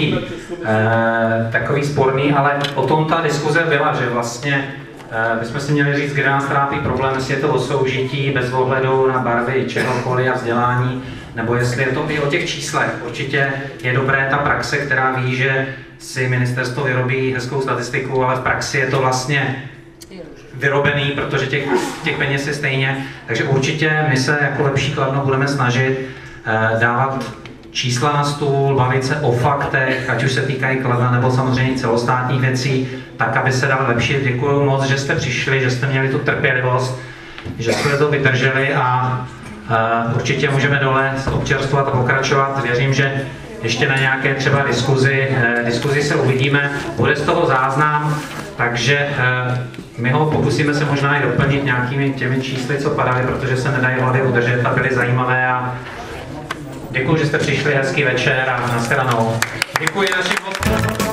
takový sporný, ale o tom ta diskuze byla, že vlastně bychom si měli říct, kde nás trápí problém, jestli je to o soužití bez ohledu na barvy čehokoliv a vzdělání, nebo jestli je to i o těch číslech. Určitě je dobré ta praxe, která ví, že si ministerstvo vyrobí hezkou statistiku, ale v praxi je to vlastně vyrobený, protože těch peněz je stejně. Takže určitě my se jako Lepší Kladno budeme snažit dávat čísla na stůl, bavit se o faktech, ať už se týkají Kladna nebo samozřejmě celostátních věcí, tak, aby se dal lepší. Děkuji moc, že jste přišli, že jste měli tu trpělivost, že jste to vydrželi a určitě můžeme dole občerstvovat a pokračovat. Věřím, že ještě na nějaké třeba diskuzi se uvidíme. Bude z toho záznam, takže my ho pokusíme se možná i doplnit nějakými těmi čísly, co padaly, protože se nedají hlavy udržet a byly zajímavé. A děkuji, že jste přišli, hezký večer a nashledanou. Děkuji našim hostům.